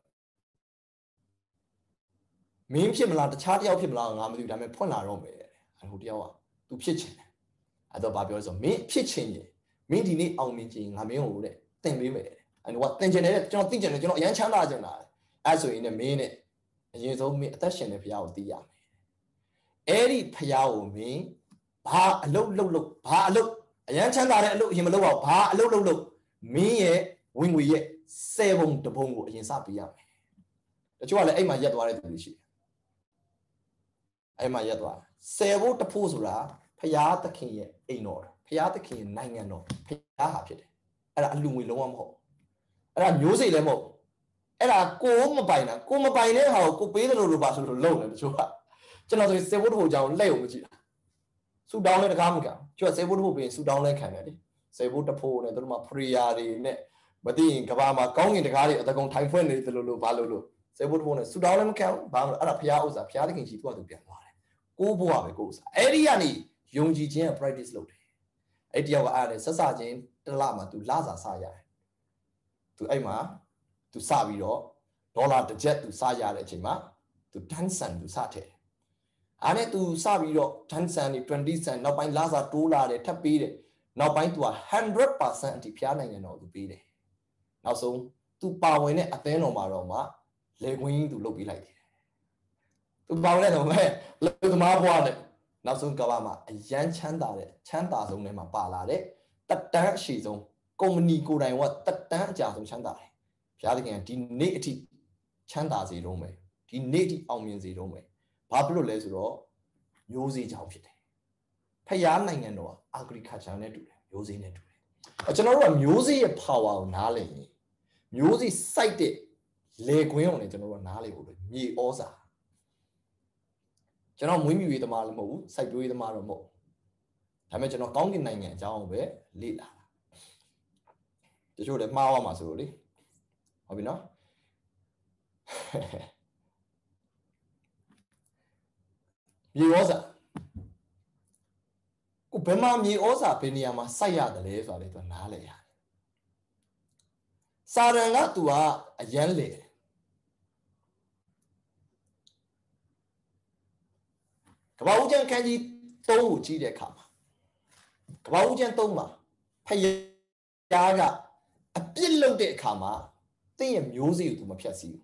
မင်းဖြစ်မလားတခြားတစ်ယောက်ဖြစ်မလားငါမသိဘူးဒါပေမဲ့ဖွင့်လာတော့မယ်တဲ့ဟိုတစ်ယောက်က तू ဖြစ်ချင်တယ်အဲ့တော့ဘာပြောလဲဆိုမင်းဖြစ်ချင်ရင်မင်းဒီနေ့အောင်မြင်ချင်ငါမင်းကိုတဲ့တင်ပေးမယ်တဲ့အဲ့တော့တင်ချင်တယ်ကျွန်တော်သိချင်တယ်ကျွန်တော်အရန်ချမ်းသာချင်တာအဲ့ဆိုရင်လည်းမင်းနဲ့အရင်ဆုံးမင်းအသက်ရှင်တဲ့ဘုရားကိုသိရမယ်အဲ့ဒီဘုရားကိုမင်းဘာအလုပ်ဘာအလုပ်အရန်ချမ်းသာတဲ့အလုပ်အရင်မလုပ်ပါဘူးဘာအလုပ်မင်းရဲ့ဝင်ငွေရဲ့10ပုံတပုံကိုအရင်စပေးရမယ်တချို့ကလည်းအဲ့မှာရက်သွားတဲ့သူတွေရှိတယ်အဲ့မှာရက်သွား10ဖို့တဖို့ဆိုတာဘုရားသခင်ရဲ့အိမ်တော်ဘုရားသခင်ရဲ့နိုင်ငံတော်ဘုရားဟာဖြစ်တယ်အဲ့ဒါအလူငွေလုံးဝမဟုတ်အဲ့ဒါမျိုးစိတ်လည်းမဟုတ်အဲ့ဒါကိုမပိုင်တာကိုမပိုင်တဲ့ဟာကိုပေးတယ်လို့ပါဆိုလို့လုံတယ်တချို့ကကျွန်တော်ဆိုရင်စေဖို့တဖို့ကြောင်လက်ုံမကြည့်တာဆူတောင်းလဲတကားမကဘူးကျွတ်စေဖို့တဖို့ပြီးရင်ဆူတောင်းလဲခံတယ်လေစေဖို့တဖို့နဲ့တို့မှာ prayer တွေနဲ့မသိရင်ကဘာမှာကောင်းကင်တကားတွေအတကုံထိုင်ဖွင့်နေတယ်လို့ဘာလို့စေဖို့တဖို့နဲ့ဆူတောင်းလဲမခံဘူးဘာလို့အဲ့ဒါဘုရားဥစ္စာဘုရားသခင်ကြီးသူ့အတူပြန်သွားတယ်ကိုဘဝပဲကိုဥစ္စာအဲ့ဒီကနေယုံကြည်ခြင်း practice လုပ်တယ်အဲ့တယောက်ကအားနဲ့ဆက်စချင်း mà tu lá giả xa dài tu ấy mà tu xa bị đó $1 jet tu xa dài chỉ mà tu thanh sản tu xa thế anh ấy tu xa bị đó thanh sản thì 20 cent nó bánh lá giả $2 để thấp bí đấy nó bánh tu 100% thì phía này nó tu bí đấy nó xong tu bảo vệ này ở tên nó mà rồi mà lấy nguyên tu lục bí lại tu bảo vệ nó mẹ lấy tu mà qua đấy nó xong các bạn mà yan chán đà xong này mà bà là đấy tất cả sử dụng công ty của đại học tất cả giả dùng chán đà đấy phía thì đi nét thì chán đà gì đâu mày đi nét thì ông miền gì đâu mày bà biết lấy rồi nhiều gì chẳng biết đấy phải yan này nghe nó agriculture này đủ đấy nhiều gì này đủ đấy cho nó là nhiều gì power nào lấy nhiều gì sai đấy lấy quyền này cho nó là nào lấy rồi nhiều ô sa cho nó muốn nhiều gì mà là mẫu sai nhiều gì mà là mẫu thế mà cho nó có cái này nghe cho ông bé lý là cho chú để mau mà xử lý họ bị nó nhiều ô sa cũng phải mà nhiều ô sa bên nhà mà sai à đấy rồi đấy tôi nào lấy à sa rằng là tụi à yên lấy các bạn uống cái gì đâu chỉ để khám các bạn uống đâu mà phải giá cả biết lâu để khám mà tiền nhiều gì tụi mà phải xíu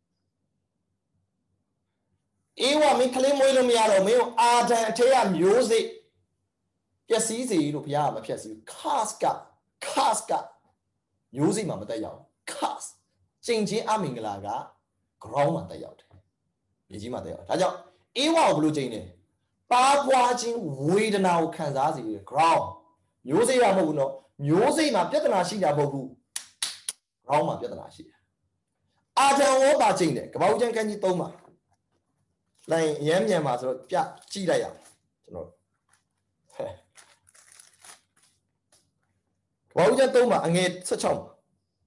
ýว่าmình khơi môi luôn nhà rồi mình đang thấy là nhiều gì phải xí gì rồi phải mà phải xíu cast nhiều gì mà phải giàu cast chính chính à mình là cái ground mà phải giàu gì gì mà phải giàu, ဒါကြောင့်ýว่าဘယ်လိုချိန်လဲပါပွားခြင်းဝေဒနာကိုခံစားစေတဲ့ ground မျိုးစိတ်ရမဟုတ်ဘူးเนาะမျိုးစိတ်မှာပြဿနာရှိတာမဟုတ်ဘူး ground မှာပြဿနာရှိတယ်အာဇံဝေါပါချိန်တယ်ကပောက်ကျန်းကန်းကြီး3မှာလိုက်ရမ်းမြန်မှာဆိုတော့ပြကြည့်လိုက်ရအောင်ကျွန်တော်ကပောက်ကျန်း3မှာအငယ်16မှာ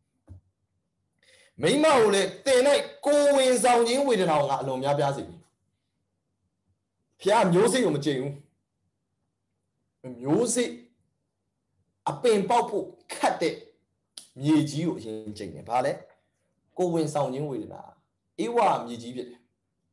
မိမကိုလေတင်လိုက်ကိုဝင်ဆောင်ခြင်းဝေဒနာကိုငါအလွန်များပြားစေပြီဖျားမျိုးစိတ်ကိုမကြည့်ဘူးမျိုးစိတ်အပင်ပေါက်ဖို့ခတ်တဲ့မြေကြီးကိုအရင်ကြိတ်တယ်ဘာလဲကိုဝင်ဆောင်ခြင်းဝေဒနာအေးဝမြေကြီးဖြစ်တယ်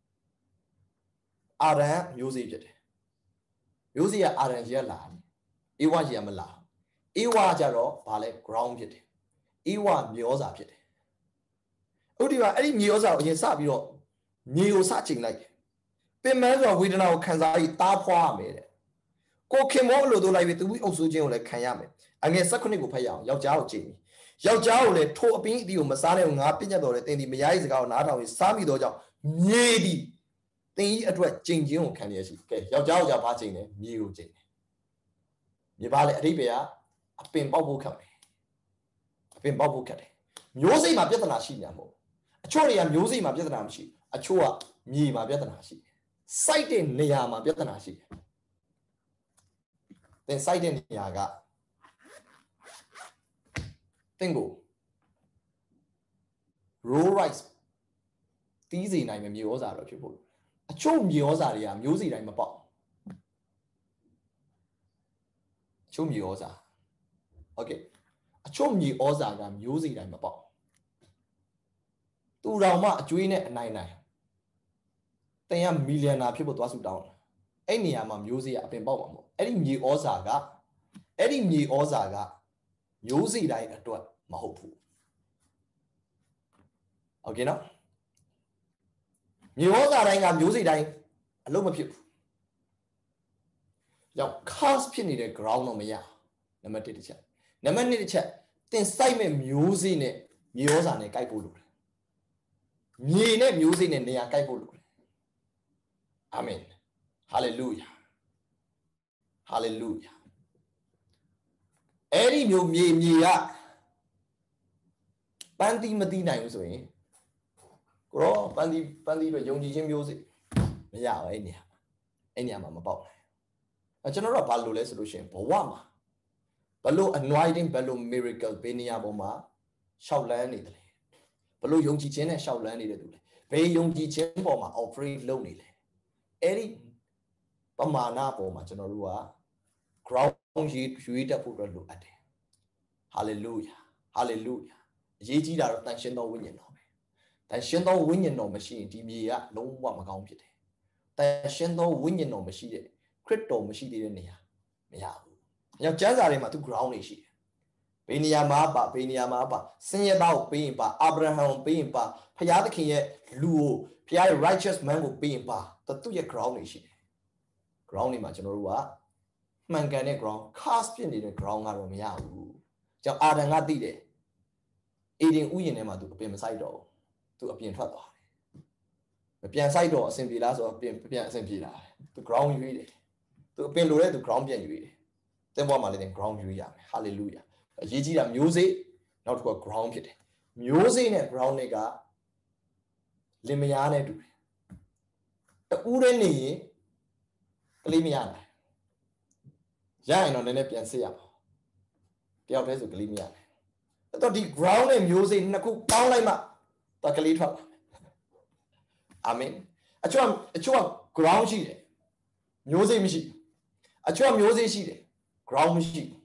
အာရန်မျိုးစိတ်ဖြစ်တယ်မျိုးစိတ်ကအာရန်ကြီးကလာတယ်အေးဝကြီးကမလာအေးဝကြတော့ဘာလဲ ground ဖြစ်တယ်အေးဝမျောစာဖြစ်တယ်ဥဒီကအဲ့ဒီမြေဩဇာကိုအရင်စပြီးတော့မြေကိုစချိန်လိုက်တယ်ပင်မဆိုဝေဒနာကိုခံစားပြီးတားဖွားရမယ်တဲ့ကိုခင်မောလို့တို့လိုက်ပြီးသူအုပ်စိုးခြင်းကိုလည်းခံရမယ်အငယ်16ကိုဖတ်ရအောင်ယောက်ျားကိုချိန်ပြီးယောက်ျားကိုလည်းထိုအပင်းအတီကိုမစားနဲ့ငါပြညတ်တော်လေတင်ဒီမယားကြီးစကားကိုနားထောင်ပြီးစားမိတော့ကြောင့်မြေဒီတင်ကြီးအတွက်ချိန်ခြင်းကိုခံရရှိကဲယောက်ျားကိုကြာဘာချိန်လဲမြေကိုချိန်တယ်မြေပါလေအဓိပ္ပာယ်ကအပင်ပေါက်ဖို့ခတ်မယ်အပင်ပေါက်ဖို့ခတ်တယ်မျိုးစိတ်မှာပြဿနာရှိနေတာမဟုတ်အချို့တွေကမျိုးစိတ်မှာပြဿနာမရှိအချို့ကမြေမှာပြဿနာရှိစိုက်တဲ့နေရာမှာပြဿနာရှိတယ်စိုက်တဲ့နေရာကတင်ကို roll rice တီးစီနိုင်မယ်မြေဩဇာတော့ဖြစ်ဖို့အချို့မြေဩဇာတွေကမျိုးစိတ်တိုင်းမပေါက်အချို့မြေဩဇာ okay အချို့မြေဩဇာကမျိုးစိတ်တိုင်းမပေါက်သူတော်မှအကျွေးနဲ့အနိုင်တင်ရမီလီယံနာဖြစ်ဖို့သွားစုတောင်းအဲ့နေရာမှာမျိုးစိတ်အပင်ပေါက်မှာမဟုတ်အဲ့ဒီမြေဩဇာကမျိုးစိတ်တိုင်းအတွက်မဟုတ်ဘူးโอเคနော်မြေဩဇာတိုင်းကမျိုးစိတ်တိုင်းအလုံးမဖြစ်ဘူးကြောင့် cast ဖြစ်နေတဲ့ ground တော့မရနံပါတ်1တစ်ချက်နံပါတ်2တစ်ချက်တင်စိုက်မဲ့မျိုးစိတ်နဲ့မြေဩဇာနဲ့ကိုက်ဖို့လိုတယ်မြေနဲ့မျိုးစိတ်နဲ့နေရာကိုက်ဖို့လိုတယ်အာမင်ဟာလေလုယာဟာလေလုယာအဲ့ဒီမျိုးမြေကပန်းတီးမတီးနိုင်ဘူးဆိုရင်ကိုရောပန်းတီးတော့ယုံကြည်ခြင်းမျိုးစိတ်မရဘူးအဲ့နေရာမှာမပေါက်နိုင်ကျွန်တော်တို့ကဘာလို့လဲဆိုလို့ရှိရင်ဘဝမှာဘလို့ anointing ဘလို့ miracle ဘယ်နေရာပေါ်မှာရှောက်လန်းနေတယ်ဘလို့ယုံကြည်ခြင်းနဲ့ရှောက်လန်းနေတဲ့သူလဲဘယ်ယုံကြည်ခြင်းပေါ်မှာ operate လုပ်နေလဲအဲ့ဒီပမာဏပေါ်မှာကျွန်တော်တို့က ground ရွေးတက်ဖို့အတွက်လိုအပ်တယ် hallelujah hallelujah အရေးကြီးတာတော့တန်ရှင်းသောဝိညာဉ်တော်ပဲတန်ရှင်းသောဝိညာဉ်တော်မရှိရင်ဒီမြေကလုံးဝမကောင်းဖြစ်တယ်တန်ရှင်းသောဝိညာဉ်တော်မရှိတဲ့ခရစ်တော်မရှိသေးတဲ့နေရာမရဘူး။အဲကြောင့်ကျမ်းစာထဲမှာသူ ground တွေရှိတယ်။ဘေးနေရာမှာပါဘေးနေရာမှာပါဆင်းရဲသားကိုပေးရင်ပါအာဗြဟံကိုပေးရင်ပါဖခင်သခင်ရဲ့လူကိုဖခင်ရဲ့ righteous man ကိုပေးရင်ပါသူရဲ့ ground တွေရှိတယ်။ ground တွေမှာကျွန်တော်တို့ကမှန်ကန်တဲ့ ground cast ဖြစ်နေတဲ့ ground ကတော့မရဘူး။ကြောင့်အာဒံကသိတယ်။အေဒင်ဥယျာဉ်ထဲမှာသူအပင်မဆိုင်တော့ဘူး။သူအပြင်ထွက်သွားတယ်။မပြန်ဆိုင်တော့အဆင်ပြေလားဆိုတော့ပြန်အဆင်ပြေလာတယ်။သူ ground ရွေးတယ်။သူအပင်လိုတဲ့သူ ground ပြန်ရွေးတယ်။တဲ့ဘဝမှာလည်း ground ရွေးရမယ်။ hallelujah အရေးကြီးတာမျိုးစေ့နောက်တစ်ခုက ground ဖြစ်တယ်။မျိုးစေ့နဲ့ ground တွေကလင်မယားနဲ့တူတယ်။တူတဲ့နေရင်ကလေးမရနိုင်။ရရင်တော့နည်းနည်းပြန်စစ်ရမှာ။တယောက်တည်းဆိုကလေးမရနိုင်။အဲ့တော့ဒီ ground နဲ့မျိုးစေ့နှစ်ခုပေါင်းလိုက်မှတကလေးထွက်လာမယ်။အာမင်။အချို့က ground ရှိတယ်။မျိုးစေ့မရှိဘူး။အချို့ကမျိုးစေ့ရှိတယ်။ ground မရှိဘူး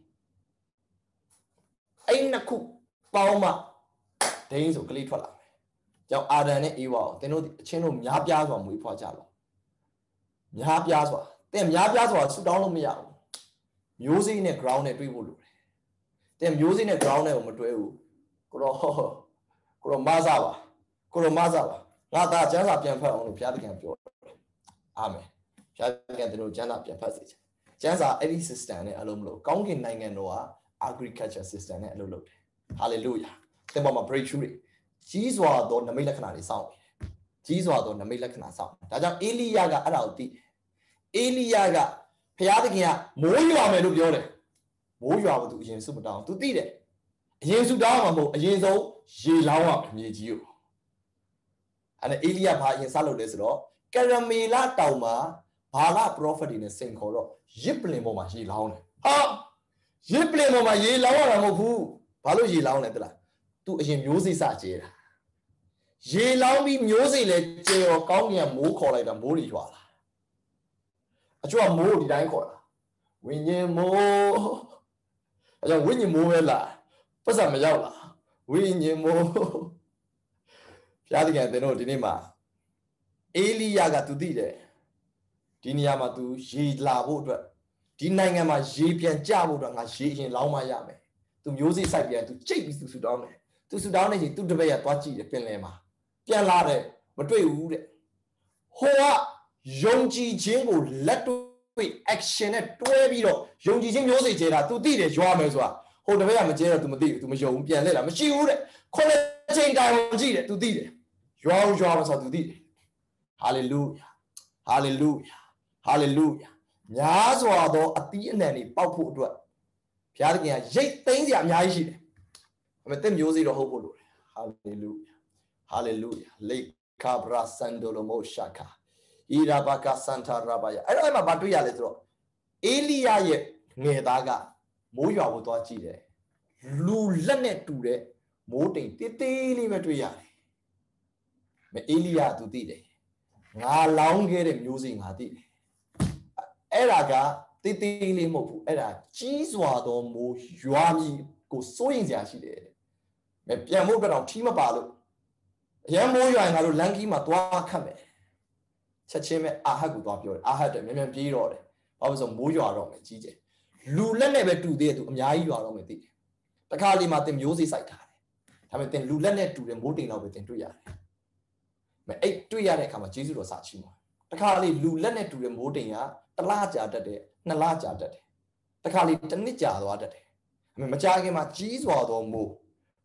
။အဲ့နှစ်ခုပေါင်းမှဒိန်းဆိုကလေးထွက်လာမယ်။ကြောင့်အာဒံနဲ့အေဝါကိုသင်တို့အချင်းတို့များပြားစွာမွေးဖွားကြလော။များပြားစွာသင်များပြားစွာဆူတောင်းလို့မရဘူး။မျိုးစေ့နဲ့ ground နဲ့တွေ့ဖို့လိုတယ်။သင်မျိုးစေ့နဲ့ ground နဲ့ကိုမတွဲဘူး။ကိုတော့မဆပါ။ကိုတော့မဆပါ။ငါသားကျမ်းစာပြန်ဖတ်အောင်လို့ဘုရားသခင်ပြောတယ်။အာမင်။ဘုရားသခင်သင်တို့ကျမ်းစာပြန်ဖတ်စေချင်။ကျမ်းစာအဲ့ဒီ system နဲ့အလုံးမလို့ကောင်းကင်နိုင်ငံတော်က agriculture system နဲ့အလုပ်လုပ်တယ် hallelujah သင်ပေါ်မှာ breakthrough တွေကြီးစွာသောနမိတ်လက္ခဏာတွေစောင့်နေတယ်ကြီးစွာသောနမိတ်လက္ခဏာစောင့်ဒါကြောင့်အေလိယကအဲ့ဒါကိုသိတယ်အေလိယကဘုရားသခင်ကမိုးရွာမယ်လို့ပြောတယ်မိုးရွာဖို့သူအရင်စုမတောင်းသူသိတယ်အရင်စုတောင်းမှာမဟုတ်အရင်ဆုံးရေလောင်းရမြေကြီးကိုအဲ့ဒါအေလိယဘာအရင်စလုပ်လဲဆိုတော့ကရမေလတောင်မှာဘာလ prophet တွေနဲ့စိန်ခေါ်တော့ရစ်ပလင်ပေါ်မှာရေလောင်းတယ်ဟာရစ်ပလင်ပေါ်မှာရေလောင်းရတာမဟုတ်ဘူးဘာလို့ရေလောင်းလဲတလားသူအရင်မျိုးစိစကျဲတာရေလောင်းပြီးမျိုးစိလဲကျဲရောကောင်းကင်ကမိုးခေါ်လိုက်တာမိုးတွေရွာလာအချို့ကမိုးဒီတိုင်းခေါ်တာဝိညာဉ်မိုးအဲကြောင့်ဝိညာဉ်မိုးပဲလားပတ်စံမရောက်လားဝိညာဉ်မိုးဘုရားသခင်သင်တို့ဒီနေ့မှာအေလိယကသူသိတယ်ဒီနေရာမှာသူရေလာဖို့အတွက်ဒီနိုင်ငံမှာရေပြန်ကျဖို့အတွက်ငါရေရင်လောင်းမရမယ်သူမျိုးစိစိုက်ပြန်သူကြိတ်ပြီးသူဆူတောင်းတယ်သူဆူတောင်းနေရင်သူတပည့်ရသွားကြည့်တယ်ပင်လယ်မှာပြန်လာတယ်မတွေ့ဘူးတဲ့ဟိုကယုံကြည်ခြင်းကိုလက်တွေ့ action နဲ့တွဲပြီးတော့ယုံကြည်ခြင်းမျိုးစိကျဲတာသူသိတယ်ရွာမယ်ဆိုတာဟိုတပည့်ကမကျဲတော့သူမသိဘူးသူမယုံဘူးပြန်လက်လာမရှိဘူးတဲ့ခုနှစ်ချိန်တိုင်ကြည့်တယ်သူသိတယ်ရွာမှာဆိုသူသိတယ် hallelujah hallelujah hallelujah များစွာသောအသီးအနှံတွေပေါက်ဖို့အတွက်ဘုရားသခင်ကရိတ်သိမ်းစရာအများကြီးရှိတယ်။ဒါပေမဲ့သင်မျိုးစေ့တော့ဟုတ်ဖို့လိုတယ်။ hallelujah hallelujah လေကာဘရာဆန်ဒိုလိုမိုရှာကာဣရာဘကာစန်တာရာဘယာအဲ့တော့မှဘာတွေ့ရလဲဆိုတော့အေလိယရဲ့ငယ်သားကမိုးရွာဖို့သွားကြည့်တယ်။လူလက်နဲ့တူတဲ့မိုးတိမ်တေးသေးလေးပဲတွေ့ရတယ်။အေလိယသူသိတယ်။ငါလောင်းခဲ့တဲ့မျိုးစေ့ငါသိတယ်။အဲ့ဒါကတေးသေးလေးမဟုတ်ဘူးအဲ့ဒါကြီးစွာသောမိုးရွာမြည်ကိုစိုးရင်စရာရှိတယ်။ပြန်ဖို့ကတော့ထီးမပါလို့အရန်မိုးရွာရင်ငါတို့လန်ကီးမှာသွားခတ်မယ်။ချက်ချင်းပဲအာဟတ်ကိုသွားပြောတယ်အာဟတ်တယ်မြန်ပြေးတော့တယ်။ဘာလို့ဆိုမိုးရွာတော့မယ်ကြီးကျယ်။လူလက်နဲ့ပဲတူသေးတယ်သူအများကြီးရွာတော့မယ်သိတယ်။တခါလေးမှာသင်မျိုးစေ့စိုက်ထားတယ်။ဒါပေမဲ့သင်လူလက်နဲ့တူတဲ့မိုးတိမ်တော့ပဲသင်တွေ့ရတယ်။အဲ့တွေ့ရတဲ့အခါမှာဂျေဇုတော်စာချီးမွမ်းတခါလေးလူလက်နဲ့တူတဲ့မိုးတိမ်ကတလကြာတတ်တယ်နှစ်လကြာတတ်တယ်တခါလေးတစ်နှစ်ကြာသွားတတ်တယ်မကြာခင်မှာကြီးစွာသောမိုး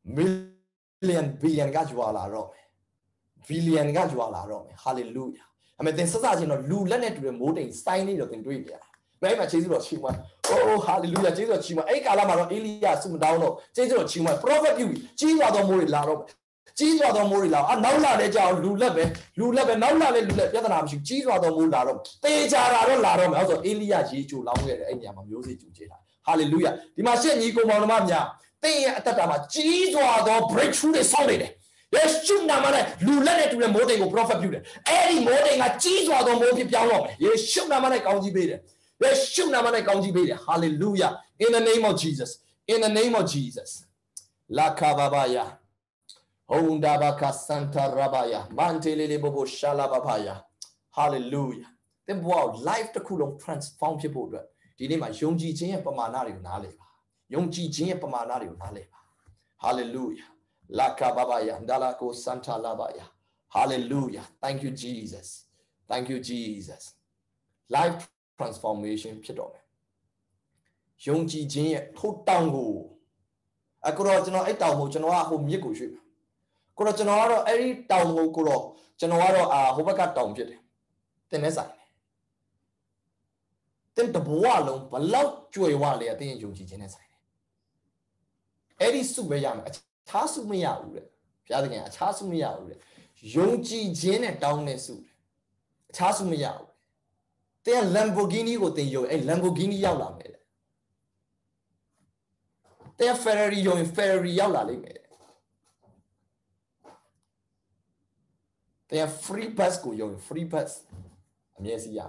million billion ကကြွာလာတော့မယ် billion ကကြွာလာတော့မယ် hallelujah အမေသင်စစချင်းတော့လူလက်နဲ့တူတဲ့မိုးတိမ်စိုင်းနေတော့သင်တွေ့ကြရအဲ့မှာဂျေဇုတော်ချီးမွမ်း oh hallelujah ဂျေဇုတော်ချီးမွမ်းအဲ့ကာလမှာတော့အေလိယဆုမတောင်းတော့ဂျေဇုတော်ချီးမွမ်း prophet ပြုပြီးကြီးစွာသောမိုးတွေလာတော့ကြီးစွာသောမိုးတွေလာနောက်လာတဲ့ကြောင်လူလက်ပဲနောက်လာတဲ့လူလက်ပြဿနာမရှိကြီးစွာသောမိုးလာတော့တေချာတာတော့လာတော့မယ်ဟုတ်ဆိုအေလိယရေချိုလောင်းခဲ့တယ်အဲ့ညမှာမျိုးစေ့ကျူကျဲတာဟာလေလုယာဒီမှာရှင့်ညီကိုမောင်နှမများတင်းရဲ့အသက်တာမှာကြီးစွာသော breakthrough တွေဆောင်းနေတယ်ယေရှုနာမနဲ့လူလက်နဲ့တူတဲ့မိုးတိမ်ကို prophet ပြုတယ်အဲ့ဒီမိုးတိမ်ကကြီးစွာသောမိုးဖြစ်ပြောင်းတော့မယ်ယေရှုနာမနဲ့ကောင်းကြီးပေးတယ်ယေရှုနာမနဲ့ကောင်းကြီးပေးတယ် hallelujah in the name of Jesus In the name of Jesus. La kababaya. Hondabaka Santa Rabaya. Mantelele bobo shalababaya. Hallelujah. Then wow, life the cool transform people. Did my yonji jin pamanario naleba. Yonji jin pamanario naleba. Hallelujah. La kababaya. Dalako Santa Labaya. Hallelujah. Thank you, Jesus. Thank you, Jesus. Life transformation. Yonji jin totango. I could not know a town which I home you. Coronado, every town will go. Genoaro, Hobaka town. Then as I then the boalum, but loud joy while they are being Yogi Genesis. Eddie Subayam, a Tasumia, Piagan, a Tasumia, Yogi Gen down a suit. Tasumia. Then Lamborghini would think you a Lamborghini Yala made. They are Ferrari, you in Ferrari Yala made. They are free pass go, you're free pass. Yes, yeah.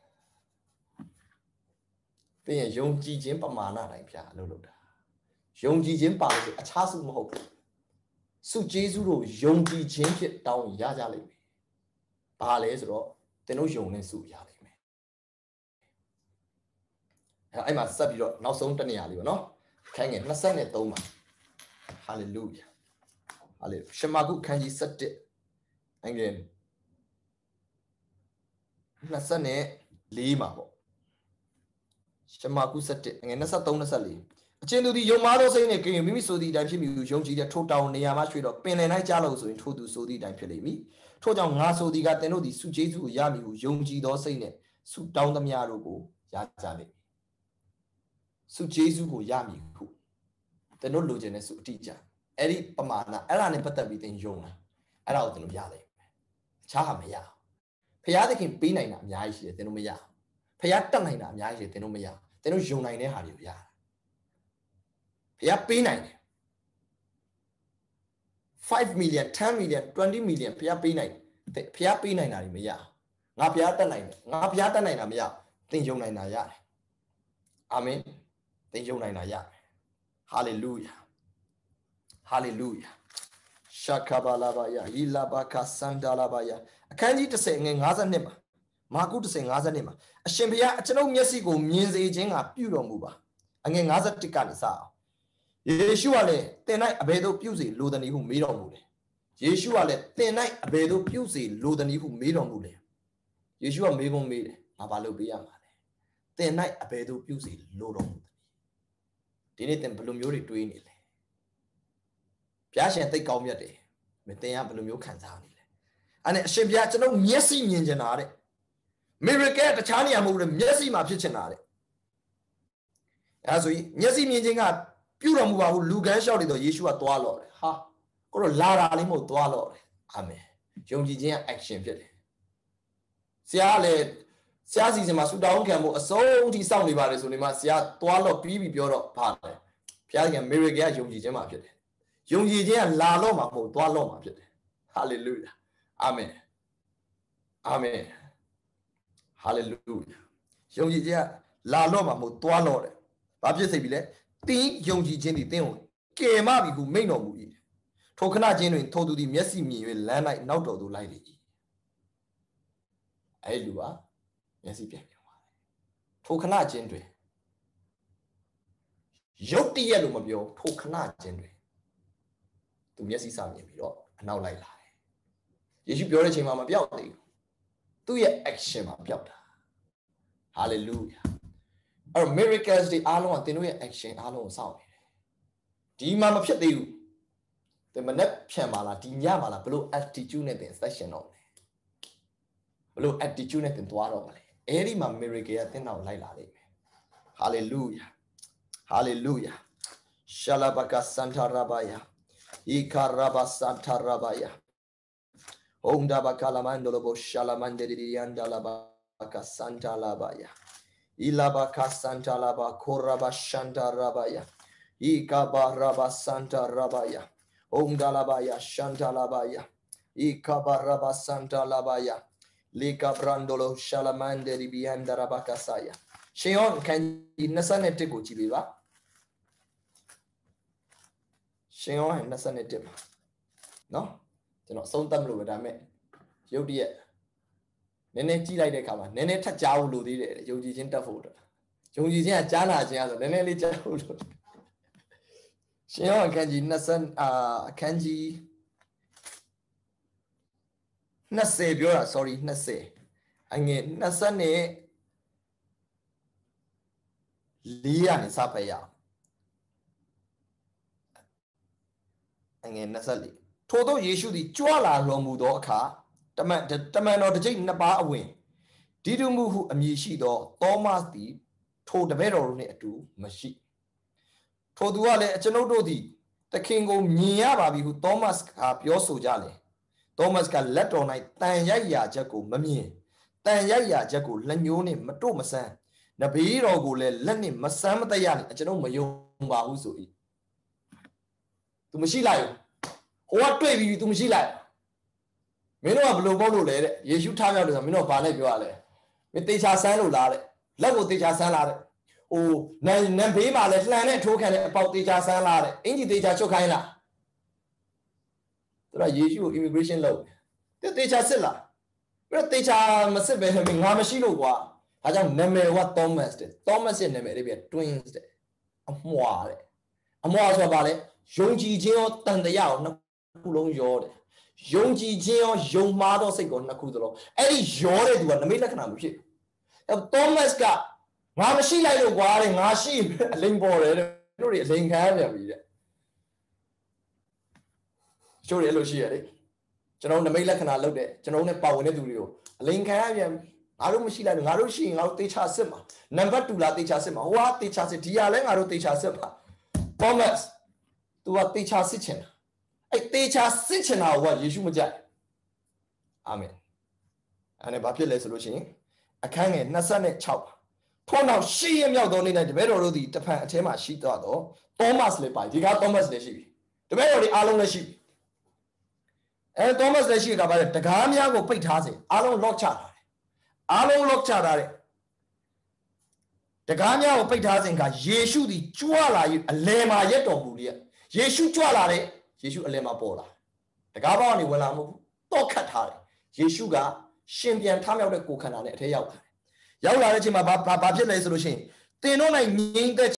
They are young Jim Pamana, like Piano. Young Jim Pam, a chasm hope. So Jesu, young Jim down Yajali. Pales ro, they know young and Su Yali. I must sub you now so Taniali, no? Can it, Nasan at Doma. Hallelujah. Hallelujah. Shamagu can you set it again? Nasane Lima. Shamaku set it and Nasatona Sali. Chendu di Yomaro saying a game, so the Dajim, Yonji, the two down near my street of Pen and I Jallos in Todu so the Dajimi. Todown Naso di Gateno di Sujesu Yami, Yonji do saying it, Su down the Miarogo, Yajali. Sujesu Yami, who the no Lugenes teacher. Eddie Pamana, Elan and Patabi in Yona, out in Yale. Chahamaya. Payada can be nine Yashi, the Nomia. Payata nine Yashi, the Nomia, the no Jona in Haria. Pia P9 5 million, 10 million, 20 million, Pia P9, Pia P9 Arimia, Napiata 9, Napiata 9 Amia, think Jona in Aya. Amen. Think Jona in Aya. Hallelujah. Hallelujah. Shakabalabaya, Ilabaka Sandalabaya. I can't eat to say Ngazanema. Maku to say Ngazanema. A Shembia, a Chano Messico means aging a pure mover. And Ngaza Tikanisa. Yeshua le, then I abedo pussy, Ludani who made on Mule. Yeshua le, then I abedo pussy, Ludani who made on Mule. Yeshua made on me, Abalo Biamale. Then I abedo pussy, Lord on. Didn't them Blumuri to in it. Piash and take out your day, but they have Blumio can't. And it should be at no Messi Minjanare. Miracle at the China moved Messi my pitchenare. As we Messi Minjanga. Pure move out Lugan shouted the Yeshua Tualor. Ha! Or Lara Alimo Tualor. Amen. Jongian action. Siale, Siasis in Masuda Camo, a salty sound about it, Masia, Tualo, Pibi, Pure Partner. Piagan Miriga Jongi Jama. Jongi and La Loma, Tualoma. Hallelujah. Amen. Amen. Hallelujah. Jongi La Loma, Tualore. Babje Sabile. Think Yonji Jenny Dino, came up who may not move. Tokana genuine told to the messy me will land like not to lightly. I do, Messi Piano. Tokana gentry. Yoti yellow mobile, Tokana gentry. To Messi Sammy, now like lie. You should be origin Mamma Bialdi. Do your action, Bialda. Hallelujah. Our miracles, the alone, the new action, alone sound. The mamma pet you. The manep chamala, the yamala, below attitude and station only. Below attitude and dwell. Any my miracle, then now like hallelujah. Hallelujah. Shalabaka Santa Rabaya. Ikaraba Santa Rabaya. Ondabakalamandolobo Shalamandri and Alabaka Santa Labaya. Ilabaka Santa Laba Koraba Shanta Rabaya. Ikaba Raba Santa Rabaya. Ondalabaya Shanta Labaya. Ikaba Raba Santa Labaya. Lika Brandolo Shalamandri Bianda Rabakasaya. Sheon can you Nasanete Gochibiva? ရှင်ယောဟန်21မှာနော်ကျွန်တော်အဆုံးသတ်မလို့ပဲဒါမဲ့ရုပ်တရက်နည်းနည်းကြည့်လိုက်တဲ့အခါမှာနည်းနည်းထပ်ကြားဖို့လိုသေးတယ်ယုံကြည်ခြင်းတက်ဖို့အတွက်ယုံကြည်ခြင်းကကြားနာခြင်းဆိုနည်းနည်းလေးကြားဖို့လိုရှင်ယောဟန်အခန်းကြီးအခန်းကြီး20ပြောတာ sorry 20အငယ်20နဲ့4ကနေစဖတ်ရအောင်အငယ်24ထို့သောယေရှုသည်ကြွလာတော်မူသောအခါတမန်တော်တစ်ကြိမ်နှစ်ပါးအဝင်ဒီတုမှုဟုအမည်ရှိသောသောမတ်သည်ထိုတပည့်တော်တို့နှင့်အတူမရှိထိုသူကလည်းကျွန်ုပ်တို့သည်သခင်ကိုမြင်ရပါပြီဟုသောမတ်ကပြောဆိုကြလေသောမတ်ကလက်တော်၌တန်ရိုက်ရာချက်ကိုမမြင်တန်ရိုက်ရာချက်ကိုလက်ညှိုးနှင့်မတို့မဆန်းနဘေးတော်ကိုလည်းလက်နှင့်မဆန်းမတရနှင့်ကျွန်ုပ်မယုံပါဘူးဆို၏သူမရှိလိုက်ဘူးဟိုကတွေ့ပြီးသူမရှိလိုက်မင်းတို့ကဘလို့ပေါ့လို့လဲတဲ့ယေရှုထားမြောက်တယ်ဆိုမင်းတို့ဘာနဲ့ပြောရလဲမင်းတေချာဆန်းလို့လားတဲ့လက်ကိုတေချာဆန်းလားတဲ့ဟိုနံဘေးမှာလည်းလှန်နဲ့ထိုးခံတဲ့အပေါက်တေချာဆန်းလားတဲ့အင်ကြီးတေချာချုပ်ခိုင်းလားသူကယေရှုကို immigration လုပ်တယ်တေချာစစ်လားပြီးတော့တေချာမစစ်ပဲငါမရှိလို့ကွာဒါကြောင့်နာမည်က Thomas တဲ့ Thomas ရဲ့နာမည်လေးပြ twins တဲ့အမွှာတဲ့အမွှာဆိုတာဘာလဲယုံကြည်ခြင်းရောတန်တရားရောနှစ်ခုလုံးရောတယ်ယုံကြည်ခြင်းရောယုံမှားသောစိတ်ကိုနှစ်ခုသလုံးအဲ့ဒီရောတဲ့သူကနမိတ်လက္ခဏာမဖြစ်ဘူး Thomas ကငါမရှိလိုက်လို့ကွာတဲ့ငါရှိအလိမ်ပေါ်တယ်တဲ့တို့တွေအလိမ်ခံရပြန်ပြီတဲ့ကျိုးတယ်လို့ရှိရလေကျွန်တော်နမိတ်လက္ခဏာလုပ်တဲ့ကျွန်တော်နဲ့ပါဝင်တဲ့သူတွေကိုအလိမ်ခံရပြန်ငါတို့မရှိလိုက်လို့ငါတို့ရှိရင်ငါတို့တေချာစစ်မှာနံပါတ်2လားတေချာစစ်မှာဟိုကတေချာစစ်ဒီဟာလဲငါတို့တေချာစစ်မှာ Thomas तू ကတေချာစစ်ချင်တာအဲ့တေချာစစ်ချင်တာကယေရှုမကြိုက်အာမင်အဲ့ဒါဘာဖြစ်လဲဆိုလို့ရှိရင်အခန်းငယ်26ထို့နောက်8ရက်မြောက်သောနေ့၌တပည့်တော်တို့သည်တဖန်အထဲမှာရှိသွားတော့ Thomas လည်းပါဒီက Thomas လည်းရှိပြီတပည့်တော်တွေအားလုံးလည်းရှိပြီအဲ Thomas လည်းရှိတာပါလေတကားများကိုပိတ်ထားစေအားလုံး lock ချထားတယ်အားလုံး lock ချထားတယ်တကားများကိုပိတ်ထားစဉ်ကယေရှုသည်ကြွလာ၍အလယ်မှာရက်တော်မူလျက်ယေရှုကြွလာတယ်ယေရှုအလယ်မှာပေါ်လာတကားပေါက်ကနေဝင်လာမဟုတ်ဘူးတော့ခတ်ထားတယ်ယေရှုကရှင်ပြန်ထမြောက်တဲ့ကိုယ်ခန္ဓာနဲ့အထက်ရောက်လာတယ်ရောက်လာတဲ့အချိန်မှာဘာဖြစ်လဲဆိုလို့ရှိရင်သင်တို့၌ငြိမ်သက်